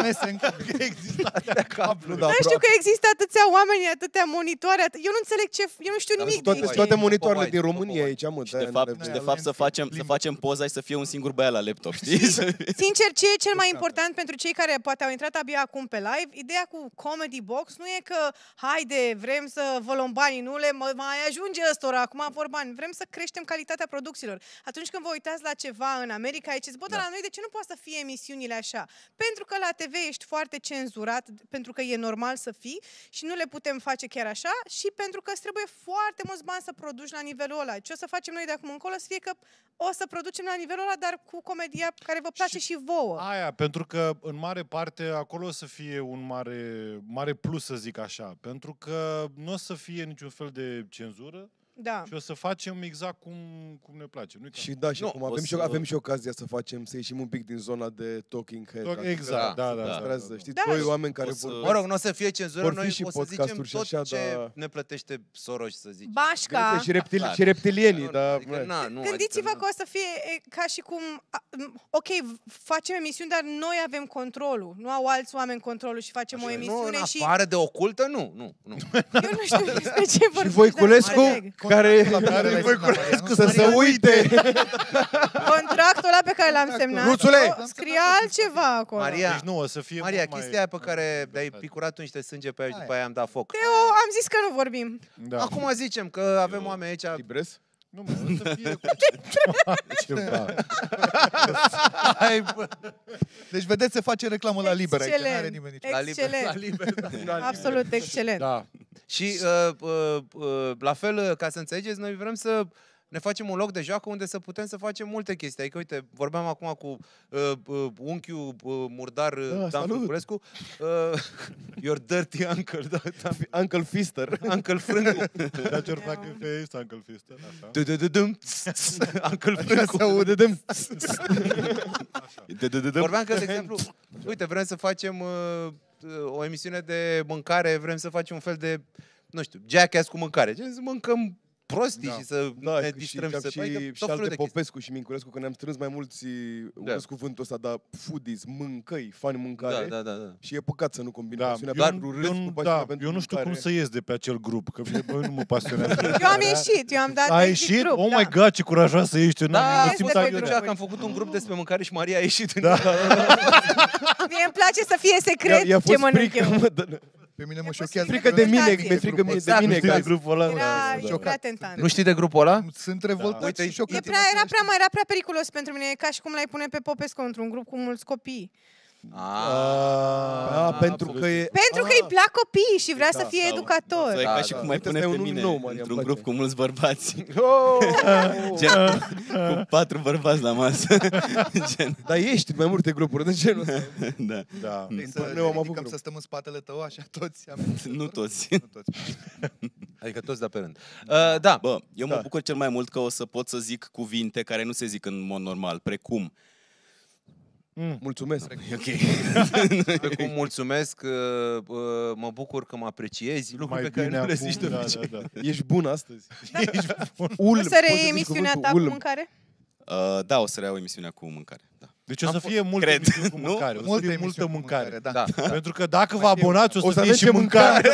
există atâtea cabluri. Nu știu că există atâția oameni, atâtea monitoare, eu nu înțeleg ce, eu nu știu nimic de aici. Toate monitoarele din România aici, mă. Și de fapt să facem poza și să fie un singur băiat la laptop, știi? Sincer, ce e cel mai important pentru cei care poate au intrat abia acum pe live, ideea cu Comedy Box nu e că haide, vrem să vă luăm banii, nu le mai ajunge ăstora, acum vor bani, vrem să creștem calitatea producțiilor. Atunci când vă uitați la ceva în America, ziceți, bă, dar la noi de ce nu poate să fie emisiunile așa? Pentru că la TV ești foarte cenzurat, pentru că e normal să fii și nu le putem face chiar așa și pentru că îți trebuie foarte mulți bani să produci la nivelul ăla. Ce o să facem noi de acum încolo să fie că o să producem la nivelul ăla, dar cu comedia care vă place și vouă. Aia, pentru că în mare parte acolo o să fie un mare plus, să zic așa, pentru că nu o să fie niciun fel de cenzură. Da. Și o să facem exact cum ne place. Și da, și cum avem și ocazia să ieșim un pic din zona de talking head. Exact, da. Știți, doi oameni care vor... Mă rog, nu o să fie cenzură, noi o să zicem tot ce ne plătește Soros, să zicem. Bașca. Și reptilienii, dar... Gândiți-vă că o să fie ca și cum... Ok, facem emisiuni, dar noi avem controlul. Nu au alți oameni controlul și facem o emisiune și... Nu, în afară de ocultă, nu. Eu nu știu despre ce vorbim. Și Voiculescu... care să se uite. Contractul ăla pe care l-am semnat, scrie altceva acolo. Maria, deci nu, o să fie chestia aia pe care de-ai picurat tu niște sânge pe aia și după aia am dat foc. Eu am zis că nu vorbim. Da. Acum zicem că avem oameni aici... Libres? Nu, mă, o să fie ceva. Deci vedeți, se face reclamă la Liber aici, n-are nimeni nicio. Excelent. Absolut excelent. Da. Și la fel, ca să înțelegeți, noi vrem să ne facem un loc de joacă unde să putem să facem multe chestii. Adică, uite, vorbeam acum cu unchiul murdar Dan Furculescu. Your dirty uncle. Uncle Fister. Uncle Frâncu. Da, ce-or fac în face, Uncle Fister. Uncle Frâncu. Se aude de... Vorbeam că, de exemplu, uite, vrem să facem o emisiune de mâncare, vrem să facem un fel de, nu știu, Jackass cu mâncare. Să mâncăm prostii și să ne distrăm și să... Și alte Popescu și Minculescu, că ne-am strâns mai mulți, urăsc cuvântul ăsta, dar foodies, mâncăi, fani mâncare. Da. Și e păcat să nu combine pasiunea pentru râs cu pasiunea pentru eu nu știu cum să ies de pe acel grup, că nu mă pasionează. Eu am ieșit, eu am dat Ai ieșit? Grup, oh my God, ce curajoasă ești. Da, că am făcut un grup despre mâncare și Maria a ieșit. Mie îmi place să fie secret ce mănânc eu. Pe mine mă șochează. Frică de mine, mi-e frică mie de mine. De grupul ăla. Era tentant. Nu știi de grupul ăla? Sunt revoltat și șocat. Era prea periculos pentru mine, ca și cum l-ai pune pe Popescu într-un grup cu mulți copii. Pentru că îi plac copiii și vrea să fie educator. E ca și cum mai pune pe mine într-un grup cu mulți bărbați. Cu 4 bărbați la masă. Dar ești mai multe grupuri de genul ăsta. Da. Să stăm în spatele tău, așa toți. Nu toți. Adică toți, dar pe rând. Da. Bă, eu mă bucur cel mai mult că o să pot să zic cuvinte care nu se zic în mod normal, precum mulțumesc. Precum mulțumesc, mă bucur că mă apreciezi, lucruri pe care nu le zici de obicei. Ești bun astăzi. O să reiei emisiunea ta cu mâncare? Da, o să reiau emisiunea cu mâncare. Da. Deci o să fie multe emisiuni cu mâncare. O să fie multă mâncare. Da. Pentru că dacă vă abonați, o să fie și mâncare.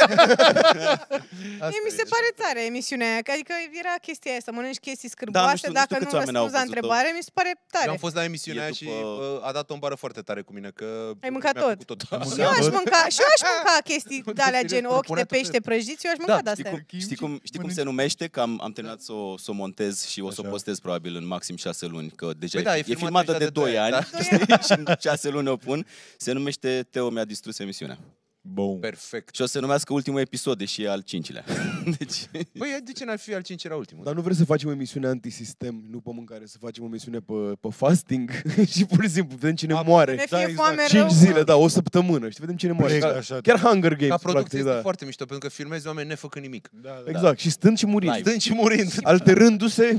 Mie mi se pare tare emisiunea aia. Adică era chestia aia, să mănânci chestii scârboase, dacă nu răspunzi la întrebare, mi se pare tare. Eu am fost la emisiunea aia și a dat o bară foarte tare cu mine. Ai mâncat tot. Și eu aș mânca chestii de-alea gen ochi de pește prăjiți, eu aș mânca de-astea. Știi cum se numește? Că am terminat să o montez și o să o postez probabil în maxim 6 luni. Că deja e filmată de 2 ani și în 6 luni o pun. Se numește Teo mi-a distrus emisiunea. Bun. Perfect. Și o să numească ultimul episod, deși e al 5-lea. Deci... Băi, de ce n-ar fi al 5-lea ultimul? Dar nu vrei să facem o emisiune antisistem, nu pe mâncare, să facem o emisiune pe fasting și pur și simplu vedem cine moare. Ne fie foame 5 zile, da, o săptămână, știi, vedem cine moare. Chiar Hunger Games. Ca producție este foarte mișto, pentru că filmezi oameni nefăcând nimic. Exact, și stând și murind. Stând și murind. Alterându-se.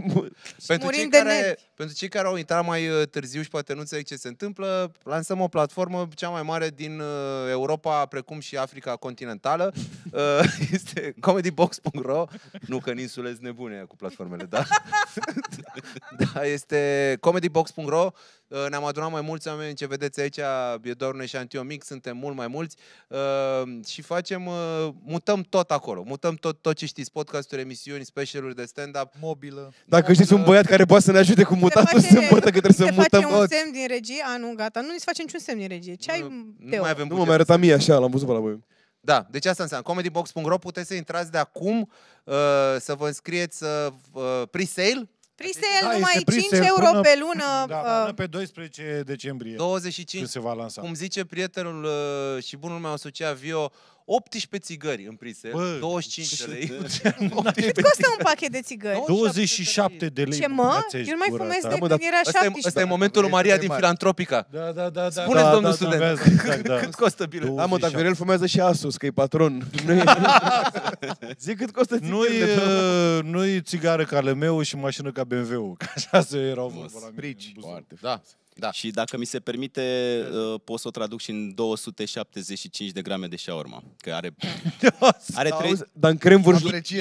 Pentru cei care au intrat mai târziu și poate nu înțeleg ce se întâmplă, lansăm o platformă cea mai mare din Europa, precum și Africa continentală. Este comedybox.ro. Nu că în insule sunt nebune cu platformele, da? Da, este comedybox.ro. Ne-am adunat mai mulți oameni, ce vedeți aici, e doar un eșantion mic, suntem mult mai mulți și facem, mutăm tot acolo, mutăm tot ce știți, podcasturi, emisiuni, specialuri de stand-up. Mobilă. Dacă știți un băiat care poate să ne ajute cu mutatul sâmbătă, că trebuie să mutăm. Se face un semn din regie? Nu, gata, nu ni se face niciun semn din regie. Ce ai, Teo? Nu mă mai arăta mie așa, l-am văzut pe la voi. Da, deci asta înseamnă comedybox.ro, puteți să intrați de acum, să vă înscrieți pre-sale. Pre-sale numai 5 euro pe lună. Până pe 12 decembrie. 25, se va lansa. Cum zice prietenul și bunul meu asociat Vio, 18 țigări în pre-sale, 25 de lei. Cât costă un pachet de țigări? 27 de lei. Ce mă? Eu nu mai fumez de când era 17. Ăsta e momentul lui Maria din Filantropica. Da. Spuneți, domnul student, cât costă bilet? Da, mă, dar Viorel fumează și Asus, că e patron. Zic cât costă țigările. Nu-i țigară ca LM-ul și mașină ca BMW-ul. Așa se erau. Da. Da. Și dacă mi se permite, pot să o traduc și în 275 de grame de shawarma. Că are dar în cremvurj,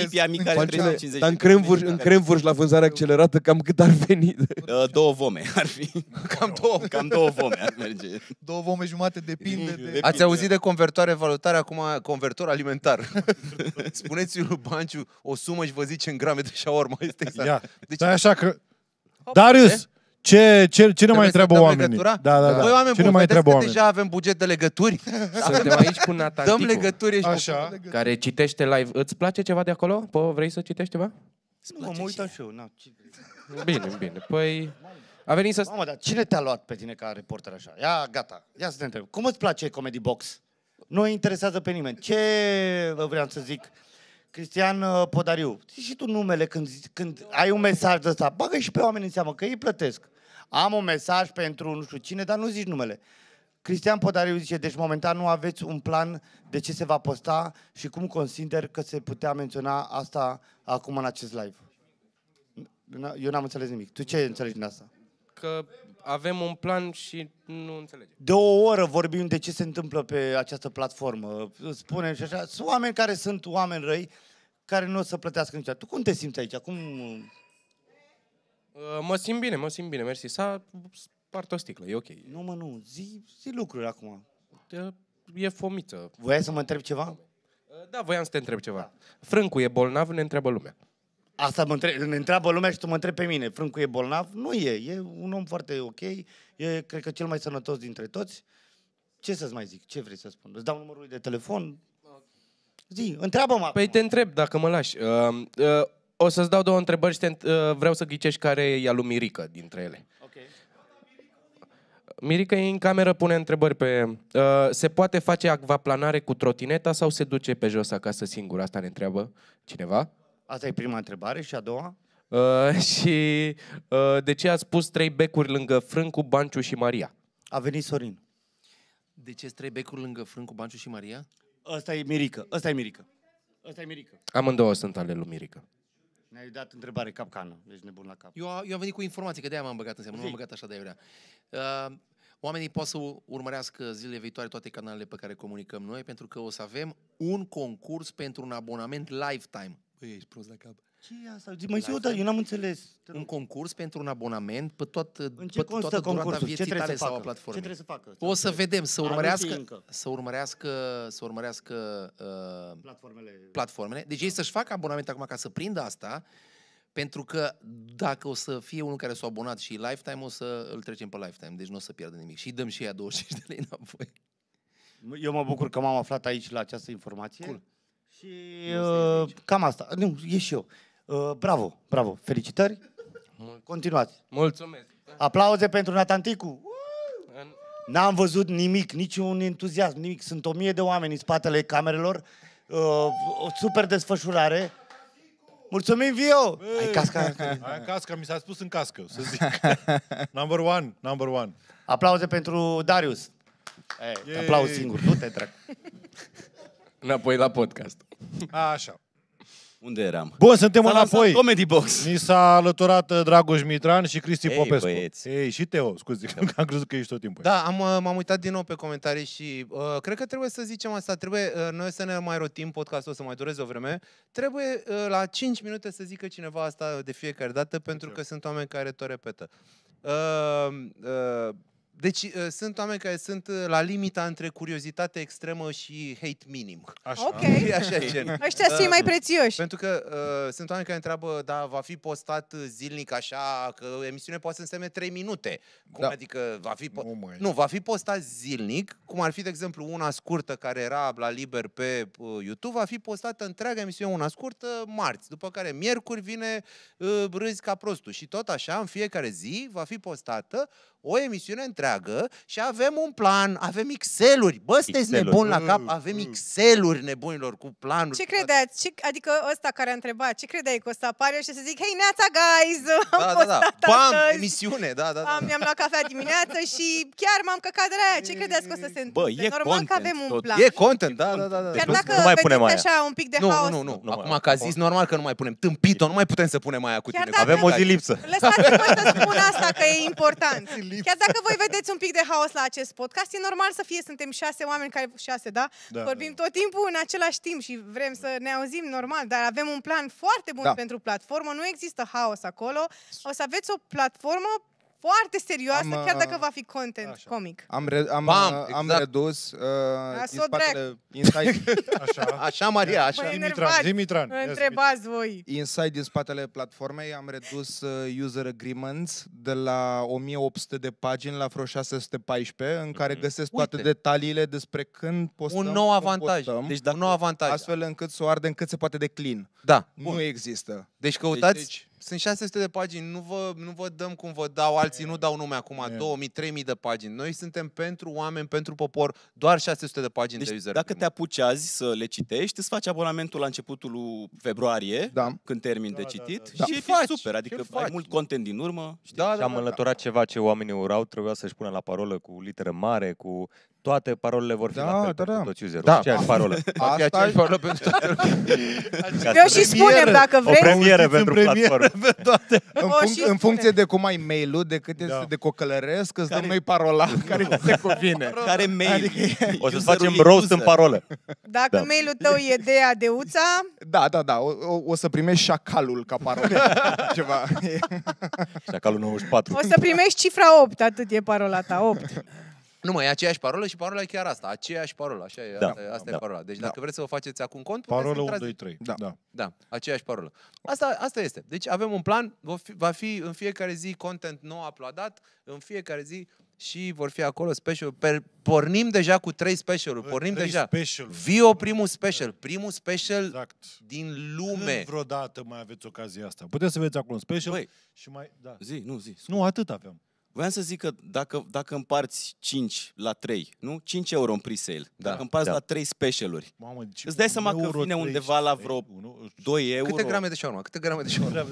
în cremvurj la vânzare accelerată, cam cât ar veni? 2 vome ar fi. Cam 2 vome ar merge. 2 vome jumate depinde de... Ați auzit de convertoare valutare, acum convertor alimentar. Spuneți-i lui Banciu o sumă și vă zice în grame de shawarma. Este exact. Deci, așa că... Darius! Ce ne mai întreabă oamenii? Da. Băi, oameni buni, vedeți că deja avem buget de legături? Suntem aici cu Natanticu. Dăm legături. Așa. Care citește live. Îți place ceva de acolo? Vrei să citești ceva? Nu, mă uitam și eu. Bine. Păi... A venit să... Mamă, dar cine te-a luat pe tine ca reporter așa? Ia, gata. Ia să te întreb. Cum îți place Comedy Box? Nu interesează pe nimeni. Ce vreau să zic? Cristian Podariu. Zici și tu numele când ai un mesaj de ăsta. Bagă și pe oameni în seamă, că ei plătesc. Am un mesaj pentru nu știu cine, dar nu zici numele. Cristian Podariu zice, deci momentan nu aveți un plan de ce se va posta și cum consider că se putea menționa asta acum în acest live. Eu n-am înțeles nimic. Tu ce înțelegi din asta? Că avem un plan și nu înțelegem. De o oră vorbim de ce se întâmplă pe această platformă. Spunem și așa. Sunt oameni care sunt oameni răi, care nu o să plătească niciodată. Tu cum te simți aici? Cum... Mă simt bine, mersi. S-a spart o sticlă, e ok. Nu. Zi lucruri acum. E fomiță. Voiai să mă întreb ceva? Da, voiam să te întreb ceva. Da. Frâncu e bolnav, ne întreabă lumea. Asta ne întreabă lumea și tu mă întrebi pe mine. Frâncu e bolnav? Nu e un om foarte ok. E, cred că, cel mai sănătos dintre toți. Ce să-ți mai zic? Ce vrei să spun? Îți dau numărul de telefon? Zi, întreabă-mă. Păi te întreb dacă mă lași. O să-ți dau 2 întrebări și vreau să ghicești care e a lui Mirica dintre ele. Okay. Mirica e în cameră, pune întrebări pe... se poate face acvaplanare cu trotineta sau se duce pe jos acasă singur? Asta ne întreabă cineva. Asta e prima întrebare. Și a doua? Și de ce ați pus 3 becuri lângă Frâncu, Banciu și Maria? A venit Sorin. De ce 3 becuri lângă Frâncu, Banciu și Maria? Ăsta e Mirica. Amândouă sunt ale lui Mirica. Ne-ai dat întrebare capcană, deci nebun la cap. Eu am venit cu informații, că de-aia m-am băgat în seamă, nu m-am băgat așa de aiurea. Oamenii pot să urmărească zilele viitoare toate canalele pe care comunicăm noi, pentru că o să avem un concurs pentru un abonament lifetime. Băi, ești prost la cap. Ce e asta? Eu n-am înțeles. Un concurs pentru un abonament pe toată durata vieții tale sau a platformei. Ce trebuie să facă? O să vedem, să urmărească platformele. Deci ei să-și facă abonament acum ca să prindă asta, pentru că dacă o să fie unul care s-a abonat și lifetime, o să îl trecem pe lifetime, deci nu o să pierdă nimic. Și îi dăm și ea 25 de lei înapoi. Eu mă bucur că m-am aflat aici la această informație. Cool. Și cam asta. Nu, e și eu. Bravo. Felicitări. Continuați. Mulțumesc. Aplauze pentru Natanticu. N-am văzut nimic, niciun entuziasm, nimic. Sunt 1000 de oameni în spatele camerelor. O super desfășurare. Mulțumim, Vio! Ai casca, mi s-a spus în cască, să zic. Number one. Aplauze pentru Darius. Aplauze singur, nu te trec. Înapoi la podcast. Așa. Unde eram? Bun, suntem înapoi. Comedy Box. Ni s-a alăturat Dragoș Mitran și Cristi Popescu. Băieți. Ei, și Teo, scuze, că am crezut că ești tot timpul. Da, m-am uitat din nou pe comentarii și cred că trebuie să zicem asta. Trebuie noi să ne mai rotim podcastul, să mai dureze o vreme. Trebuie la 5 minute să zică cineva asta de fiecare dată, pentru că sunt oameni care tot repetă. Deci sunt oameni care sunt la limita între curiozitate extremă și hate minim. Așa. Ok. Așa e gen. Ăștia sunt mai prețioși. Pentru că sunt oameni care întreabă, da, va fi postat zilnic așa, că emisiunea poate să însemne 3 minute. Cum adică va fi... Nu, va fi postat zilnic, cum ar fi, de exemplu, una scurtă care era la liber pe YouTube, va fi postată întreaga emisiune, una scurtă, marți, după care miercuri vine râzi ca prostul. Și tot așa, în fiecare zi, va fi postată o emisiune întreagă și avem un plan, avem Excel-uri. Bă, sunteți nebuni la cap? Avem Excel-uri nebunilor cu planuri. Ce credeți? Adică ăsta care a întrebat, ce credeai că o să apare și să zic, hei, neața, guys, am postat Bam, emisiune, da. Mi-am luat cafea dimineață și chiar m-am căcat de la aia. Ce credeți că o să se întâmple? Bă, e normal content, că avem un plan. E content, da. Chiar dacă vedeți așa un pic de haos. Nu. Acum că a zis, normal că nu mai punem. Tâmpit-o, nu mai putem să punem aia cu tine. Avem o zi lipsă. Lăsați-mă să spun asta, că e important. Chiar dacă voi vedeți un pic de haos la acest podcast, e normal să fie, suntem 6 oameni care, 6, da? Vorbim tot timpul în același timp și vrem să ne auzim normal, dar avem un plan foarte bun pentru platformă, nu există haos acolo, o să aveți o platformă foarte serioasă, chiar dacă va fi content comic. Am redus din spatele Așa, Maria, așa. Dimitran. Întrebați voi. Inside din spatele platformei am redus user agreements de la 1800 de pagini la vreo 614, în care găsesc toate detaliile despre când postăm. Un nou avantaj. Deci un nou avantaj. Astfel încât să o ardem cât se poate de clean. Da. Nu există. Deci căutați... Sunt 600 de pagini, nu vă dăm cum vă dau alții, nu dau nume acum, 2000-3000 de pagini. Noi suntem pentru oameni, pentru popor, doar 600 de pagini de user. Dacă te apuci azi să le citești, îți faci abonamentul la începutul lui februarie, când termin de citit, și e super, adică ai mult content din urmă. Și am înlăturat ceva ce oamenii urau, trebuia să-și pună la parolă cu literă mare, cu... Toate parolele vor fi la fel pentru toți userul. Aceeași parolă. Aceeași parolă pentru toate. Eu și spunem dacă vreți. O premieră pentru platformă. În funcție de cum ai mail-ul, de cât este de cocălăresc, îți dăm noi parola care ți se convine. Care mail? O să facem roast în parolă. Dacă mail-ul tău e de Adeuța... Da. O să primești șacalul ca parolă. Ceva. Șacalul 94. O să primești cifra 8, atât e parola ta, 8. Nu, e aceeași parolă și parola e chiar asta. Aceeași parolă, așa e. Asta e parola. Deci dacă vreți să vă faceți acum cont, parolă 1, 2, 3. Da, aceeași parolă. Asta este. Deci avem un plan, va fi în fiecare zi content nou uploadat, în fiecare zi și vor fi acolo special. Pornim deja cu 3 special-uri. Pornim deja. Vio primul special. Primul special din lume. Când vreodată mai aveți ocazia asta? Puteți să vedeți acolo un special și mai... Zi. Nu, atât avem. Voiam să zic că dacă împarți 5 la 3, nu? 5 euro în pre-sale. Dacă împarți la 3 specialuri, îți dai seama că vine undeva la vreo 2 euro. Câte grame de shawarma? Câte grame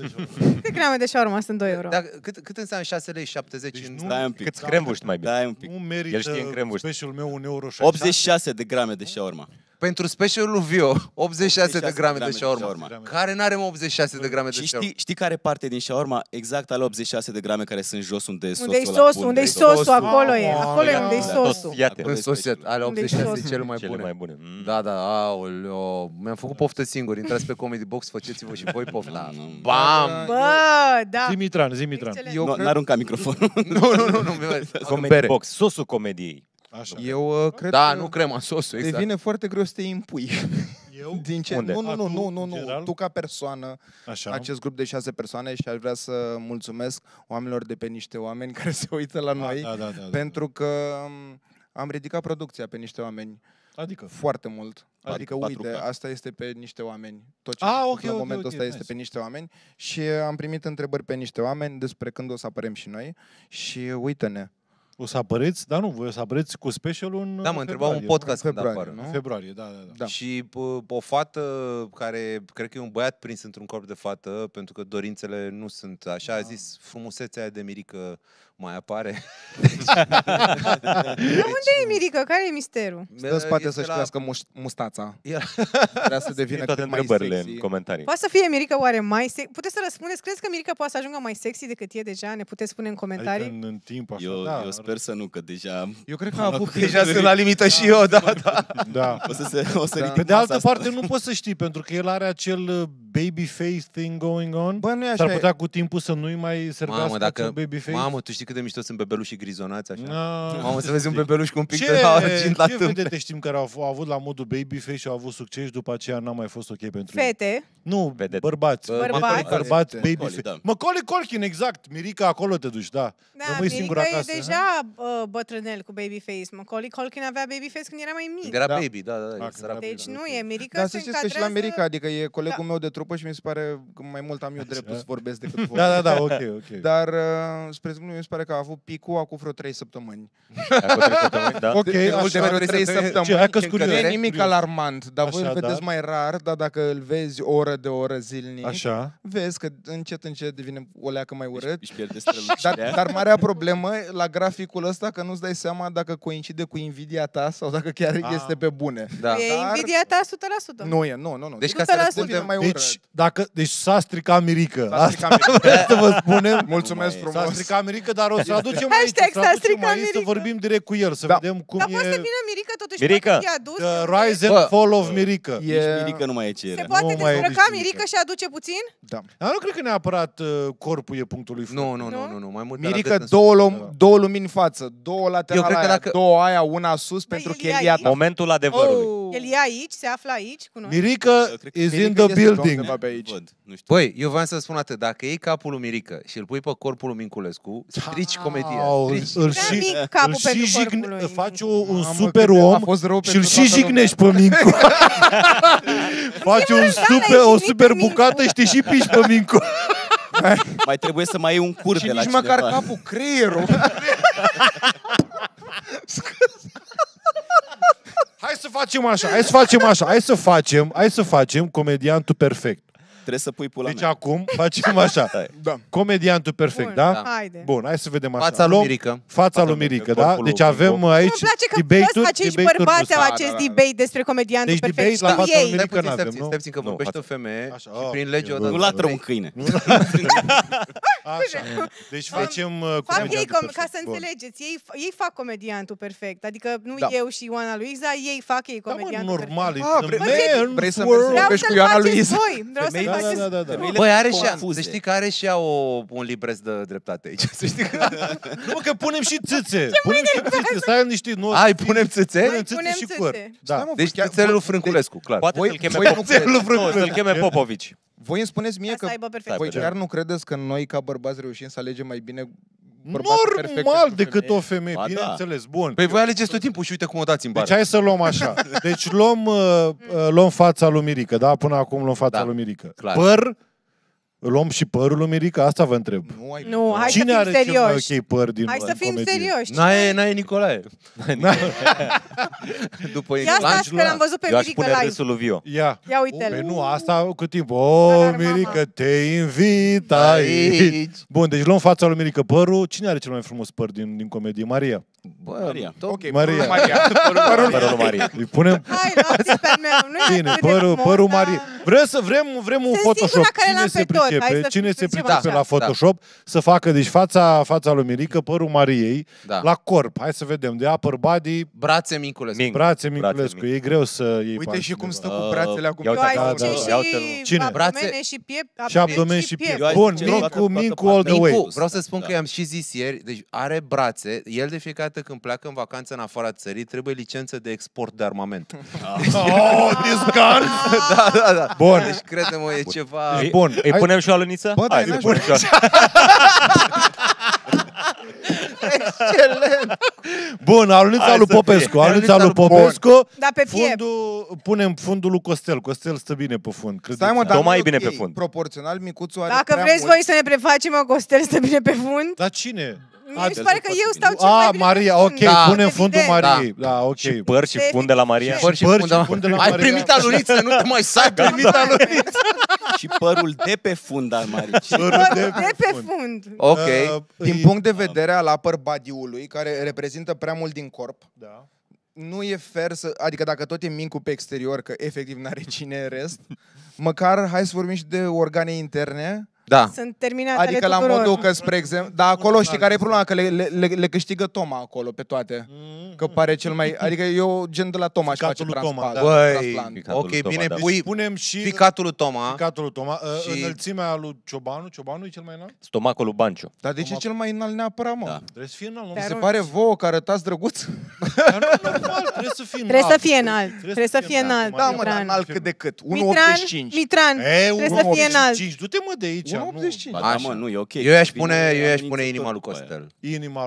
de shawarma sunt 2 euro? Cât înseamnă 6 lei 70? Stai un pic. Câți crembuști mai bine? Stai un pic. Nu merită specialul meu 1,60 euro. 86 de grame de shawarma. Pentru specialul lui Vio, 86 de grame de shawarma. Care n-are 86 de grame de shawarma? Știi care parte din shawarma? Exact ale 86 de grame care sunt jos, unde e sosul. Unde-i sosul, acolo e. Acolo e unde-i sosul. Însosit, ale 86 cele mai bune. Da, aoleo. Mi-am făcut poftă singur. Intrați pe Comedy Box, faceți-vă și voi poftă. Bam! Bă, da. Zi Mitran. N-arunca microfonul. Nu. Comedy Box, sosul comediei. Așa. Eu cred că nu crema, sosul, exact. Devine foarte greu să te impui. Eu? Din ce? Unde? Nu. Tu ca persoană, acest grup de 6 persoane, și aș vrea să mulțumesc oamenilor de pe niște oameni care se uită la noi, pentru că am ridicat producția pe niște oameni. Adică? Foarte mult. Adică, uite, asta este pe niște oameni. Tot ce în momentul ăsta este pe niște oameni. Și am primit întrebări pe niște oameni despre când o să apărem și noi. Și uite-ne. O să apăreți? Da, nu, voi o să apăreți cu specialul în Da, mă întrebau un podcast când apare. În februarie, da. Și o fată care, cred că e un băiat prins într-un corp de fată, pentru că dorințele nu sunt așa, a zis, frumusețea aia de Mirica mai apare. Unde e Mirica? Care e misterul? Stă în spate să-și crească mustața. Vrea să devină toate întrebările în comentarii. Poate să fie Mirica oare mai sexy? Puteți să răspundeți? Crezi că Mirica poate să ajungă mai sexy decât e deja? Ne puteți spune în comentarii? Adică în timp așa, eu sper să nu, că deja... Eu cred că a avut deja sunt la limită și eu, da. O să Pe de altă parte nu poți să știi, pentru că el are acel baby face thing going on. Bă, nu e așa. S-ar putea cu timpul să nu-i mai servească acel baby face. Mamă, tu știi cât de mișto sunt bebelușii grizonați așa? Mamă, să vezi un bebeluș cu un pic de argint la tâmple. Ce vedete știm care au avut la modul baby face și au avut succes, după aceea n-a mai fost ok pentru Fete? Nu, bărbați. Bărbați, baby face. Macaulay Culkin, exact. Mirica, acolo te duci, da. Mirica e deja bătrânel cu baby face. Macaulay Culkin avea baby face când era mai mic. Era baby, da. Deci nu e, Mirica Dar să știți că și la Mirica, adică e colegul meu de trupă și mi se pare că mai mult am eu dreptul să vorbesc decât voi. Da, ok. Dar, spre exemplu, mi se pare că a avut picul acum vreo 3 săptămâni. Ok, așa, 3 săptămâni. Nu e nimic alarmant, dar voi îl Așa, vedeți mai rar, dar dacă îl vezi oră de oră zilnic, Așa. vezi că încet devine o leacă mai urât. Își pierde strălucirea. Dar marea problemă la graficul ăsta că nu-ți dai seama dacă coincide cu invidia ta sau dacă chiar este pe bune. E invidia ta 100%. Nu e, nu. Deci ca să răspundem mai urât. Deci s-a stricat Mirica. Asta să vă spunem. Mulțumesc frumos. S-a stricat Mirica, dar o să aducem aici, să vorbim direct cu el, să vedem cum e. Dar poate să vină Mirica totuși, poate fi adus. The rise and fall of Mirica. Mirica nu mai e ce era. Se poate dezbrăca Mirica și aduce puțin? Da. Dar nu cred că neapărat corpul e punctul lui. Nu, mai mult. Mirica, două lumini în față, două laterale aia, două aia, una sus, pentru că el ia ta. Momentul adevărului. El e aici, se află aici cu noi. Mirica is in the building. Băi, eu vreau să spun atât, dacă iei capul lui Mirica și îl pui pe corpul lui Minculescu, strici comedia. Faci un super om și îl și jignești pe Mincu. Faci o super bucată și te și piși pe Mincu. Mai trebuie să mai iei un cur de la cineva. Și nici măcar capul, creierul. Hai să facem comediantul perfect. Trebuie să pui pula mea. Deci acum facem așa. Comediantul perfect, da? Haide. Bun, hai să vedem așa. Fața lui Mirica. Fața lui Mirica, da? Deci avem aici debate-uri. Acești bărbați au acest debate despre comediantul perfect. Deci debate la fața lui Mirica n-avem, nu? Stai puțin că vorbește o femeie și prin lege odată. Nu latră un câine. Așa. Deci facem comediantul perfect. Ca să înțelegeți, ei fac comediantul perfect. Adică nu eu și Ioana Luiza, ei fac comediantul perfect. Normal. Vrei să vorbești cu Ioana Luiza? Băi, are și ea, să știi că are și ea un libres de dreptate aici. Să știi că... Nu, că punem și țâțe. Punem și țâțe. Stai niște noți. Ai, punem țâțe? Punem țâțe și căr. Da. Deci țâțele lui Frânculescu, clar. Poate să-l cheme Popovici. Voi îmi spuneți mie că voi chiar nu credeți că noi ca bărbați reușim să alegem mai bine normal decât o femeie, bineînțeles, bun. Păi voi alegeți tot timpul și uite cum o dați în bară. Deci hai să luăm așa. Deci luăm fața lui Mirica, da? Până acum luăm fața lui Mirica. Păr, luăm și părul lui Mirica? Asta vă întreb. Nu, hai Cine să fim serioși. Cine are cel mai ok păr din Hai să fim serioși. N-aie Nicolae. După ia stați că l-am văzut pe Mirica live. Eu aș pune râsul lui Vio. Ia uite-l. Păi nu, asta cu timpul. Mirica, te invit aici. Bun, deci luăm fața lui Mirica, părul. Cine are cel mai frumos păr din comedie? Maria. Bă, Maria. Ok, Maria. Părul Maria. Îi punem... Hai, luați pe meu. Nu Bine, părul Maria. Vrem un Photoshop. Cine se pricepe la Photoshop să facă, deci fața lui Mirica, părul Mariei, la corp. Hai să vedem. De upper body. Brațe Minculescu. Brațe Minculescu. E greu să iei. Uite și cum stă cu brațele acum. Cine? Abdomene și piept. Și abdomen și piept. Bun, Mincu all the way. Vreau să spun că i-am și zis ieri, deci are brațe, el de fiecare dată când pleacă în vacanță în afara țării, trebuie licență de export de armament. Oh, this gun! Da. Bun. Deci crede-mă, e ceva... Bun. Îi punem și o aluniță? Hai, îi punem și o Excelent! Bun, alunița lui Popescu. Alunița lui Popescu. Da, pe piept. Punem fundul lui Costel. Costel stă bine pe fund. Stai mă, dar Toma e bine pe fund. Proporțional, micuțul are Dacă vreți voi să ne prefacem, Costel stă bine pe fund. Dar cine? Mi se pare că eu stau cel mai bine Maria, ok, punem fundul Mariei. Da, ok. Și păr și fund de la Maria. Păr și fund de la Maria. Ai primit aluniță, nu te mai sai, primit aluniță. Și părul de pe fund al Mariei. Părul de pe fund. Ok. Din punct de vedere al upper body-ului, care reprezintă prea mult din corp, nu e fair să... Adică dacă tot e Mincu pe exterior, că efectiv n-are cine în rest, măcar hai să vorbim și de organe interne. Da. Sunt terminate Adică la modul că, spre exemplu, dar acolo știi care e problema? Că le câștigă Toma acolo pe toate. Că pare cel mai... Adică eu gen de la Toma și face transplant. Ok, bine, punem și ficatul lui Toma. Ficatul lui Toma. Înălțimea lui Ciobanu. Ciobanu e cel mai înalt? Stomacul lui Bancio. Dar de ce cel mai înalt neapărat, mă? Trebuie să fie înalt. Mi se pare vouă că arătați drăguț? Trebuie să fie înalt. Trebuie să fie înalt. Trebuie să fie înalt. Da, mă, dar înalt cât de cât. 1,85. Mitran. Trebuie să fie înalt. Du-te mă de aici. 1,85. Da, mă, nu, e ok. Eu i-aș pune inima lui Costel. Inima.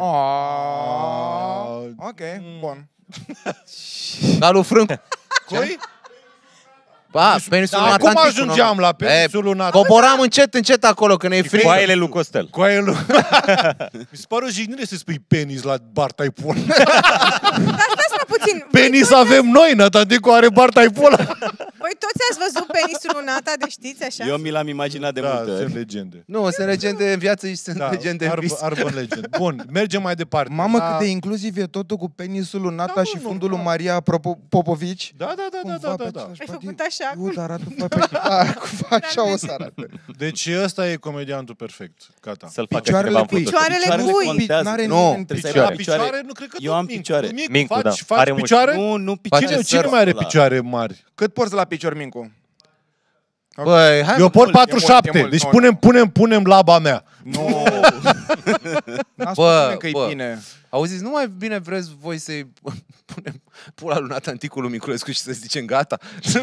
Ok, bun. Dar lui Frâncu. Cui? Ba, penisul lui Cum ajungeam la penisul lui Natantic? Coboram încet acolo, că ne e frică. Coaiele lui Costel. Mi se pare o jignire să spui penis la bar taipul. Puțin. Penis avem noi, Natanticu are bar taipul. Voi toți ați văzut penisul lui Nata, de știți așa? Eu mi l-am imaginat de multe ori. Sunt legende. Nu, sunt legende în viață și sunt legende în vis. Urban legend. Bun, mergem mai departe. Mamă, cât de inclusiv e totul cu penisul lui Nata și fundul lui Maria Popovici. Da. Ai făcut așa. Uite, arată așa o să arate. Deci ăsta e comediantul perfect. Gata. Să-l facă cineva în Picioarele bui. Nu, picioare nu cred că eu am picioare. Mincu, da. Faci picioare? Nu picioare. Cine mai are picioare mari? Cât porți la picior, Mincu? Băi, hai. Eu port 47, deci punem laba mea. Nu. N-a spus că e bine. Auziți, nu mai bine vreți voi să-i punem pula lui Natanticu lui Minculescu și să zicem gata?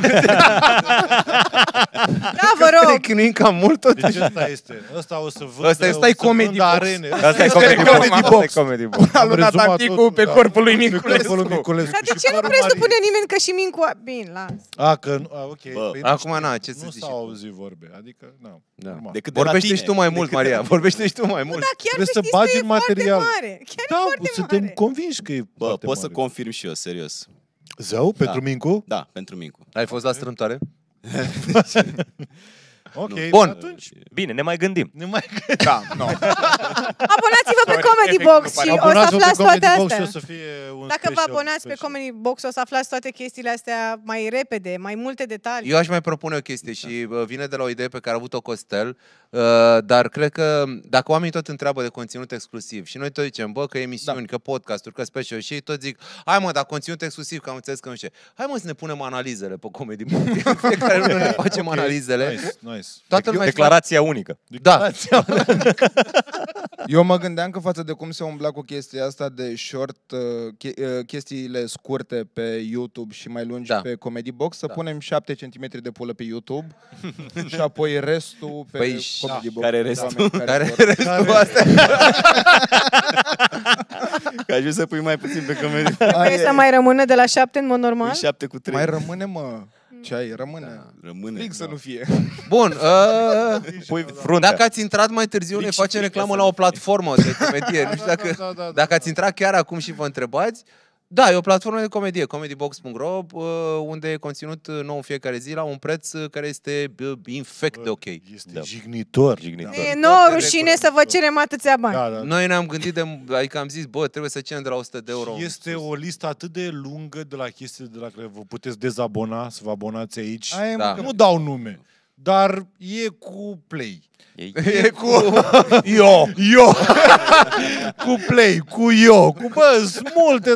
Da, vă rog! Ne chinuim cam mult tot. Deci ăsta este. Ăsta o să vândă. Ăsta e comedy box. Ăsta e comedy box. Pula lui Natanticu pe corpul lui Minculescu. Dar de ce nu presupune nimeni că și Mincu... Bine, las. Ok. Acum, ce să zici? Nu s-au auzit vorbe. Adică, vorbește și tu mai mult, Maria. Vorbește și tu mai mult. Da, chiar să bagi în material. Da, suntem convinși că e foarte pot să confirm și eu, serios. Zău? Pentru Mincu? Da, pentru Mincu. Ai fost la strâmtoare? Ok, bun. Atunci... Bine, ne mai gândim. Da, nu. Abonați-vă pe Comedy Box și o să aflați toate astea. Dacă vă abonați pe Comedy Box, o să aflați toate chestiile astea mai repede, mai multe detalii. Eu aș mai propune o chestie și vine de la o idee pe care a avut-o Costel, dar cred că dacă oamenii tot întreabă de conținut exclusiv și noi tot zicem, că emisiuni, că podcasturi, că special și ei tot zic, hai mă, dar conținut exclusiv, că am înțeles că nu știu. Hai mă să ne punem analizele pe Comedy Box. Fiecare lună ne facem analizele. Nice. Toată lumea declarația unică. Da. Eu mă gândeam că față de cum se umbla cu chestia asta de short, chestiile scurte pe YouTube și mai lungi pe Comedy Box, să punem 7 cm de pulă pe YouTube și apoi restul pe Comedy Box. Care restul? Care restul astea? Că ajungi să pui mai puțin pe Comedy. Trebuie să mai rămână de la 7 în mod normal? 7 cu 3. Mai rămâne, mă. Ce ai? Rămâne. Rămâne. Fix să nu fie. Bun. Pui fruntea. Dacă ați intrat mai târziu, ne facem reclamă la o platformă de comedie. Nu știu dacă ați intrat chiar acum și vă întrebați, Da, e o platformă de comedie, comedybox.ro, unde e conținut nou în fiecare zi la un preț care este infect de ok. Este jignitor. E nouă rușine să vă cerem atâția bani. Da. Noi ne-am gândit, adică am zis, trebuie să cerem de la 100 de euro. Și este o listă atât de lungă de la chestii de la care vă puteți dezabona, să vă abonați aici. Nu dau nume, dar e cu Play. E cu eu cu Play, cu sunt multe.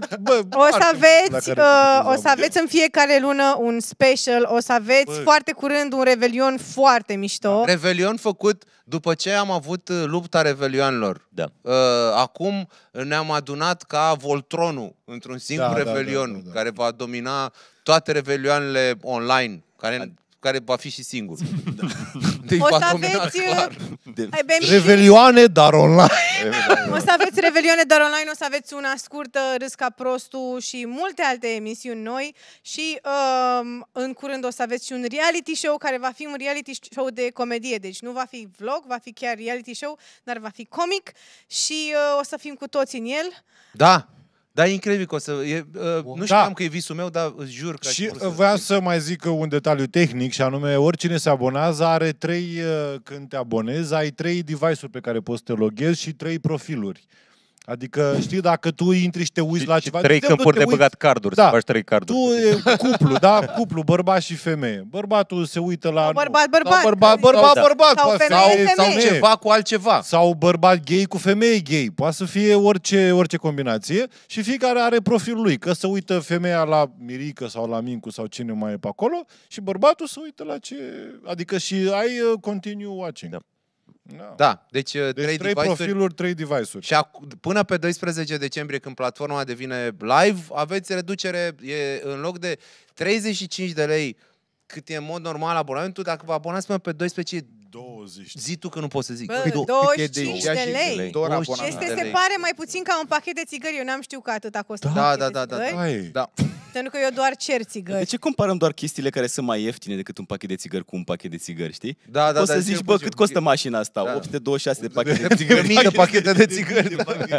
O să aveți în fiecare lună un special, o să aveți foarte curând un revelion foarte mișto. Revelion făcut după ce am avut lupta revelioanelor. Da. Acum ne-am adunat ca Voltronul într-un singur revelion care va domina toate revelioanele online, care va fi și singur. O să aveți revelioane, dar online. O să aveți revelioane, dar online, o să aveți una scurtă, Râs ca prostul și multe alte emisiuni noi și în curând o să aveți și un reality show care va fi un reality show de comedie. Deci nu va fi vlog, va fi chiar reality show, dar va fi comic și o să fim cu toți în el. Da. Da, e incredibil că o să... nu știam că e visul meu, dar îți jur că... Și voiam să mai zic un detaliu tehnic, și anume, oricine se abonează are 3, când te abonezi, ai 3 device-uri pe care poți să te loghezi și 3 profiluri. Adică, știi, dacă tu intri și te uiți la ceva... 3 câmpuri de băgat carduri, să faci 3 carduri. Tu e cuplu, cuplu, bărbat și femeie. Bărbatul se uită la... Bărbat. Sau ceva cu altceva. Sau bărbat gay cu femeie gay. Poate să fie orice combinație și fiecare are profilul lui. Că se uită femeia la Mirica sau la Mincu sau cine mai e pe acolo și bărbatul se uită la ce... Adică și ai continue watching. Da, deci 3 profiluri, 3 device-uri. Și până pe 12 decembrie, când platforma devine live, aveți reducere, în loc de 35 de lei, cât e în mod normal abonamentul, dacă vă abonați până pe 12, 20. Zi tu că nu poți să zic. 25 de lei. Se pare mai puțin ca un pachet de țigări. Eu n-am știut că atât costă. Da. Pentru că eu doar cer țigări. De ce comparăm doar chestiile care sunt mai ieftine decât un pachet de țigări cu un pachet de țigări, știi? Da. O să zici, cât costă mașina asta? 826 de pachete de țigări. 1000 de pachete de țigări.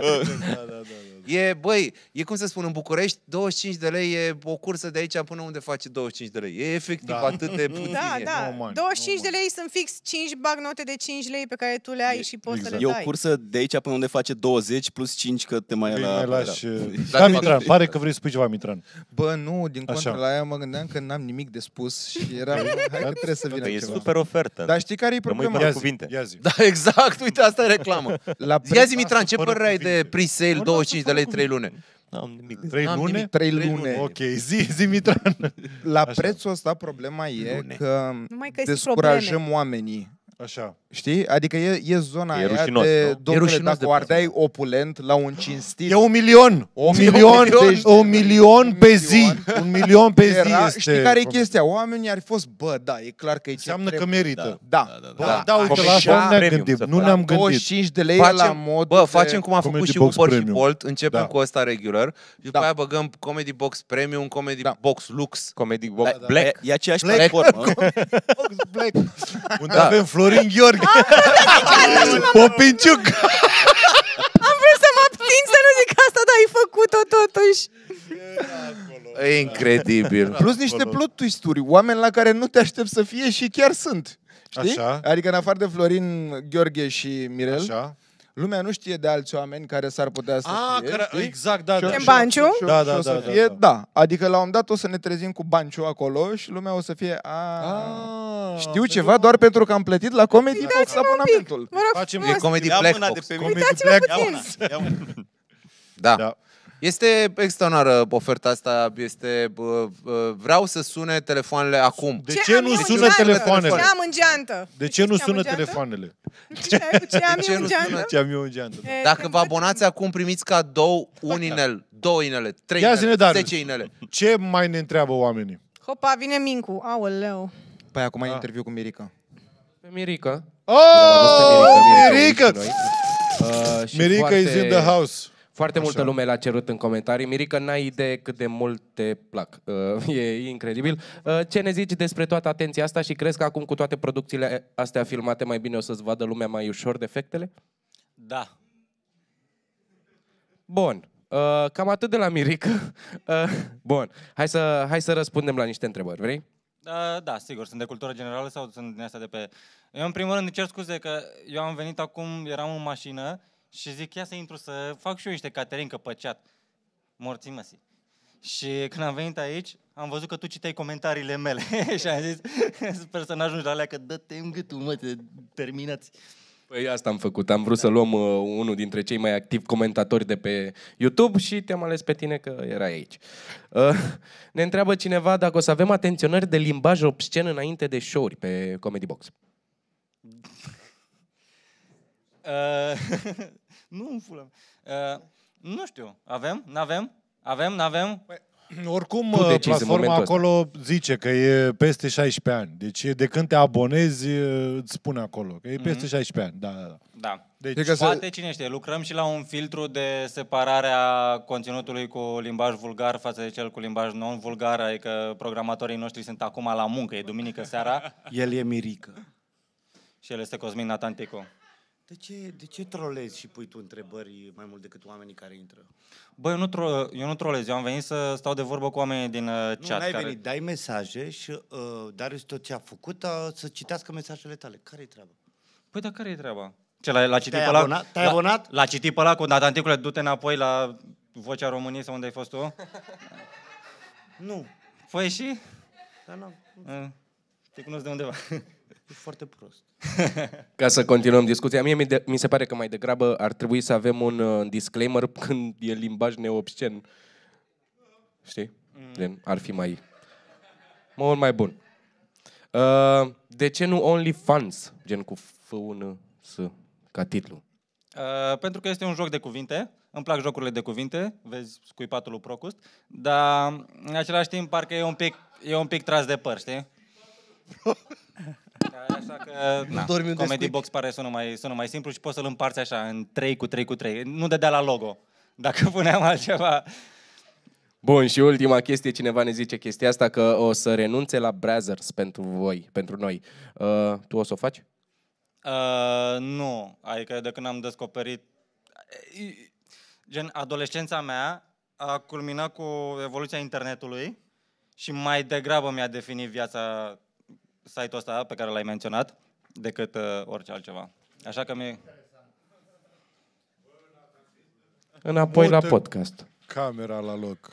E cum să spun, în București, 25 de lei e o cursă de aici până unde face 25 de lei. E efectiv atât de puțin. Da. 25 de lei sunt fix 5 bagnote de 5 lei pe care tu le ai și poți să le dai. E o cursă de aici până unde face 20 plus 5 că te mai lași. Da, Mitran, pare că vrei să spui ceva, Mitran. Bă, nu, din contră la aia mă gândeam că n-am nimic de spus și era, hai că trebuie să vină ceva. E super ofertă. Dar știi care e problema? Da, exact, uite, asta e reclamă. Ia zi, Mitran, ce părere ai de pre-sale 25 de lei 3 luni? N-am nimic. 3 luni? 3 luni. Ok, zi Mitran. La prețul ăsta problema e că descurajăm oamenii. Așa. Știi? Adică e zona aia de, domnule, dacă o ardeai opulent la un cinstit... E 1 milion! 1 milion pe zi! 1 milion pe zi este... Știi care e chestia? Oamenii ar fi fost, e clar că e ce înseamnă că merită. Da, uite, la asta ne-am gândit. Nu ne-am gândit. 25 de lei la mod... Facem cum a făcut și Uber și Bolt, începem cu ăsta regular și după aia băgăm Comedy Box Premium, Comedy Box Lux, Comedy Box Black. E aceeași platformă. Black. Unde avem Florin Gheorghe. Popinciuc. Am vrut să mă abțin să nu zic asta, dar ai făcut-o totuși. E incredibil. Plus niște plot twist-uri, oameni la care nu te aștept să fie și chiar sunt. Știi? Așa. Adică în afară de Florin Gheorghe și Mirel, lumea nu știe de alți oameni care s-ar putea să fie. Exact, da. Banciu? Da. Adică la un moment dat o să ne trezim cu Banciu acolo și lumea o să fie știu ceva doar pentru că am plătit la Comedy Box abonamentul. Facem Comedy Black Box. Uitați-vă puțin. Da. Este extraordinară oferta asta, vreau să sune telefoanele acum. De ce nu sună telefoanele? Ce am în geantă? De ce nu sună telefoanele? Ce am eu în geantă? Dacă vă abonați acum, primiți cadou un inel, 2 inele, 3 inele, 10 inele. Ce mai ne întreabă oamenii? Hopa, vine Mincu, aoleu. Păi acum ai interviu cu Mirica. Pe Mirica. Mirica! Mirica is in the house. Foarte multă lume l-a cerut în comentarii. Mirica, n-ai idee cât de mult te plac. E incredibil. Ce ne zici despre toată atenția asta și crezi că acum cu toate producțiile astea filmate mai bine o să-ți vadă lumea mai ușor defectele? Da. Bun. Cam atât de la Mirica. Bun, hai să răspundem la niște întrebări, vrei? Da, sigur. Sunt de cultură generală sau sunt din astea de pe... Eu, în primul rând, îmi cer scuze că eu am venit acum, eram în mașină și zic, ia să intru să fac și eu niște caterincă pe chat. Morții măsii. Și când am venit aici, am văzut că tu citeai comentariile mele și am zis, sper să n-ajungi la alea, că dă-te în gâtul, mă, terminați. Păi asta am făcut, am vrut să luăm unul dintre cei mai activi comentatori de pe YouTube și te-am ales pe tine că erai aici. Ne întreabă cineva dacă o să avem atenționări de limbaj obscen înainte de show-uri pe Comedy Box. Nu, nu știu, avem? N-avem? Avem? N-avem? Oricum, platforma acolo zice că e peste 16 ani. Deci de când te abonezi, îți spune acolo că e peste 16 ani. Da. Deci, poate, cine știe, lucrăm și la un filtru de separare a conținutului cu limbaj vulgar față de cel cu limbaj non-vulgar, adică programatorii noștri sunt acum la muncă, e duminică seara. El e Mirica. Și el este Cosmin Natanticu. De ce trolezi și pui tu întrebări mai mult decât oamenii care intră? Bă, eu nu trolez, eu am venit să stau de vorbă cu oamenii din chat. Nu, n-ai venit, dai mesaje și Darius tot ce a făcut, să citească mesajele tale. Care-i treaba? Păi, dar care-i treaba? Ce, l-a citit pe ăla? Te-ai abonat? L-a citit pe ăla cu Natanticule, du-te înapoi la Vocea României sau unde ai fost tu? Nu. Păi și? Da, nu. Te cunosc de undeva. E foarte prost. Ca să continuăm discuția, mi se pare că mai degrabă ar trebui să avem un disclaimer când e limbaj neobscen. Știi? Ar fi mai mult mai bun. De ce nu OnlyFans? Gen cu F1S ca titlu. Pentru că este un joc de cuvinte. Îmi plac jocurile de cuvinte. Vezi scuipatul lui Procust. Dar în același timp parcă e un pic tras de păr, știi? Așa că, Comedy Box pare sună mai simplu și poți să-l împarți așa, în 3 cu 3 cu 3. Nu dădea la logo, dacă puneam altceva. Bun, și ultima chestie, cineva ne zice chestia asta, că o să renunțe la Brazzers pentru noi. Tu o să o faci? Nu, adică de când am descoperit... Gen, adolescența mea a culminat cu evoluția internetului și mai degrabă mi-a definit viața site-ul ăsta pe care l-ai menționat, decât orice altceva. Așa că Înapoi la podcast. Camera la loc.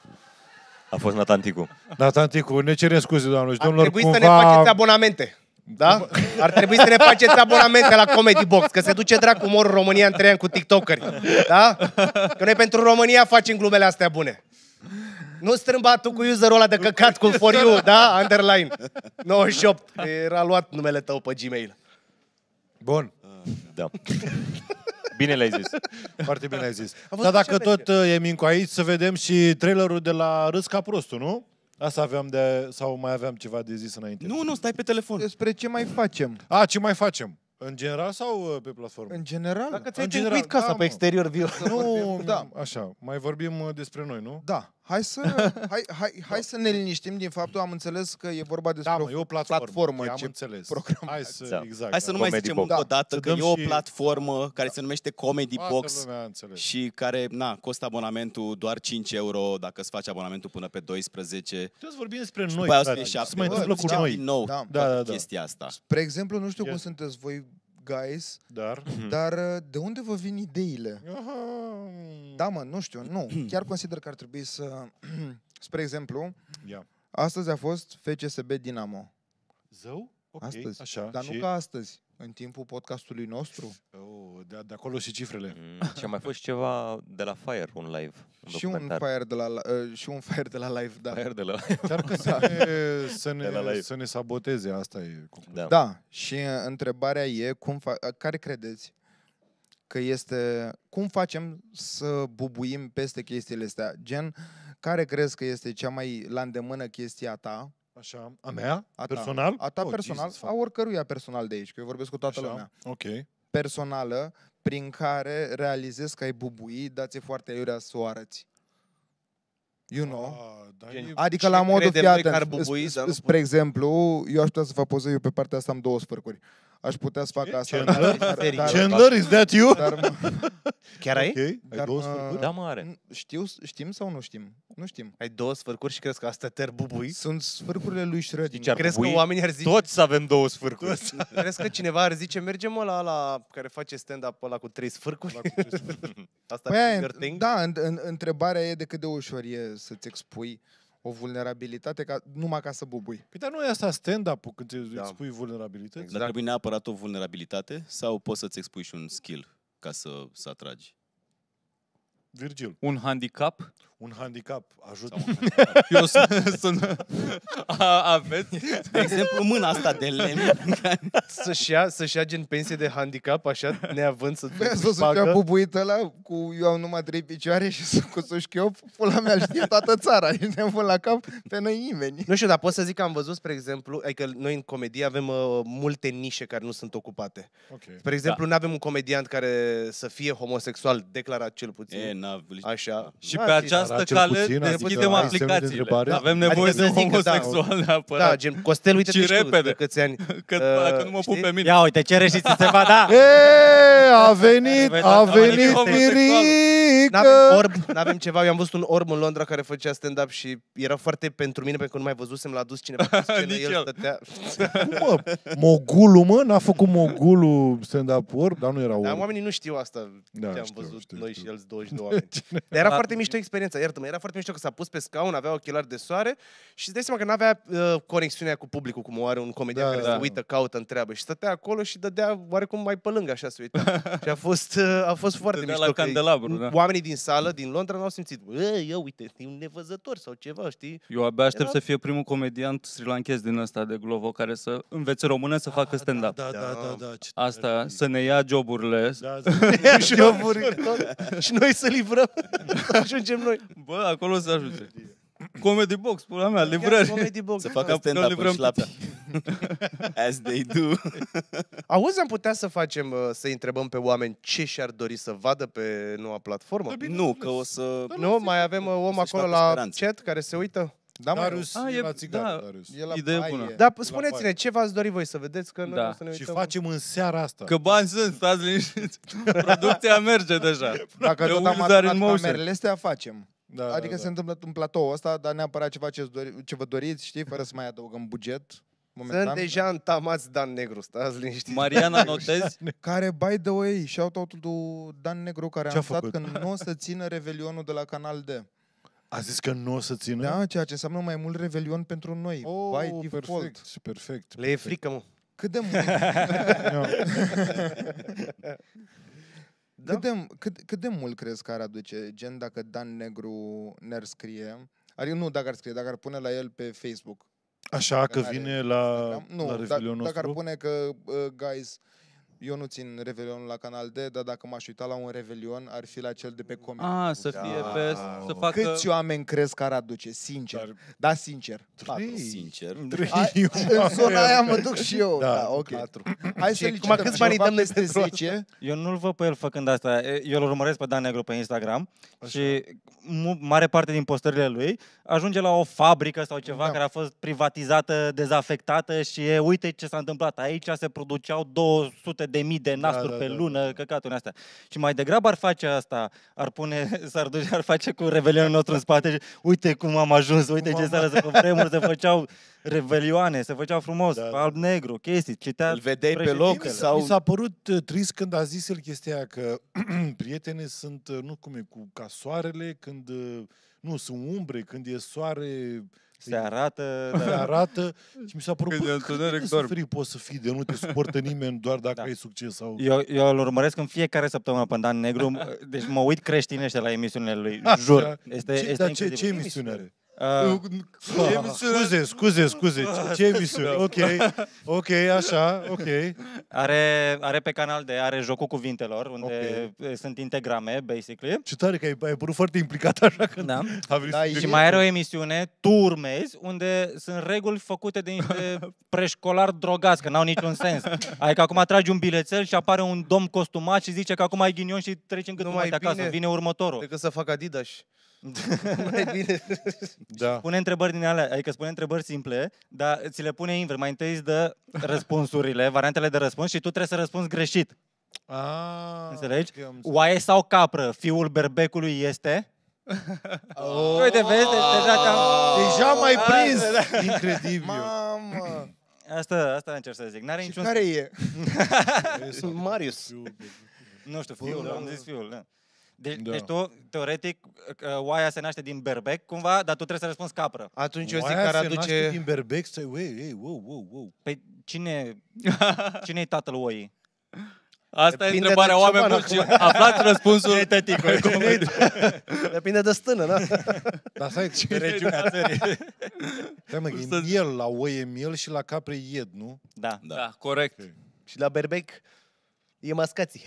A fost Natanticu. Natanticu, ne cerem scuze, doamnă și domnilor. Ar trebui să ne faceți abonamente. Da? Ar trebui să ne faceți abonamente la Comedy Box, că se duce dracu morul România în 3 ani cu tiktokeri. Da? Că noi pentru România facem glumele astea bune. Nu strâmba tu cu userul ăla de căcat cu for you, da? Underline. 98. Era luat numele tău pe Gmail. Bun. Da. Bine le-ai zis. Foarte bine ai zis. Dar dacă tot e Mincu aici, să vedem și trailerul de la Râs ca prostul, nu? Asta aveam sau mai aveam ceva de zis înainte? Nu, stai pe telefon. Despre ce mai facem? Ce mai facem? În general sau pe platformă? În general. Dacă ți-ai tencuit casa pe exterior, viu. Nu, da. Așa, mai vorbim despre noi, nu? Da. Hai să ne liniștim din faptul, am înțeles că e vorba despre o platformă. Am înțeles. Hai să nu mai zicem încă o dată că e o platformă care se numește Comedy Box și care, costă abonamentul doar 5 euro dacă îți faci abonamentul până pe 12. Trebuie să vorbim despre noi. Se mai întâmplă cu noi. Da. Chestia asta. Spre exemplu, nu știu cum sunteți voi, guys, dar de unde vă vin ideile? Da, mă, nu știu, chiar consider că ar trebui să... Spre exemplu, astăzi a fost FCSB Dinamo. Zău? Okay. Astăzi, așa, dar nu ca astăzi, în timpul podcastului nostru. De acolo și cifrele. Și a mai fost ceva de la Fire, un live. Și un Fire de la live, da. Fire de la live. Încearcă să ne saboteze, asta e. Da, și întrebarea e, care credeți că este, cum facem să bubuim peste chestiile astea? Gen, care crezi că este cea mai la îndemână chestia ta? Așa, a mea? Personal? A ta personal, a oricăruia personal de aici, că eu vorbesc cu toată lumea. Ok. Personală, prin care realizezi că ai bubui, dar-ți-e foarte aiurea să o arăți. You know? Adică la modul, fii atent, spre exemplu, eu aș putea să fac poză, eu pe partea asta am 2 sfârcuri. aș putea să fac asta. Chandler, is that you? Chiar ai? Okay. Ai 2 sfârcuri? Da, mă, are. Știm sau nu știm? Nu știm. Ai 2 sfârcuri și crezi că asta te-ar bubui? Sunt sfârcurile lui Schrödinger. Crezi că oamenii ar zice... Toți să avem 2 sfârcuri. Crezi că cineva ar zice, mergem mă la ăla care face stand-up ăla cu 3 sfârcuri? Asta întrebarea e de cât de ușor e să-ți expui o vulnerabilitate numai ca să bubui. Păi dar nu e asta stand-up-ul când îți expui vulnerabilități? Exact. Dar trebuie neapărat o vulnerabilitate sau poți să-ți expui și un skill ca să atragi? Virgil. Un handicap? Un handicap. Ajută. Eu sunt... Aveți? De exemplu, mâna asta de lemn să-și ia gen pensie de handicap, așa, neavând să să-și bubuit ăla cu eu am numai 3 picioare și cu sușchiop, pula mea știe toată țara. Ești nebun la cap, pe noi nimeni. Nu știu, dar pot să zic că am văzut, spre exemplu, adică noi în comedie avem multe nișe care nu sunt ocupate. Okay. Spre exemplu, nu avem un comediant care să fie homosexual, declarat cel puțin. Așa. Și pe această cale deschidem aplicațiile. Avem nevoie de un homosexual neapărat. Da, gen, Costel, uite și repede. De câți ani. Că dacă nu mă pup pe mine. Ia uite, cere și ți se va da. A venit Mirica. N-avem ceva, eu am văzut un orb în Londra care făcea stand-up și era foarte pentru mine, pentru că nu mai văzusem, l-a dus cineva pe scenă, el stătea... Mă, Mogulu, mă, n-a făcut Mogulu stand-up orb, dar nu era orb. Dar oamenii nu știu asta, ce am văzut noi și el 22 oameni. Dar era foarte mișto experiența, iartă-mă, era foarte mișto că s-a pus pe scaun, avea ochelari de soare și îți dai seama că n-avea conexiunea cu publicul, cum o are un comedian care se uită, caută, întreabă și stătea acolo și dădea oarecum mai pe lângă, așa se uita. Și a fost foarte mișto că oamenii din sală, din Londra, n-au simțit, eu uite, e un nevăzător sau ceva, știi? Eu abia aștept să fie primul comediant sri-lankez din ăsta de Glovo care să învețe română să facă stand-up. Da. Asta, să ne ia joburile. Și noi să livrăm. Ajungem noi. Bă, acolo să ajunge. Comedy Box, pula mea, livrări. Comedy Box. Să facă stand-up în șlapi. As they do. Auzi, am putea să facem, să întrebăm pe oameni ce și-ar dori să vadă pe noua platformă? Nu, că o să... Nu, mai avem om acolo la chat care se uită? Da, Darius, la țigară, Darius. Idee bună. Dar spuneți-ne, ce v-ați dori voi să vedeți? Că noi o să ne uităm. Și facem în seara asta. Că bani sunt, stați liniștiți. Producția merge deja. Dacă tot am adunat camerele astea, facem. Adică se întâmplă în platoul ăsta, dar neapărat ceva ce vă doriți, știi, fără să mai adăugăm buget. Momentan. Sunt deja întamați Dan Negru, stați liniștiți. Mariana, notezi? Care, by the way, shout-out-ul lui Dan Negru, care a anunțat că nu o să țină Revelionul de la Canal D. A zis că nu o să țină? Da, ceea ce înseamnă mai mult Revelion pentru noi. By default. Perfect. Le e frică, mă. Cât de mult? Cât de mult crezi că ar aduce, gen dacă Dan Negru ne-ar scrie, adică nu dacă ar scrie, dacă ar pune la el pe Facebook. Așa că vine la Revelionul nostru? Dacă ar pune că, guys, eu nu țin Revelionul la Canal D, dar dacă m-aș uita la un Revelion, ar fi la cel de pe Comic. Să fie pe... Să facă... Câți oameni crezi că ar aduce? Sincer. Da, sincer. 3. Sincer. 3. În zona aia mă duc și eu. Da, ok. 4. Hai să licităm. Câți bani dăm peste 10? Eu nu-l văd pe el făcând asta. Eu îl urmăresc pe Dan Negru pe Instagram și mare parte din postările lui ajunge la o fabrică sau ceva care a fost privatizată, dezafectată și uite ce s-a întâmplat. Aici se produceau 200.000 de nasturi pe lună, căcaturi astea. Și mai degrabă ar face asta, ar face cu Revelionul nostru în spate și uite cum am ajuns, uite ce seara pe vremuri se făceau revelioane, se făceau frumos, alb-negru, chestii, citea. Îl vedeai pe loc sau... Mi s-a părut trist când a zis el chestia aia că prietene sunt, nu cum e, ca soarele, când nu, sunt umbre, când e soare... Se arată. Se arată și mi s-a părut, cât de suferit poți să fii de nu te suportă nimeni doar dacă ai succes. Sau... Eu îl urmăresc în fiecare săptămână pe Dan Negru, deci mă uit creștinește la emisiunile lui, jur. Dar ce emisiune are? Scuze. Ce emisiune? Ok, așa, ok. Are pe Canal D, are Jocul Cuvintelor, unde sunt integrame, basically. Ce tare că ai părut foarte implicat așa că... Da. Și mai are o emisiune, Tu urmezi, unde sunt reguli făcute de niște preșcolari drogați, că n-au niciun sens. Adică acum tragi un bilețel și apare un domn costumat și zice că acum ai ghinion și treci în gâtul mai acasă, vine următorul. Decât să fac Adidas. Mai bine. Da. Pune întrebări din alea, adică spune întrebări simple, dar ți le pune invers. Mai întâi îți dă răspunsurile, variantele de răspuns și tu trebuie să răspunzi greșit. Înțelegi? Oaie sau capră? Fiul berbecului este? Uite, vezi? Deja m-ai prins! Incredibil! Mamă! Asta încerc să zic. N-are niciun... care e? Sunt Marius. Nu știu, fiul, am zis fiul, da. Deci tu, teoretic, oaia se naște din berbec, cumva, dar tu trebuie să răspunzi capră. Atunci eu zic care aduce... Oaia se naște din berbec? Wow. Păi cine-i tatăl oii? Asta e întrebarea oamenilor. Aflați răspunsul. Depinde de stână, da? Dar stai, de regiunea țării. Stai mă, e miel, la oi e miel și la capre e ied, nu? Da, corect. Și la berbec e mascații.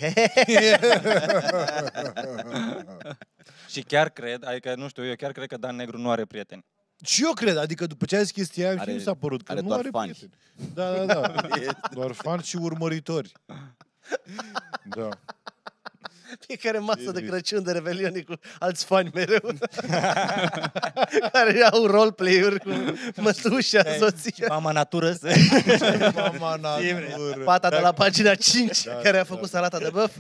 Și chiar cred, adică nu știu, eu chiar cred că Dan Negru nu are prieteni. Și eu cred, adică după ce ai zis chestia aia, și mi s-a părut că nu are prieteni. Da. Doar fani și urmăritori. Da. Fiecare masă de Crăciun, de Revelion, cu alți fani mereu. Care au roleplay-uri cu mătușa, soția. Mama natură. Mama natură. Fata de la pagina 5, care a făcut salata de băf.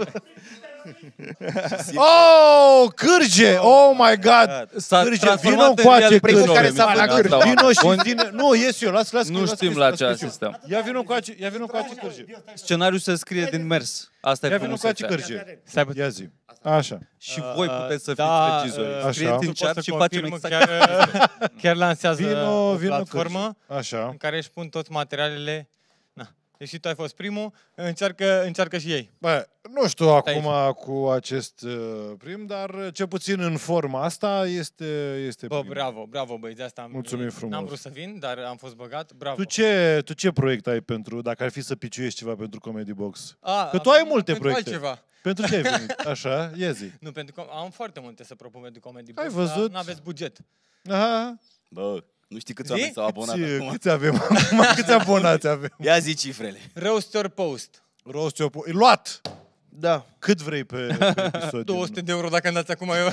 Oh, Cârge! Oh my God! Cârge, vină încoace, Cârge! Vino și vine... Nu, ies eu, las. Nu știm la ce asistăm. Ia vină încoace, Cârge. Scenariul se scrie din mers. Asta e frumusețea. Ia vină încoace, Cârge. Ia zi. Așa. Și voi puteți să fiți regizori. Scrieți în chat și facem exact. Chiar lansează o platformă în care își pun toți materialele. Deși tu ai fost primul, încearcă și ei. Bă, nu știu acum cu acest prim, dar cel puțin în forma asta este Bă, bravo băi, de asta mulțumim frumos. N-am vrut să vin, dar am fost băgat, bravo. Tu ce proiect ai pentru, dacă ar fi să piciuiești ceva pentru Comedy Box? Că tu ai multe proiecte. Altceva. Pentru ce ai venit? Așa, ia zi. Nu, pentru că am foarte multe să propun pentru Comedy Box. Ai văzut? Dar n-aveți buget. Aha. Bă, nu știi câți oameni s-au abonat acum? Câți avem acum? Câți abonați avem? Ia zi cifrele. Roast your post. E luat! Da. Cât vrei pe episod? 200 de euro dacă îmi dați acum eu.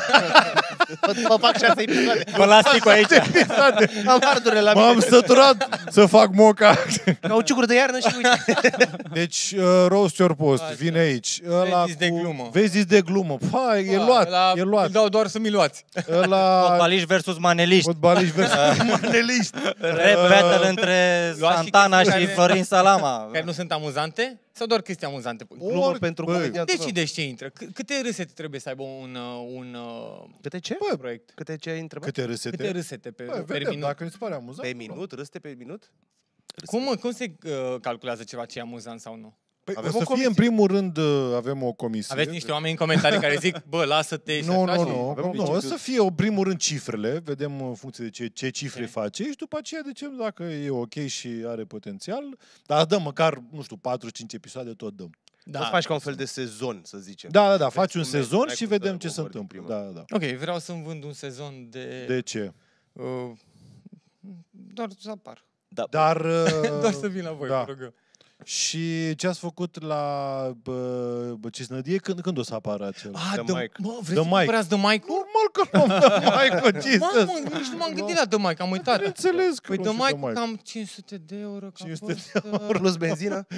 Mă fac 6 episoade. Mă las cu aici. Am ardurile la mine. M-am săturat să fac moca. Cauciucuri de iarnă și uite. Deci, Roast Your Post, vine aici. Vezi de glumă. Vezi de glumă. Hai, e luat. Îl dau doar să mi luați. Fotbaliști versus maneliști. Maneliști. Rap battle între Santana și Florin Salama. Care nu sunt amuzante? Sau doar chestii amuzante? Glumă pentru comediantul. Decideți ce intră. Câte râsete trebuie să aibă un Câte ce? Proiect? Câte ce ai întrebat? Câte râsete pe minut? Dacă mi se pare amuzant. Pe minut? Râsete pe minut? Cum se calculează ceva ce e amuzant sau nu? Păi o să fie, în primul rând, avem o comisie. Aveți niște oameni în comentarii care zic, bă, lasă-te. Nu, o să fie, în primul rând, cifrele. Vedem în funcție de ce cifre face și după aceea decem dacă e ok și are potențial. Dar dăm măcar, nu știu, 4-5 episoade, tot dăm. Da. O să faci ca un fel de sezon, să zicem. Da, faci un sezon și vedem ce se întâmplă. Da. Ok, vreau să-mi vând un sezon de... De ce? Doar să apar. Dar... Doar să vin la voi, vă rog eu. Și ce ați făcut la Cisnădie? Când o să apară acel? Vreți să cumpărați The Mic-ul? Normal că nu The Mic-ul, Jesus! Mamă, nici nu m-am gândit la The Mic, am uitat. Înțeles că The Mic-ul cam 500 de euro. 500 de euro. Plus benzină?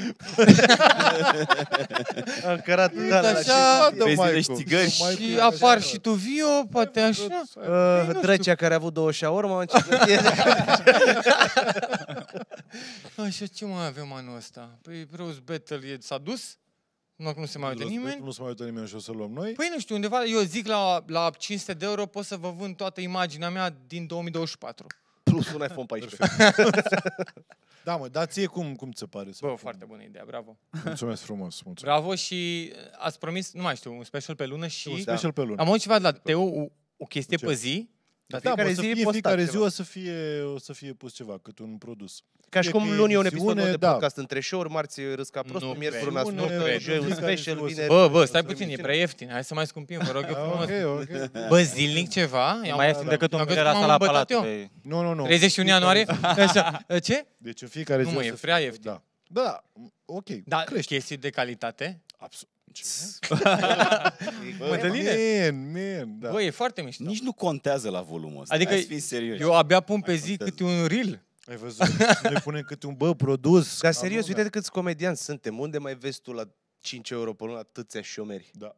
Am cărat așa, benzină și țigări. Și apar și tu, Vio, poate așa. Drăcea care a avut 2 shawarma. Așa, ce mai avem anul ăsta? Păi Roast Battle s-a dus? Nu se mai uită nimeni? Nu se mai uită nimeni și o să luăm noi? Păi nu știu, undeva, eu zic la 500 de euro pot să vă vând toată imaginea mea din 2024. Plus un iPhone 14. Da, mă, dar ție cum ți se pare? Bă, foarte bună idee, bravo. Mulțumesc frumos. Bravo și ați promis, nu mai știu, un special pe lună și... Un special pe lună. Am auzit ceva de la Teo, o chestie pe zi. Fiecare zi o să fie pus ceva, cât un produs. Ca și cum luni e un episod de podcast între show-uri, marți râsca prostul, miercuri una snotă, un special, vineri... Bă, stai puțin, e prea ieftin, hai să mai scumpim, vă rog eu frumos. Bă, zilnic ceva? Mai ieftin decât un bilet la Palat. Nu. 31 ianuarie? Așa, ce? Deci în fiecare zi... Nu mă, e prea ieftin. Da, ok. Da, chestii de calitate? Absolut. Mădăline? Da. Bă, e foarte mișto. Nici nu contează la volumul ăsta. Adică eu abia pun pe zi câte un reel. Ai văzut? Ne punem câte un produs. Dar serios, uite câți comedianți suntem. Unde mai vezi tu la 5 euro pe lună atâția șomeri? Da.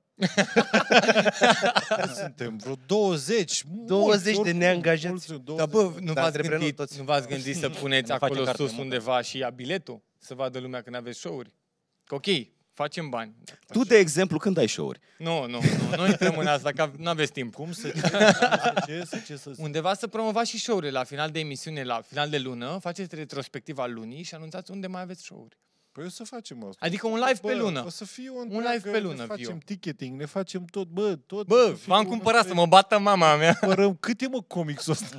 Suntem vreo 20 de neangajați. Dar bă, nu v-ați gândit să puneți acolo sus undeva și ia biletul? Să vadă lumea când aveți show-uri? Că ok, facem bani. Tu, de exemplu, când ai show-uri? Nu intrăm în asta, că nu aveți timp. Cum să Undeva să promovați și show-urile la final de emisiune, la final de lună, faceți retrospectiva lunii și anunțați unde mai aveți show-uri. Păi o să facem asta. Adică un live pe lună. O să fie un live pe lună. Ne facem ticketing, ne facem tot, tot. Bă, v-am cumpărat să mă bată mama mea. Cât e, mă, comicsul ăsta?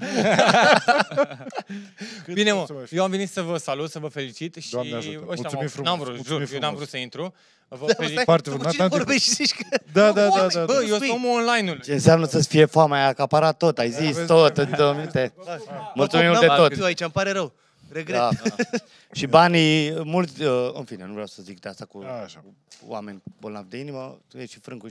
Bine, mă, eu am venit să vă salut, să vă felicit și n-am vrut să intru. Foarte frumos. Da. Bă, eu sunt omul online-ului. Ce înseamnă să-ți fie foame? Ai acaparat tot, ai zis tot în 2 minute. Mulțumim de tot. Aici îmi pare rău. Regret. Da. Și banii, mulți, în fine, nu vreau să zic de asta cu oameni bolnavi de inimă, e și Frâncu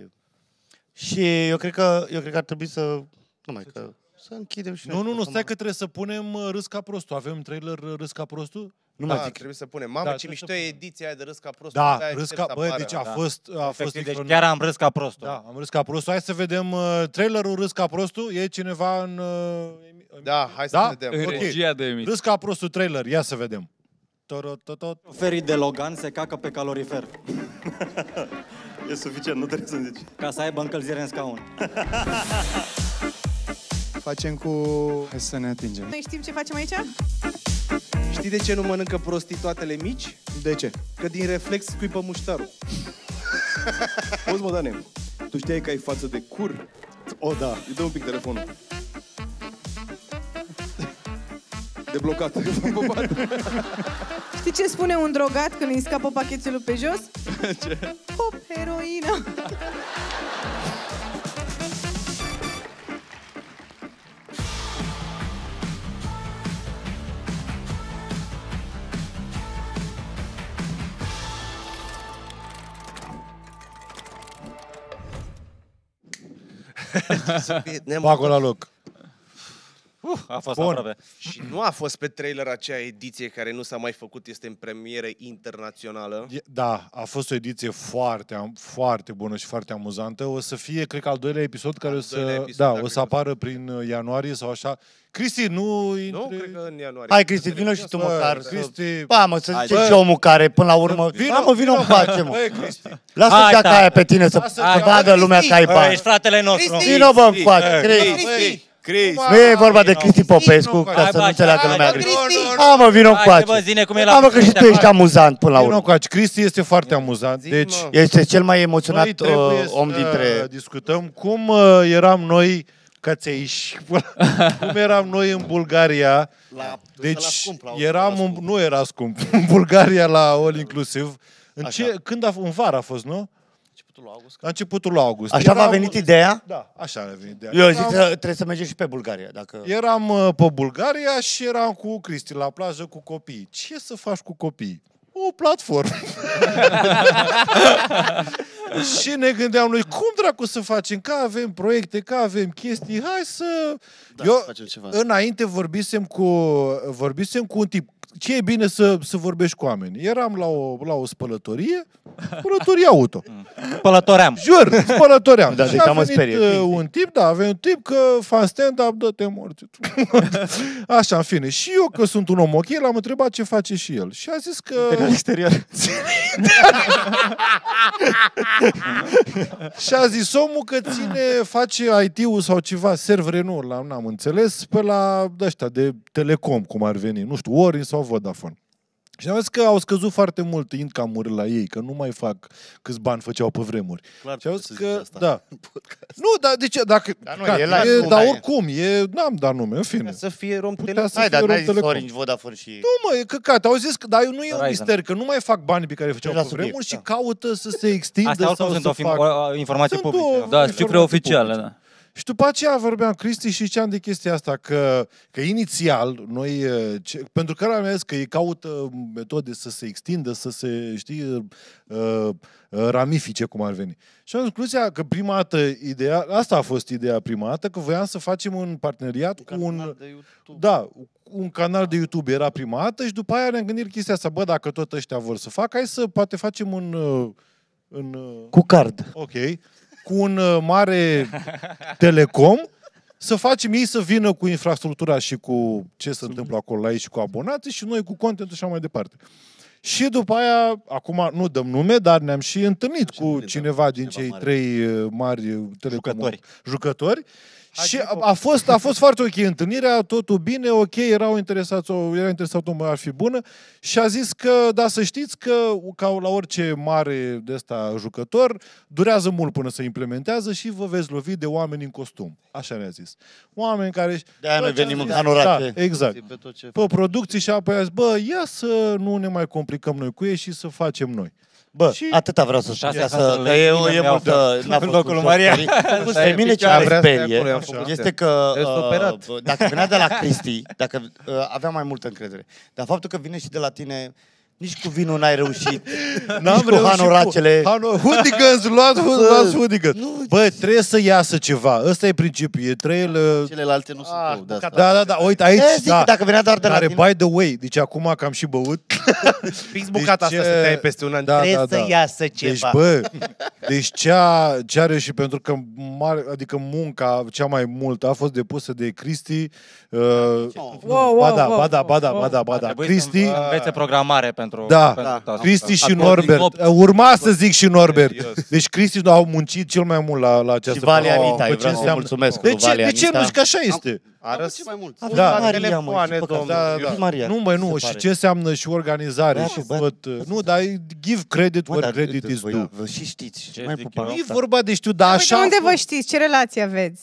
și eu cred că ar trebui să închidem și noi. Nu, stai că trebuie să punem Râs ca prostul. Avem trailer Râs ca prostul? Trebuie să punem. Mamă, ce mișto e ediția aia de Râs ca prostul. Da, Râs ca, bă, deci a fost deci chiar am râs ca prostul. Da, am râs ca prostul. Hai să vedem trailerul Râs ca prostul. E cineva în... Da, hai să vedem. În regia de emisie. Râs ca prostul trailer, ia să vedem. Ferii de Logan se cacă pe calorifer. E suficient, nu trebuie să zici. Ca să aibă încălzire în scaun. Facem cu... Hai să ne atingem. Noi știm ce facem aici? Știi de ce nu mănâncă prostii toatele mici? De ce? Că din reflex scuipă muștarul. Auzi, mă, Dane, tu știai că ai față de cur? O, da. Îi dă un pic telefonul. Deblocat. Știi ce spune un drogat când îi scapă pachetelul pe jos? Ce? Hop, heroină! Bagă la loc. A fost aproape. Și nu a fost pe trailer acea ediție care nu s-a mai făcut, este în premieră internațională. Da, a fost o ediție foarte bună și foarte amuzantă. O să fie, cred că, al doilea episod care o să apară prin ianuarie sau așa. Cristi, nu cred că în ianuarie. Hai, Cristi, vină și tu măcar. Ba, mă, să zice și omul care, până la urmă... Vină încoace, mă. Lasă geaca aia pe tine să vadă lumea că ai bani. Ești fratele nostru. Vină, bă, încoace, Cristi. Nu e vorba de Cristi Popescu, ca să nu înțeleagă lumea Cristi. Mă, vină încoace. Mă, că și tu ești amuzant până la urmă. Vină încoace. Cristi este foarte amuzant. Deci este cel mai emoționat om dintre... Discutăm cum eram noi cățeiși, cum eram noi în Bulgaria. Deci nu era scump. În Bulgaria la All Inclusive. În vară a fost, nu? La începutul lui august. Așa v-a venit ideea? Da, așa a venit ideea. Eu zic că trebuie să mergem și pe Bulgaria. Eram pe Bulgaria și eram cu Cristi la plajă cu copii. Ce să faci cu copii? O platformă. Și ne gândeam noi, cum dracu să facem? Că avem proiecte, că avem chestii, hai să... Eu înainte vorbisem cu un tip. Ce e bine să vorbești cu oameni? Eram la o spălătorie auto. Spălătoream. Jur, spălătoream. Și a venit un tip că fan stand-up, dă-te morți. Așa, în fine. Și eu, că sunt un om ok, l-am întrebat ce face și el. Și a zis că... Exterior. Și a zis omul că face IT-ul sau ceva, servere, nu, n-am înțeles, pe la ăștia de telecom, cum ar veni, nu știu, Orange sau Vodafone. Și am zis că au scăzut foarte mult income-urile la ei, că nu mai fac câți bani făceau pe vremuri. Clar, și au zis că, da. Nu, dar de ce? Dacă, dar oricum, n-am dat nume, în fine. Să fie Rom Telecom. Hai, dar n-ai zis Orange, Vodafone și... Nu, mă, e căcat. Au zis că, dar nu e un mister, că nu mai fac banii pe care făceau pe vremuri și caută să se extindă sau să facă. Astea sunt informații publice. Da, cifre oficiale, da. Și după aceea vorbeam Cristi și ziceam de chestia asta, că inițial noi, pentru că am zis că ei caută metode să se extindă, să se, știi, ramifice, cum ar veni. Și am concluzia că prima dată ideea, asta a fost ideea prima dată, că voiam să facem un parteneriat cu un canal de YouTube era prima dată și după aia ne-am gândit chestia asta, bă, dacă tot ăștia vor să facă, hai să poate facem cu card. Ok. Cu un mare telecom, să facem ei să vină cu infrastructura și cu ce se întâmplă acolo la ei și cu abonații și noi cu content și așa mai departe. Și după aia, acum nu dăm nume, dar ne-am și întâlnit cu cineva din cei 3 mari jucători. Și a fost foarte ok întâlnirea, totul bine, ok, era interesat omul, ar fi bună și a zis că, da, să știți că, ca la orice mare de ăsta jucător, durează mult până să implementează și vă veți lovi de oameni în costum. Așa ne-a zis. Oameni care... De-aia noi venim în anorache. Da, exact. Pe producții și apoi a zis, bă, ia să nu ne mai complicăm noi cu ei și să facem noi. Bă, atâta vreau să spun. Că e multă... N-a fost locul Maria. Pe mine ce mă sperie este că dacă venea de la Cristi, dacă avea mai multă încredere, dar faptul că vine și de la tine, nici cu vinul n-ai reușit. N-am cu hanoracele. Hoodigans, luați hoodigans. Bă, trebuie să iasă ceva. Ăsta e principiul. E celelalte nu sunt. Da, uite aici. Dacă venea doar de la tine. By the way, deci acum că am și băut. Fix bucata asta să te ai peste un an. Trebuie să iasă ceva. Deci, bă, deci ce are și pentru că adică munca cea mai multă a fost depusă de Cristi. Bada. Cristi. Învețe programare pentru... Da, Cristi și Norbert. Urma să zic și Norbert. Deci Cristi au muncit cel mai mult la această... Și Valia Anita, eu vreau să mulțumesc. De ce nu? Și că așa este. Arăți mai mult. Nu, și ce înseamnă și organizare și tot. Nu, dar give credit where credit is due. Vă și știți. Nu e vorba de știu, dar așa... Unde vă știți? Ce relație aveți?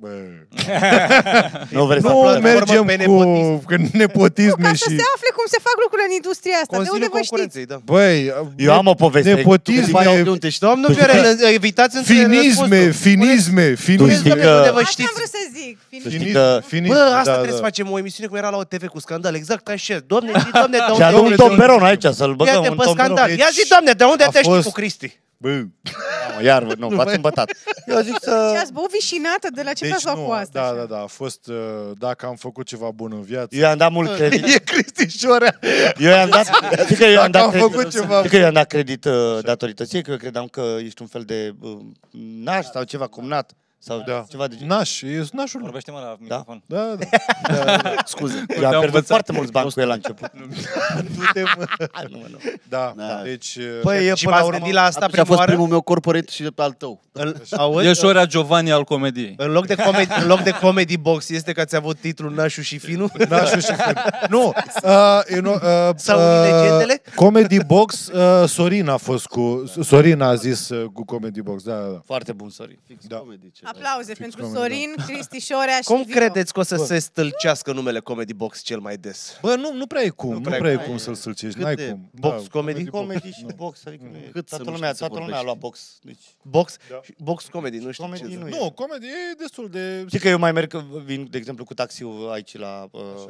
Nu mergem cu nepotisme și... Ca să se afle cum se fac lucrurile în industria asta. De unde vă știți? Băi, eu am o poveste. Nepotisme... Doamne, evitați finisme. Asta am vrut să zic. Bă, asta trebuie să facem o emisiune cum era la OTV cu scandal, exact ca și Doamne, și adu un tomberon aici să-l băgăm un tomberon. Ia zi, Doamne, de unde te știi cu Cristi? Bă. Iar, nu, v-ați îmbătat. Eu zic să... Ce ați băut vișinată de la ce v-ați luat cu asta? Da, a fost, dacă am făcut ceva bun în viață... Eu i-am dat mult credit. E Cristișorea. Eu i-am dat credit datorită ție, că eu credeam că ești un fel de naș sau ceva cumnat. Sau ceva de genul. Naș, e nașul. Vorbește-mă la microfon. Da. Scuze. Eu am pierdut foarte mulți bani cu el la început. Da, deci... Păi, și m-ați gândit la asta a fost primul meu corporate și al tău. E Șorea Giovanni al comediei. În loc de comedy box este că ați avut titlul Nașu și Finu? Nașu și Finu. Nu. Sau legendele? Comedy box, Sorin a fost cu... Sorin a zis cu comedy box, da. Foarte bun, Sorin. Aplauze pentru Sorin, Cristi Șorea și Cum credeți că o să se stâlcească numele Comedy Box cel mai des? Bă, nu prea e cum. Nu prea e cum să-l stâlcești. N-ai cum. Box Comedy? Comedy și box. Adică toată lumea a luat box. Box Comedy, nu știu ce. Nu, comedy e destul de... Știi că eu mai merg, vin, de exemplu, cu taxiul aici la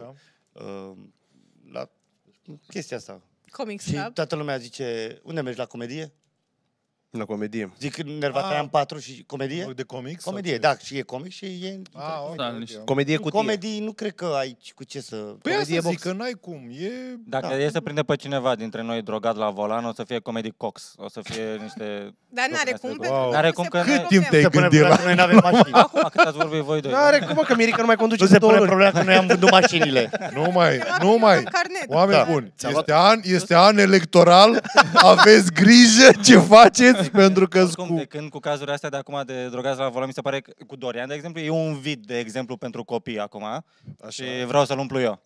chestia asta. Comics și toată lumea zice, unde mergi, la comedie? La comedie. Zic Nervata am 4 și comedie? De comics? Comedie, da, și e comic și e... Comedie cu tine. Comedii nu cred că ai cu ce să... Păi asta zic, că n-ai cum, Dacă e să prinde pe cineva dintre noi drogat la volan, o să fie Comedy Cox. O să fie niște... Dar n-are cum, N-are cum că... Cât timp te-ai gândit la... Noi n-avem mașini. Acum cât ați vorbit voi doi. N-are cum, că Mirica nu mai conduce. Nu se pune problema că noi am vândut mașinile. Nu mai. Oameni buni, este an electoral, aveți grijă ce faceți, pentru că de când cu cazurile astea de acum de drogați la volan, mi se pare că cu Dorian, de exemplu, e un vid de exemplu pentru copii acum. Și vreau să-l umplu eu.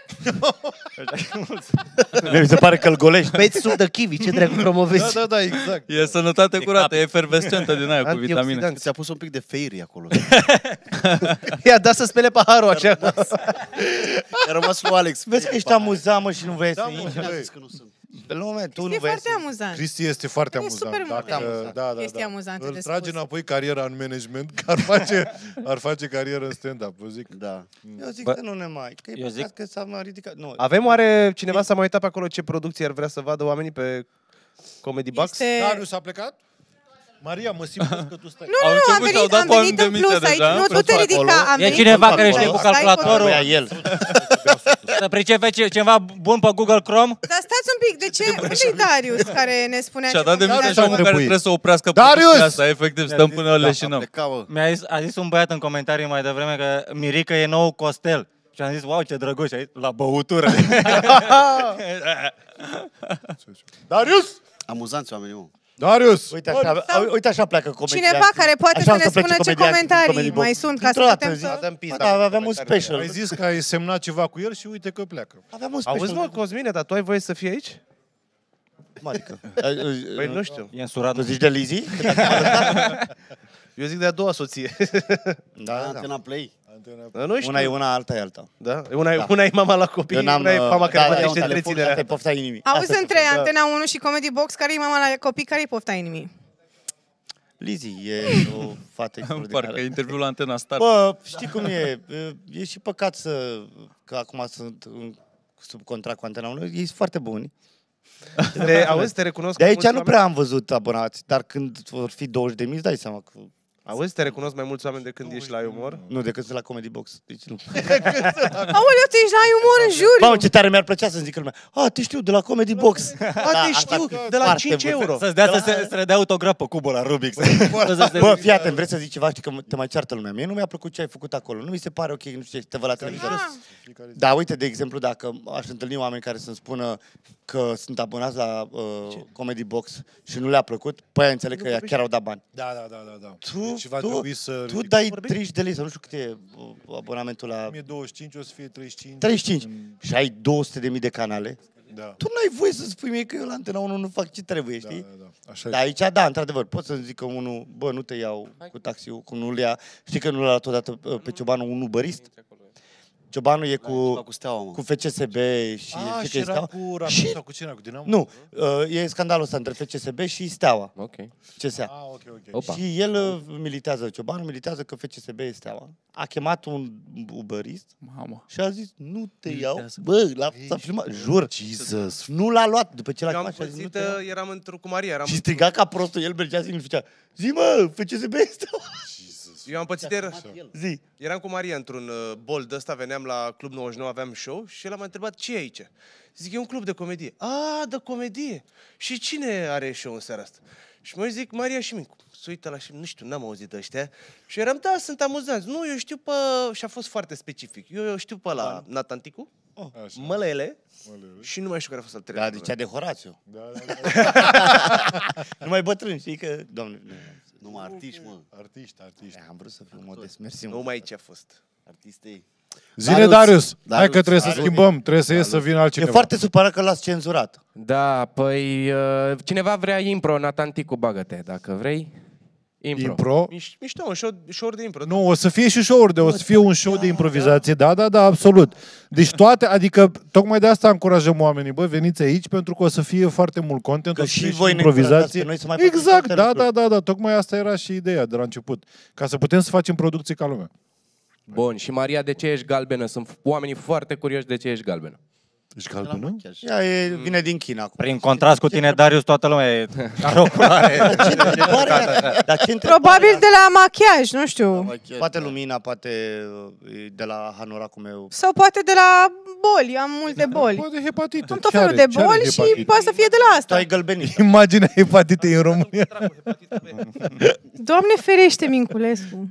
Mi se pare că îl golești. Beți suc de kiwi, ce dracu promovezi. Da, exact. E sănătate curată, e efervescentă din aia cu vitamine. Ți-a pus un pic de fairy acolo. I-a dat să spele paharul așa. A rămas lui Alex. Vezi că ești amuzat, mă, și nu vrei să intri. Pe moment, tu nu vezi. E foarte amuzant. Cristi este foarte amuzant. Da. Chestii amuzante de spus. Îl trage înapoi cariera în management, că ar face carieră în stand-up, vă zic. Da. Eu zic că nu ne mai. Eu zic că s-a mai ridicat. Nu. Avem oare cineva s-a mai uitat pe acolo ce producție ar vrea să vadă oamenii pe Comedy Box? Darius a plecat? Maria, mă simt că tu stai. Nu, am venit în plus aici. Nu, tu te ridica. E cineva care știe cu calculatorul? Să pricepe ceva bun pe Google Chrome? Dar stați un pic, de ce? Unde-i Darius care ne spunea și-a dat demisia și omul care trebuie să oprească producția asta. Efectiv, stăm până leșinăm. A zis un băiat în comentarii mai devreme că Mirica e nou Costel. Și am zis, wow, ce drăguț, la băutură. Darius! Amuzanți oamenii, mă. Darius! Uite așa pleacă comedianții. Cineva care poate să ne spună ce comentarii mai sunt ca să putem să... Aveam un special. Ai zis că ai semnat ceva cu el și uite că pleacă. Aveam un special. Auzi, mă, Cosmine, dar tu ai voie să fii aici? Adică. Păi nu știu. E însurat. Tu zici de Lizzy? Eu zic de a doua soție. Da, Antena Play. Nu știu. Una e una, alta e alta. Da? Una e mama la copii, una e mama care face întreținerea. Asta e pofta inimii. Auzi, între Antena 1 și Comedy Box, care e mama la copii, care e pofta inimii? Lizzy e o fată extraordinară. Parcă interviul la Antena Star. Bă, știi cum e? E și păcat că acum sunt sub contract cu Antena 1. Ei sunt foarte buni. Auzi, te recunosc. De aici nu prea am văzut abonați, dar când vor fi 20.000, îți dai seama că... Auzi, te recunosc mai mulți oameni de când ești la umor? Nu, decât sunt la Comedy Box. Deci nu. Aoleu, tu ești la umor în juriu. Mamă, ce tare mi-ar plăcea să-mi zică lumea. Te știu, de la Comedy Box. Te știu, de la 5 euro. Să-ți dea să le dea autograf pe cubul la Rubik. Bă, fii atent, vrei să zici ceva? Știi că te mai ceartă lumea. Mie nu mi-a plăcut ce ai făcut acolo. Nu mi se pare ok, nu știu ce, te văd la televizor. Da, uite, de exemplu, dacă aș întâlni oameni care să-mi spună că sunt abonați la Comedy Box și nu le-a plăcut, păi înțeleg că chiar au dat bani. Da. Tu dai 30 de lei, sau nu știu cât e abonamentul la... 1025, o să fie 35. 35. Și ai 200.000 de canale. Da. Tu n-ai voie să spui mie că eu la Antena 1 nu fac ce trebuie, știi? Așa dar aici, da, într-adevăr, pot să zic că unul, bă, nu te iau cu taxiul, cum nu-l ia. Știi că nu l-a luat odată pe Ciobanu un uberist? Ciobanul e cu FCSB și... și era cu Rapid sau cu cine? Cu Dinamo? Nu, e scandalul ăsta între FCSB și Steaua. CSA. Și el militează, Ciobanul militează că FCSB e Steaua. A chemat un uberist și a zis, nu te iau. Bă, s-a filmat, jur. Jesus. Nu l-a luat după ce l-a chemat. Eram cu Maria. Și striga ca prostul, el mergea și nu făcea, zi mă, FCSB e Steaua. Eu am pățit Zi. Eram cu Maria într-un bol de ăsta, veneam la Club 99, aveam show și el m-a întrebat ce e aici. Zic, e un club de comedie. De comedie. Și cine are show în seara asta? Și mă zic, Maria și Mincu. Se uită la și nu știu, n-am auzit de ăștia. Și eram, da, sunt amuzanți. Nu, eu știu pe... Și a fost foarte specific. Eu știu pe la Natanticu, Mălele și nu mai știu care a fost al treilea. Da, deci de Horațiu. Numai bătrân, știi că... Doamne... Numai artiști, mă. Artiști. Am vrut să fiu modest, mersi. Nu mai ce a fost. Artistei. Zine, Darius, hai că trebuie să schimbăm, trebuie să ies să vină altcineva. E foarte supărat că l-ați cenzurat. Da, păi cineva vrea impro, Natanticu, bagă-te, dacă vrei. Impro? Mișto, un show de impro. Nu, o să fie și show-uri, o să fie un show de improvizație, da, absolut. Deci toate, adică tocmai de asta încurajăm oamenii, bă, veniți aici pentru că o să fie foarte mult content, o să fie și improvizație. Exact, da, tocmai asta era și ideea de la început, ca să putem să facem producții ca lumea. Bun, și Maria, de ce ești galbenă? Sunt oamenii foarte curioși de ce ești galbenă. Ești galbenă? Ea vine din China. Prin contrast cu tine, Darius, toată lumea are oculare. Probabil de la machiaj, nu știu. Poate lumina, poate de la hanoracul meu. Sau poate de la boli, am multe boli. Poate hepatită. Am tot felul de boli și poate să fie de la asta. Tu ai gălbenit. Imaginea hepatitei în România. Doamne ferește, Minculescu.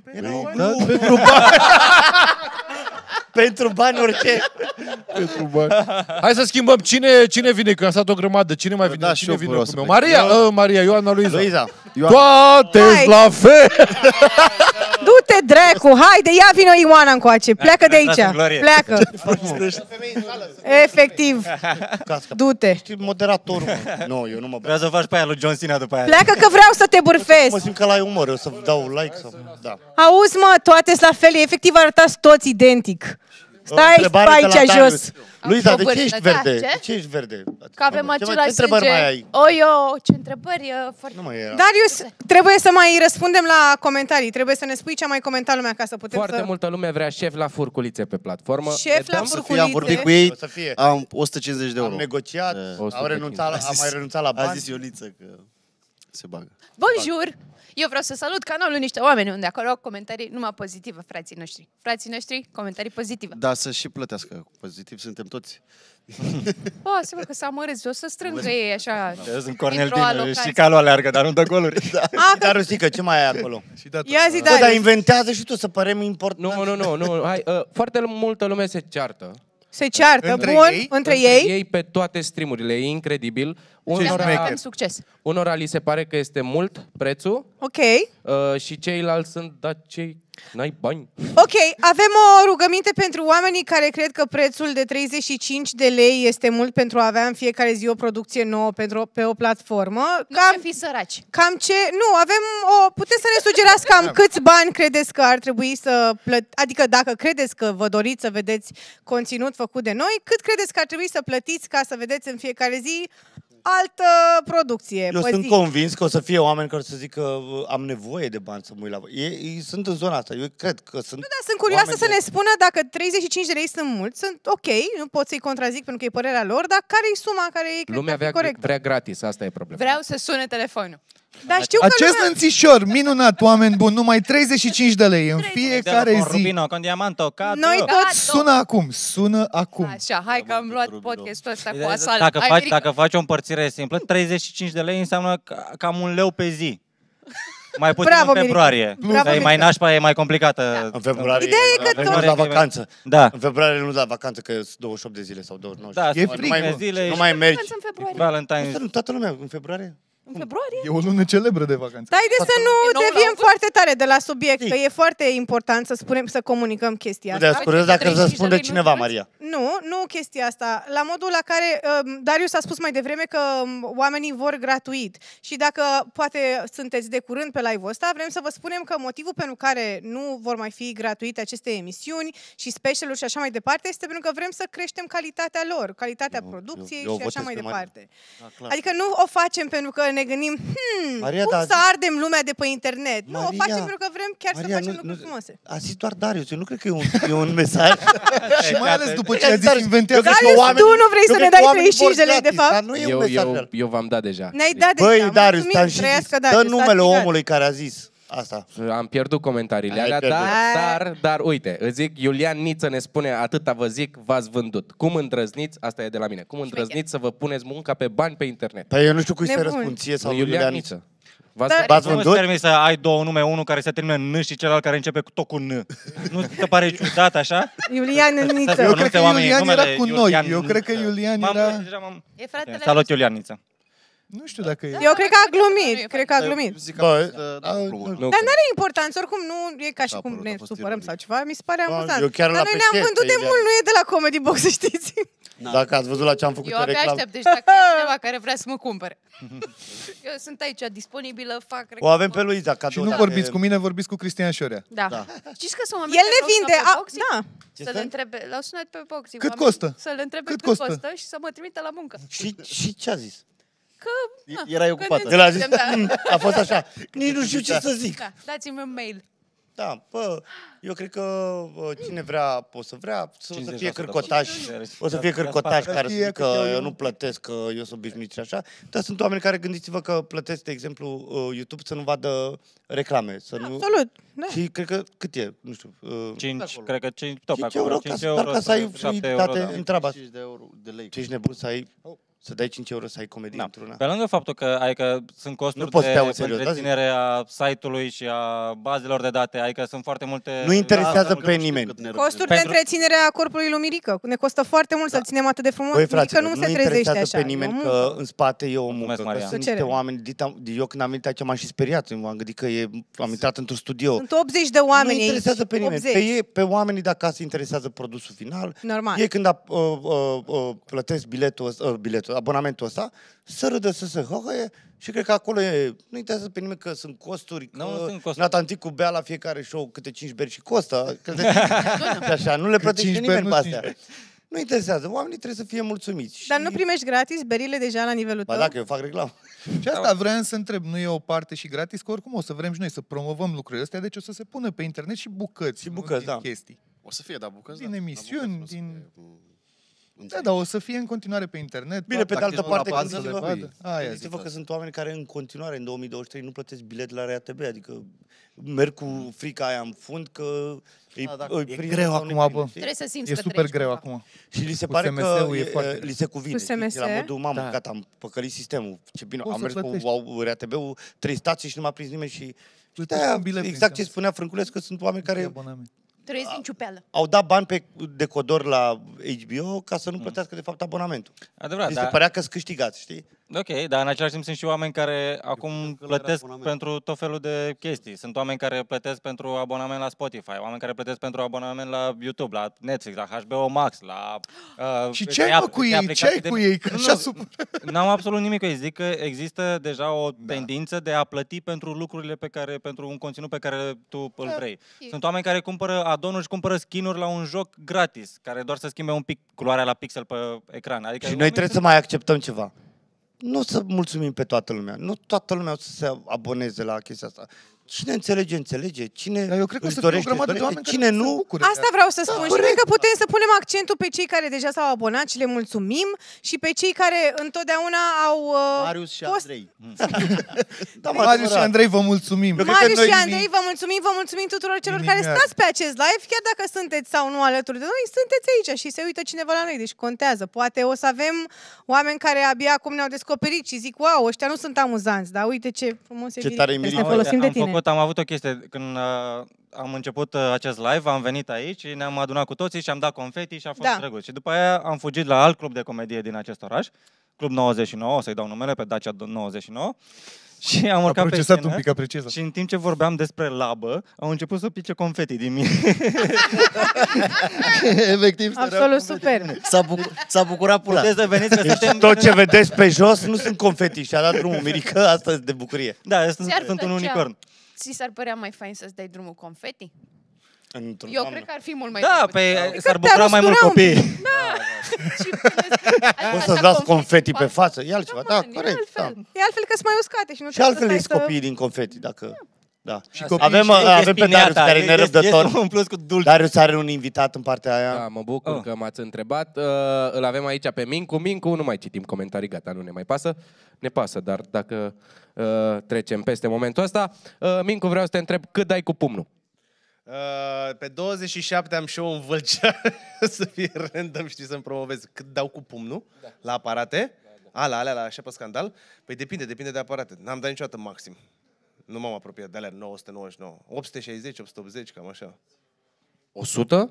Pentru bani orice. Pentru bani. Hai să schimbăm. Cine vine? Că am stat o grămadă. Cine mai vine? Cine vine cu meu? Maria, Ioana, Luiza. Toate-s la fel. Du-te, dracu, haide, ia vino Ioana încoace. Pleacă de aici. Pleacă. Efectiv. Du-te. Știi, moderatorul. Nu, eu nu mă... Vreau să faci pe aia lui John Cena după aia. Pleacă că vreau să te bârfesc. Mă simt că la umor, eu să dau like sau... Da. Auzi, mă, toate-s la fel. Efectiv arătați toți identic. Stai aici jos. Luiza, de ce ești verde? De ce ești verde? Că avem același ce întrebări mai ai? Ce întrebări foarte... Darius, trebuie să mai răspundem la comentarii. Trebuie să ne spui ce a mai comentat lumea ca să putem Foarte multă lume vrea șef la furculițe pe platformă. Șef la furculițe. Am vorbit cu ei, am 150 de euro. Am negociat, am mai renunțat la bani. A zis Ioniță că se bagă. Bonjour! Eu vreau să salut canalul niște oameni unde acolo comentarii numai pozitive, frații noștri. Frații noștri, comentarii pozitive. Da, să și plătească. Pozitiv suntem toți. Sigur că să amărâți, o să strângă ei așa. Sunt Cornel din și Calu aleargă, dar nu dă goluri. Dar Rusică, ce mai ai acolo? Ia zi, Darius. Dar inventează și tu să părem important. Nu. Hai, foarte multă lume se ceartă. Se ceartă, între ei pe toate streamurile, e incredibil. Succes. Unora li se pare că este mult prețul. Ok. Și ceilalți sunt, cei n-ai bani. Ok, avem o rugăminte pentru oamenii care cred că prețul de 35 de lei este mult pentru a avea în fiecare zi o producție nouă pe o platformă. Cam fi săraci. Cam ce? Nu, avem puteți să ne sugerați cam câți bani credeți că ar trebui să adică dacă credeți că vă doriți să vedeți conținut făcut de noi, cât credeți că ar trebui să plătiți ca să vedeți în fiecare zi altă producție. Eu sunt convins că o să fie oameni care să zică am nevoie de bani să mă uit la voi. Ei sunt în zona asta. Eu cred că sunt. Nu, dar sunt curioasă să ne spună dacă 35 de lei sunt mulți, sunt ok, nu pot să-i contrazic pentru că e părerea lor, dar care e suma care ei cred lumea că e corectă? Vrea gratis, asta e problema. Vreau să sune telefonul. Dar știu că acest înțișor minunat, oameni buni, numai 35 de lei în fiecare zi. Rubino, con diamanto, noi toți sună acum. Așa, hai că am luat podcastul ăsta cu asalt. Dacă faci o împărțire simplă, 35 de lei înseamnă cam un leu pe zi. Mai puțin în februarie. E mai nașpa, e mai complicată. În februarie nu la vacanță. Da. În februarie nu la vacanță, că sunt 28 de zile sau 29. Da, e frig. Nu mai mergi. Valentine's. Toată lumea în februarie. În februarie? E o lună celebră de vacanță. Dar haideți să nu deviem foarte tare de la subiect, că e foarte important să spunem, să comunicăm chestia asta. Nu te ascultăm dacă răspunde cineva, Maria. Nu chestia asta. La modul la care Darius a spus mai devreme că oamenii vor gratuit. Și dacă poate sunteți de curând pe live-ul ăsta, vrem să vă spunem că motivul pentru care nu vor mai fi gratuite aceste emisiuni și special-uri și așa mai departe este pentru că vrem să creștem calitatea lor, calitatea producției și așa mai departe. Adică nu o facem pentru că ne gândim, Maria, cum să ardem lumea de pe internet. Nu, o facem pentru că vrem chiar să facem lucruri frumoase. A zis doar Darius, eu nu cred că e un mesaj. Și mai ales după ce a zis inventează Darius, tu nu vrei să ne dai 35 de lei, de fapt? Eu v-am dat deja. Ne-ai dat deja. Băi, Darius, ți-am și zis, dă numele omului care a zis asta. Am pierdut comentariile alea, dar uite, îți zic, Iulian Niță ne spune, atâta vă zic, v-ați vândut. Cum îndrăzniți, asta e de la mine, cum îndrăzniți să vă puneți munca pe bani pe internet? Păi eu nu știu cui să răspund, ție sau Iulian Niță. V-ați vândut? Nu-ți permis să ai două nume, unul care se termină în N și celălalt care începe tot cu N. Nu te pare ciudat așa? Iulian Niță. Eu cred că Iulian era cu noi. Eu cred că Iulian era... Salut, Iulian Niță. Nu știu dacă e... Eu cred că a glumit, Dar n-are importanță, oricum nu e ca și cum ne supărăm sau ceva, mi se pare amuzant. Dar noi ne-am vândut de mult, nu e de la Comedy Box, să știți. Dacă ați văzut la ce am făcut eu abia aștept, deci dacă e cineva care vrea să mă cumpere. Eu sunt aici disponibilă, fac reclamă. O avem pe Luiza, cadou. Și nu vorbiți cu mine, vorbiți cu Cristian Șorea. Da. Știți că el ne vinde, da. Să le întrebe, l-au sunat pe Boxy. Cât costă? Să le întrebe cât costă și să mă trimită la muncă. Și ce a zis? Că... Erai ocupată. El a zis, a fost așa, nici nu știu ce să zic. Da, dați-mi un mail. Da, eu cred că cine vrea, o să fie cârcotași. O să fie cârcotași care să zică că eu nu plătesc, că eu sunt obișnuit și așa. Dar sunt oameni care, gândiți-vă că plătesc, de exemplu, YouTube să nu vadă reclame. Absolut. Și cred că, cât e? Nu știu. 5, cred că 5 euro, ca să ai fluiditate în treaba asta. 5 de lei. Ce ești nebun să ai... Să dai 5 euro să ai comedie într-una. Pe lângă faptul că, sunt costuri de întreținere a site-ului și a bazelor de date, adică sunt foarte multe... Nu interesează pe nimeni. Costuri de întreținere a corpului lui Mirică. Ne costă foarte mult să-l ținem atât de frumos. Mirică nu se trezește așa. Interesează pe nimeni că în spate e o muncă. Că sunt niște oameni... Eu când am venit aici m-am și speriat. M-am gândit că am intrat într-un studio. Sunt 80 de oameni aici. Nu interesează pe nimeni. Pe oamenii de acasă interesează produsul final. Normal. Ei când plătesc biletul abonamentul ăsta, să râdă, să se hăhăie și cred că acolo nu interesează pe nimeni că sunt costuri, că Natanticu bea la fiecare show câte 5 beri și costă, așa, nu le plătește nimeni pe astea. Nu interesează, oamenii trebuie să fie mulțumiți. Dar nu primești gratis berile deja la nivelul tău? Ba dacă eu fac reclamă. Și asta vreau să întreb, nu e o parte și gratis, că oricum o să vrem și noi să promovăm lucrurile astea, deci o să se pună pe internet și bucăți, da. chestii. O să fie, da, bucăți, din emisiuni, din... Da, dar o să fie în continuare pe internet. Bine, pe de altă parte, gândiți-vă că sunt oameni care în continuare, în 2023, nu plătesc bilet la RATB, adică merg cu frica aia în fund că e greu acum, bă. Trebuie să simți e că super greu acum. Și li se pare că li se cuvine. Cu SMS? La modul, mamă, gata, am păcălit sistemul. Ce bine, am mers cu RATB-ul 3 stații și nu m-a prins nimeni și exact ce spunea Frânculescu, că sunt oameni care trăiesc din ciupeală. Au dat bani pe decodor la HBO ca să nu plătească de fapt abonamentul. Adevărat, se părea că-s câștigați, știi? Ok, dar în același timp sunt și oameni care acum plătesc pentru tot felul de chestii. Sunt oameni care plătesc pentru abonament la Spotify, oameni care plătesc pentru abonament la YouTube, la Netflix, la HBO Max, la... și ce ai cu ei? Ce ai cu ei? N-am absolut nimic cu ei. Zic că există deja o tendință de a plăti pentru lucrurile pe care, pentru un conținut pe care tu îl vrei. Sunt oameni care cumpără addon-uri și cumpără skin-uri la un joc gratis, care doar să schimbe un pic culoarea la pixel pe ecran. Adică și noi trebuie să mai acceptăm ceva. Nu o să mulțumim pe toată lumea. Nu toată lumea o să se aboneze la chestia asta. Cine înțelege. Cine eu cred că își dorește, cine nu... Asta vreau să spun. Și cred că putem să punem accentul pe cei care deja s-au abonat și le mulțumim și pe cei care întotdeauna au Marius și Andrei. Marius și Andrei, vă mulțumim. Marius și Andrei, vă mulțumim tuturor celor care stați pe acest live, chiar dacă sunteți sau nu alături de noi, sunteți aici și se uită cineva la noi, deci contează. Poate o să avem oameni care abia acum ne-au descoperit și zic, wow, ăștia nu sunt amuzanți, dar uite ce frumos e să ne folosim de tine. Am avut o chestie când am început acest live, am venit aici, ne-am adunat cu toții și am dat confeti și a fost drăguț. Și după aia am fugit la alt club de comedie din acest oraș, Club 99, o să-i dau numele, pe Dacia 99. Și am urcat pe scenă, un pic, apreciez. Și în timp ce vorbeam despre labă, au început să pice confeti din mine. Efectiv, absolut super. S-a bucurat pula. Puteți să veniți că suntem... Tot ce vedeți pe jos nu sunt confeti și a dat drumul Mirica, asta de bucurie. Da, sunt un unicorn. Ți s-ar părea mai fain să-ți dai drumul confeti? Eu cred că ar fi mult mai s-ar bucura mai mult copii. Da. Poți să-ți dați confeti pe față? E altceva, da, corect. E altfel că sunt mai uscate și nu și altfel îi copiii din confeti, dacă... Da. Avem pe Darius care e nerăbdător. În plus cu dulce. Darius are un invitat în partea aia. Da, mă bucur că m-ați întrebat. Îl avem aici pe Mincu. Mincu, nu mai citim comentarii, gata, nu ne mai pasă. Ne pasă, dar dacă trecem peste momentul ăsta. Mincu, vreau să te întreb, cât dai cu pumnul? Pe 27 am show în Vâlcea. Să fie random, știi, să-mi promovez. Cât dau cu pumnul? Da. La aparate? Da. La alea, la așa pe scandal? Păi depinde de aparate. N-am dat niciodată maxim. Nu m-am apropiat de alea 999. 860, 880, cam așa. 100?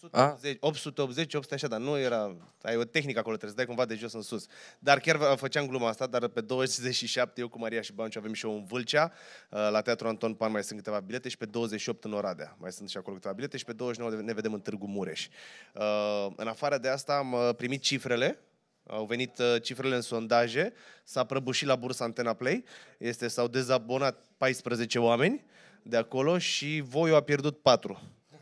880, 800 așa, dar nu era... Ai o tehnică acolo, trebuie să dai cumva de jos în sus. Dar chiar făceam gluma asta, dar pe 27 eu cu Maria și Banciu avem show în Vâlcea, la Teatru Anton Pan mai sunt câteva bilete și pe 28 în Oradea mai sunt și acolo câteva bilete și pe 29 ne vedem în Târgu Mureș. În afară de asta am primit cifrele. Au venit cifrele în sondaje, s-a prăbușit la bursa Antena Play, s-au dezabonat 14 oameni de acolo și Voiu a pierdut 4.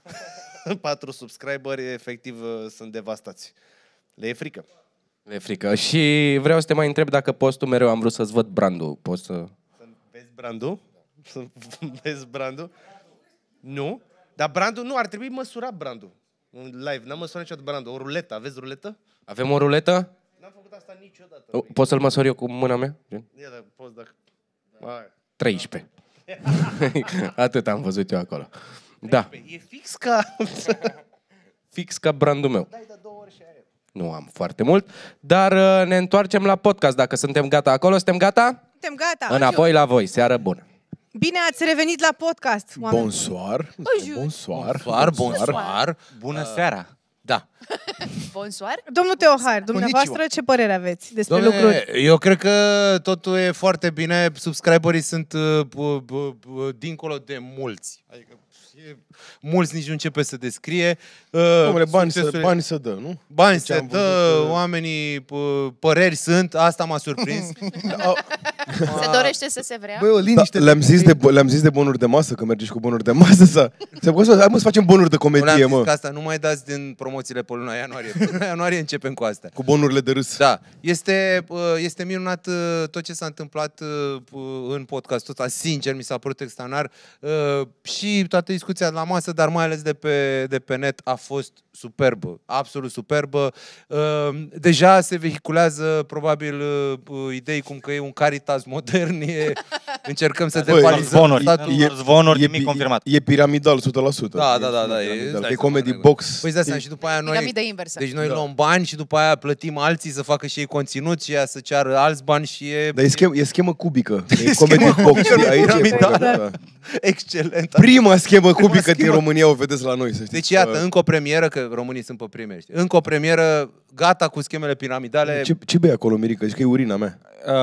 4 subscriberi, efectiv, sunt devastați. Le e frică. Le e frică. Și vreau să te mai întreb dacă poți tu, mereu am vrut să-ți văd brandul. Poți să... Vezi brandul? Vezi brandul? Nu. Dar brandul, nu, ar trebui măsurat brandul. În live, n-am măsurat niciodată brandul. O ruletă, aveți ruletă? Avem o ruletă? N-am făcut asta niciodată. Poți să-l măsori eu cu mâna mea? Ia, dar poți dacă... 13. Atât am văzut eu acolo. Da. E fix ca... Fix ca brandul meu. Dai de 2 ori și aia. Nu am foarte mult, dar ne întoarcem la podcast. Dacă suntem gata acolo, suntem gata? Suntem gata. Înapoi la voi. Seară bună. Bine ați revenit la podcast, oameni. Bonsoir. Bonsoir. Bună seara. Da. Bonsoir. Domnul Teohar, dumneavoastră ce părere aveți despre lucruri? Eu cred că totul e foarte bine. Subscriberii sunt dincolo de mulți. Adică mulți nici nu începe să descrie. Bani să dă, nu? Bani se dă, oamenii, păreri sunt, asta m-a surprins. Se dorește să se vrea. Băi, o liniște. Le-am zis de bonuri de masă, că mergeți cu bonuri de masă. Hai mă să facem bonuri de comedie, mă. Că asta nu mai dați din promoțiile pe luna ianuarie. Pe luna ianuarie începem cu astea. Cu bonurile de râs. Da. Este minunat tot ce s-a întâmplat în podcastul ăsta. Sincer, mi s-a părut extraordinar. Și toată discuția de la masă, dar mai ales de pe net a fost superbă. Absolut superbă. Deja se vehiculează probabil idei cum că e un Caritas modern. Încercăm să depalizăm zvonuri, nimic confirmat. E piramidal 100%. Da. E comedy box. Păi dați seama, și după aia noi... Piramidă inversă. Deci noi luăm bani și după aia plătim alții să facă și ei conținut și ea să ceară alți bani și e... Dar e schemă cubică. E comedy box. Excelent. Prima schemă cubică din România o vedeți la noi, să știți. Deci iată, încă o premieră, că românii sunt pe prime, știi? Încă o premieră, gata cu schemele piramidale. Ce bei acolo, Mirica? Zici că e urina mea.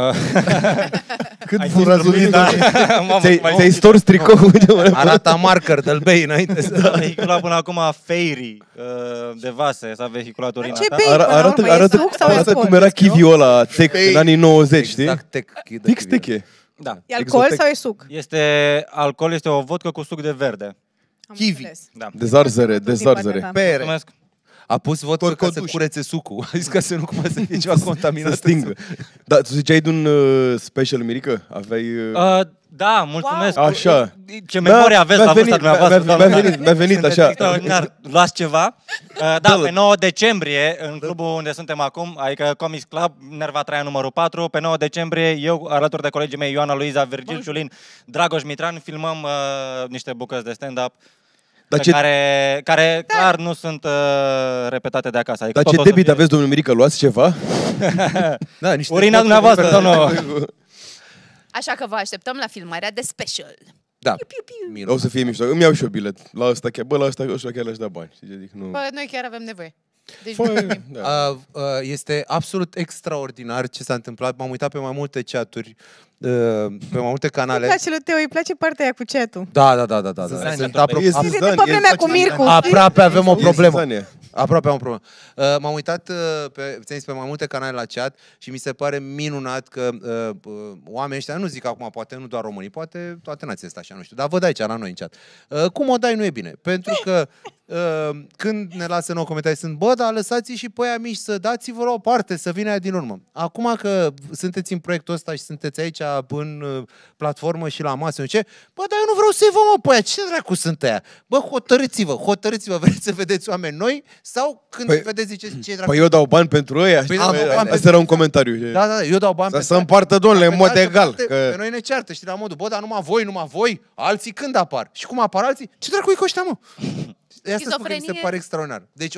Cât furazulit. Ți-ai stors tricoul. Arată marker, dă-l bei înainte. S-a vehiculat până acum Fairy de vase, s-a vehiculat urina ta. Arată cum era Chiviul ăla, tech, în anii 90, știi? Exact, Fix tech e. Da. E alcool sau e suc? Alcool este o vodcă cu suc de verde. Kiwi. Da. De zarzăre. Pere. A pus vodcă ca să curețe sucul. A zis ca să nu cumva să fie ceva contaminat. Să stingă. Da, tu ziceai de un special, Mirica? Aveai... Da, mulțumesc. Wow. Așa. Ce memorie aveți la vârsta dumneavoastră. Mi-a venit așa. Extraordinar. Luați ceva. Da, pe 9 decembrie, în clubul unde suntem acum, adică Comics Club, Nerva Traia numărul 4, pe 9 decembrie, eu, alături de colegii mei, Ioana Luiza, Virgil Ciulin, Dragoș Mitran, filmăm niște bucăți de stand-up care clar nu sunt repetate de acasă. Adică dar ce debit aveți, domnul Mirica? Luați ceva? Da, niște urina dumneavoastră, domnul. Așa că vă așteptăm la filmarea de special. Da. O să fie mișto. Îmi iau și eu bilet. La ăsta chiar le-aș da bani. Bă, noi chiar avem nevoie. Deci este absolut extraordinar ce s-a întâmplat. M-am uitat pe mai multe chaturi, pe mai multe canale. Îi place lui Teo, îi place partea aia cu chat-ul. Da. Aproape avem o problemă. Aproape am o problemă. M-am uitat pe mai multe canale la chat și mi se pare minunat că oamenii ăștia, nu zic acum, poate nu doar românii, poate toate națiile astea așa, nu știu, dar văd aici la noi în chat. Cum o dai nu e bine, pentru că când ne lasă nouă comentarii sunt, bă, dar lăsați-i și pe aia mici să dați-vă la o parte, să vină aia din urmă. Acum că sunteți în proiectul ăsta și sunteți aici în platformă și la masă, ce? Bă, dar eu nu vreau să-i vă mă pe aia, ce dracu sunt aia? Bă, hotărâți-vă, vreți să vedeți oameni noi sau când vedeți ziceți ce dracu? Păi eu dau bani pentru ăia. Asta era un comentariu. Da, eu dau bani să împartă, domnule, în mod egal. Pe noi ne ceartă, știi, la modul, bă, dar numai voi, alții când apar? Și cum apar alții? Ce dracu e cu ăștia, mă? Asta spun că mi se pare extraordinar. Deci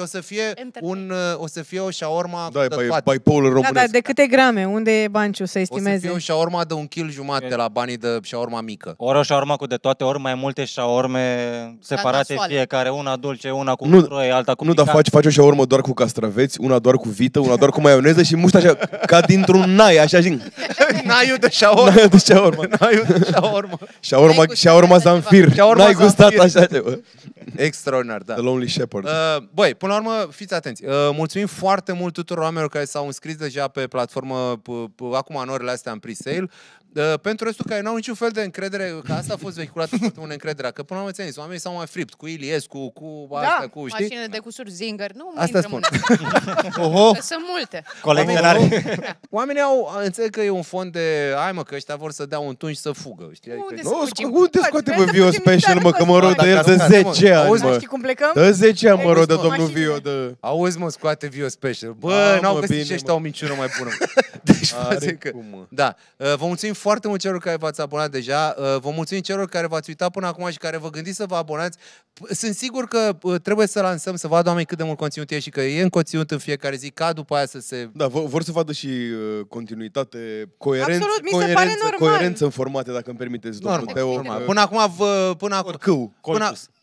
o să fie o shawarma de toate. Bipolar românesc. Da, de câte grame? Unde e banciu să estimeze? O să fie o shawarma de 1,5 kg la banii de shawarma mică. Ori o shawarma cu de toate, ori mai multe shawarme separate, fiecare, una dulce, una cu usturoi, alta cu picat. Nu, dar faci o shawarma doar cu castraveți, una doar cu vită, una doar cu maioneză și muști așa, ca dintr-un nai, așa și... Naiul de shawarma. Naiul de shawarma. Shawarma Zanfir. N-ai gustat așa ceva. Extraordinar, da. The Lonely Shepherd. Băi, până la urmă, fiți atenți. Mulțumim foarte mult tuturor oamenilor care s-au înscris deja pe platformă acum în orele astea în pre-sale. Pentru restul care n-au niciun fel de încredere, că asta a fost vehiculată cu încrederea, că până la urmă oamenii s-au mai fript cu Iliescu, cu astea, cu, știi? Mașină de cusuri Zinger, nu asta spun. Sunt multe. Oamenii înțeleg că e un fond de, hai mă, că ăștia vor să dea un tun și să fugă, știi? Unde scoate bă Vio Special, mă, că mă rog de el de 10 ani, mă. Știi cum plecăm? De 10 ani, mă rog de domnul Vio. Auzi, mă, scoate Vio Special. Bă, n-au găsit și ăștia o minciună mai bună. Deci, da, vă mulțumim foarte mult celor care v-ați abonat deja, vă mulțumim celor care v-ați uitat până acum și care vă gândiți să vă abonați. Sunt sigur că trebuie să lansăm, să vadă oamenii cât de mult conținut e și că e în conținut în fiecare zi, ca după aia să se... Da, vor să vadă și continuitate, coerență în formate, dacă îmi permiteți, domnul Teo. Până acum,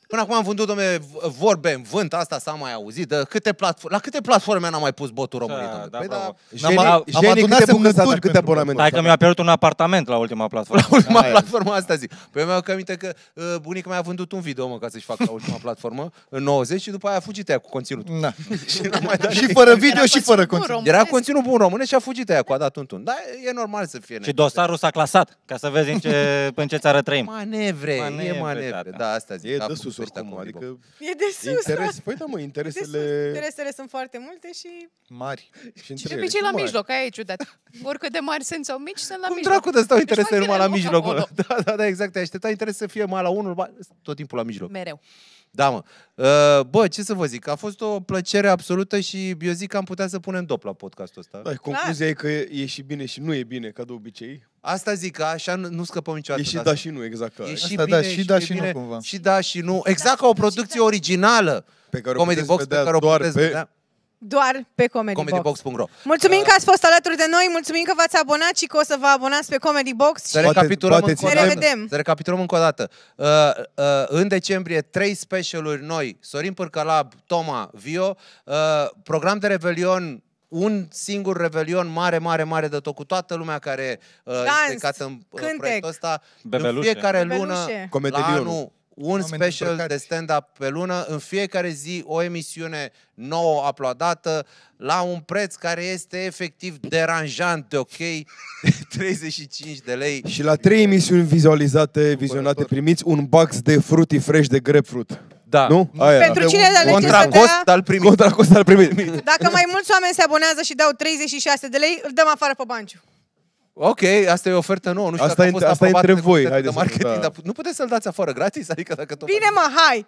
Până acum am vândut, dom'le, vorbe în vânt, asta s-a mai auzit. La câte platforme n-am mai pus botul României, dom'le? Păi Jenny, câte bucăți, câte abonamente? Hai că mi-a pierdut un apartament la ultima platformă. La ultima platformă, asta zic. Păi mi-au aminte că bunica mea a vândut un video, mă, ca să-și facă la ultima platformă, în 90, și după aia a fugit aia cu conținut. Și fără video și fără conținut. Era conținut bun românesc și a fugit aia cu a dat un tun. Dar e normal să fie. Și dosarul s-a clasat, ca să vezi în ce țară trăim. Manevre. Da, asta zic. E de sus oricum, adică... E de sus, Păi da, mă, interesele sunt foarte multe și... Mari. Și de obicei la mijloc, aia e ciudat. Oricât de mari sunt sau mici, sunt la mijloc. Cum dracu de stau interesele numai la mijloc? Da, exact. Te aștepta interes să fie mai la unul, tot timpul la mijloc. Mereu. Da, mă. Bă, ce să vă zic? A fost o plăcere absolută și eu zic că am putea să punem dop la podcastul ăsta. Da, concluzia e că e și bine și nu e bine, ca de obicei. Asta zic, că așa nu scăpăm niciodată. E și da și nu, exact. E și bine, și da și nu, cumva. Și da și nu. Exact ca o producție originală. Pe care Comedy Box, pe care o puteți vedea doar pe comedybox.ro. Mulțumim că ați fost alături de noi, mulțumim că v-ați abonat și că o să vă abonați pe Comedy Box. Să recapitulăm încă o dată. În decembrie 3 specialuri noi, Sorin Pârcălab, Toma, Vio, program de Revelion, un singur Revelion mare de tot, cu toată lumea care este cată în proiectul ăsta. În fiecare lună, la anul, un special de stand-up pe lună, în fiecare zi o emisiune nouă uploadată la un preț care este efectiv deranjant de ok, 35 de lei. Și la 3 emisiuni vizionate, primiți un box de fruity fresh de grapefruit. Da. Nu? Pentru cine alege să dea... Contra cost al primit. Dacă mai mulți oameni se abonează și dau 36 de lei, îl dăm afară pe Banciu. Ok, asta e o ofertă nouă. Nu știu asta dacă a fost asta e între voi. De marketing, dar nu puteți să-l dați afară gratis? Adică dacă tot bine, mă, hai!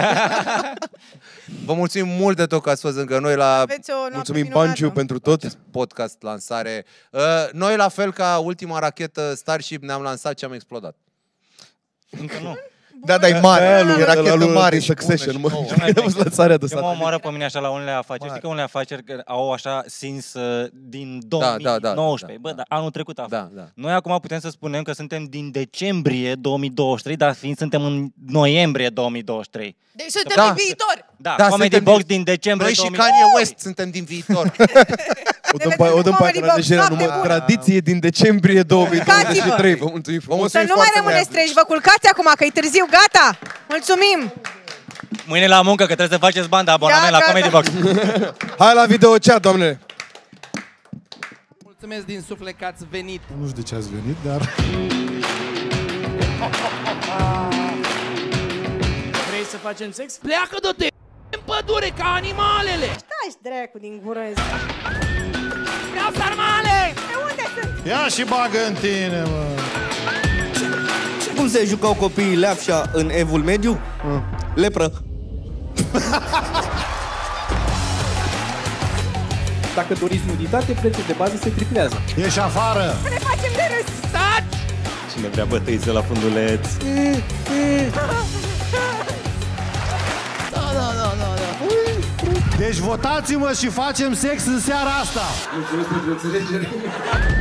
Vă mulțumim mult de tot că ați fost lângă noi la... Mulțumim, Banciu, pentru tot. Podcast lansare. Noi, la fel ca ultima rachetă Starship, ne-am lansat și am explodat. Încă nu. Da, e mare. E rachetă mare. Succession. Eu mă omoară pe mine așa la unele afaceri. Știi că unele afaceri au așa sins din 2019. Bă, dar anul trecut a fost. Noi acum putem să spunem că suntem din decembrie 2023, dar fiind suntem în noiembrie 2023. Deci suntem din viitor. Da, Comedy Box din decembrie 2023. Noi și Kanye West suntem din viitor. O dăm pe aia deja numai tradiție din decembrie 2023. Vă mulțumim frumos. Să nu mai rămâneți treji, vă culcați acum că e târziu, gata! Mulțumim! Mâine la muncă, că trebuie să faceți bani de abonament la Comedy Box. Hai la video chat, doamne! Mulțumesc din suflet că ați venit. Nu știu de ce ați venit, dar... Vrei să facem sex? Pleacă de-te în pădure ca animalele! Stai-și dracu din gură. Vreau sarmale! De unde sunt? Ia și bagă în tine, mă! Cum se jucau copiii leapșa în evul mediu? Lepră. Dacă doriți nuditate, prețul de bază se triplează. Ieși afară! Ne facem de râs! Stați! Cine vrea bătăiță la funduleț? Da. Deci votați-mă și facem sex în seara asta! Mulțumesc pentru înțelegere!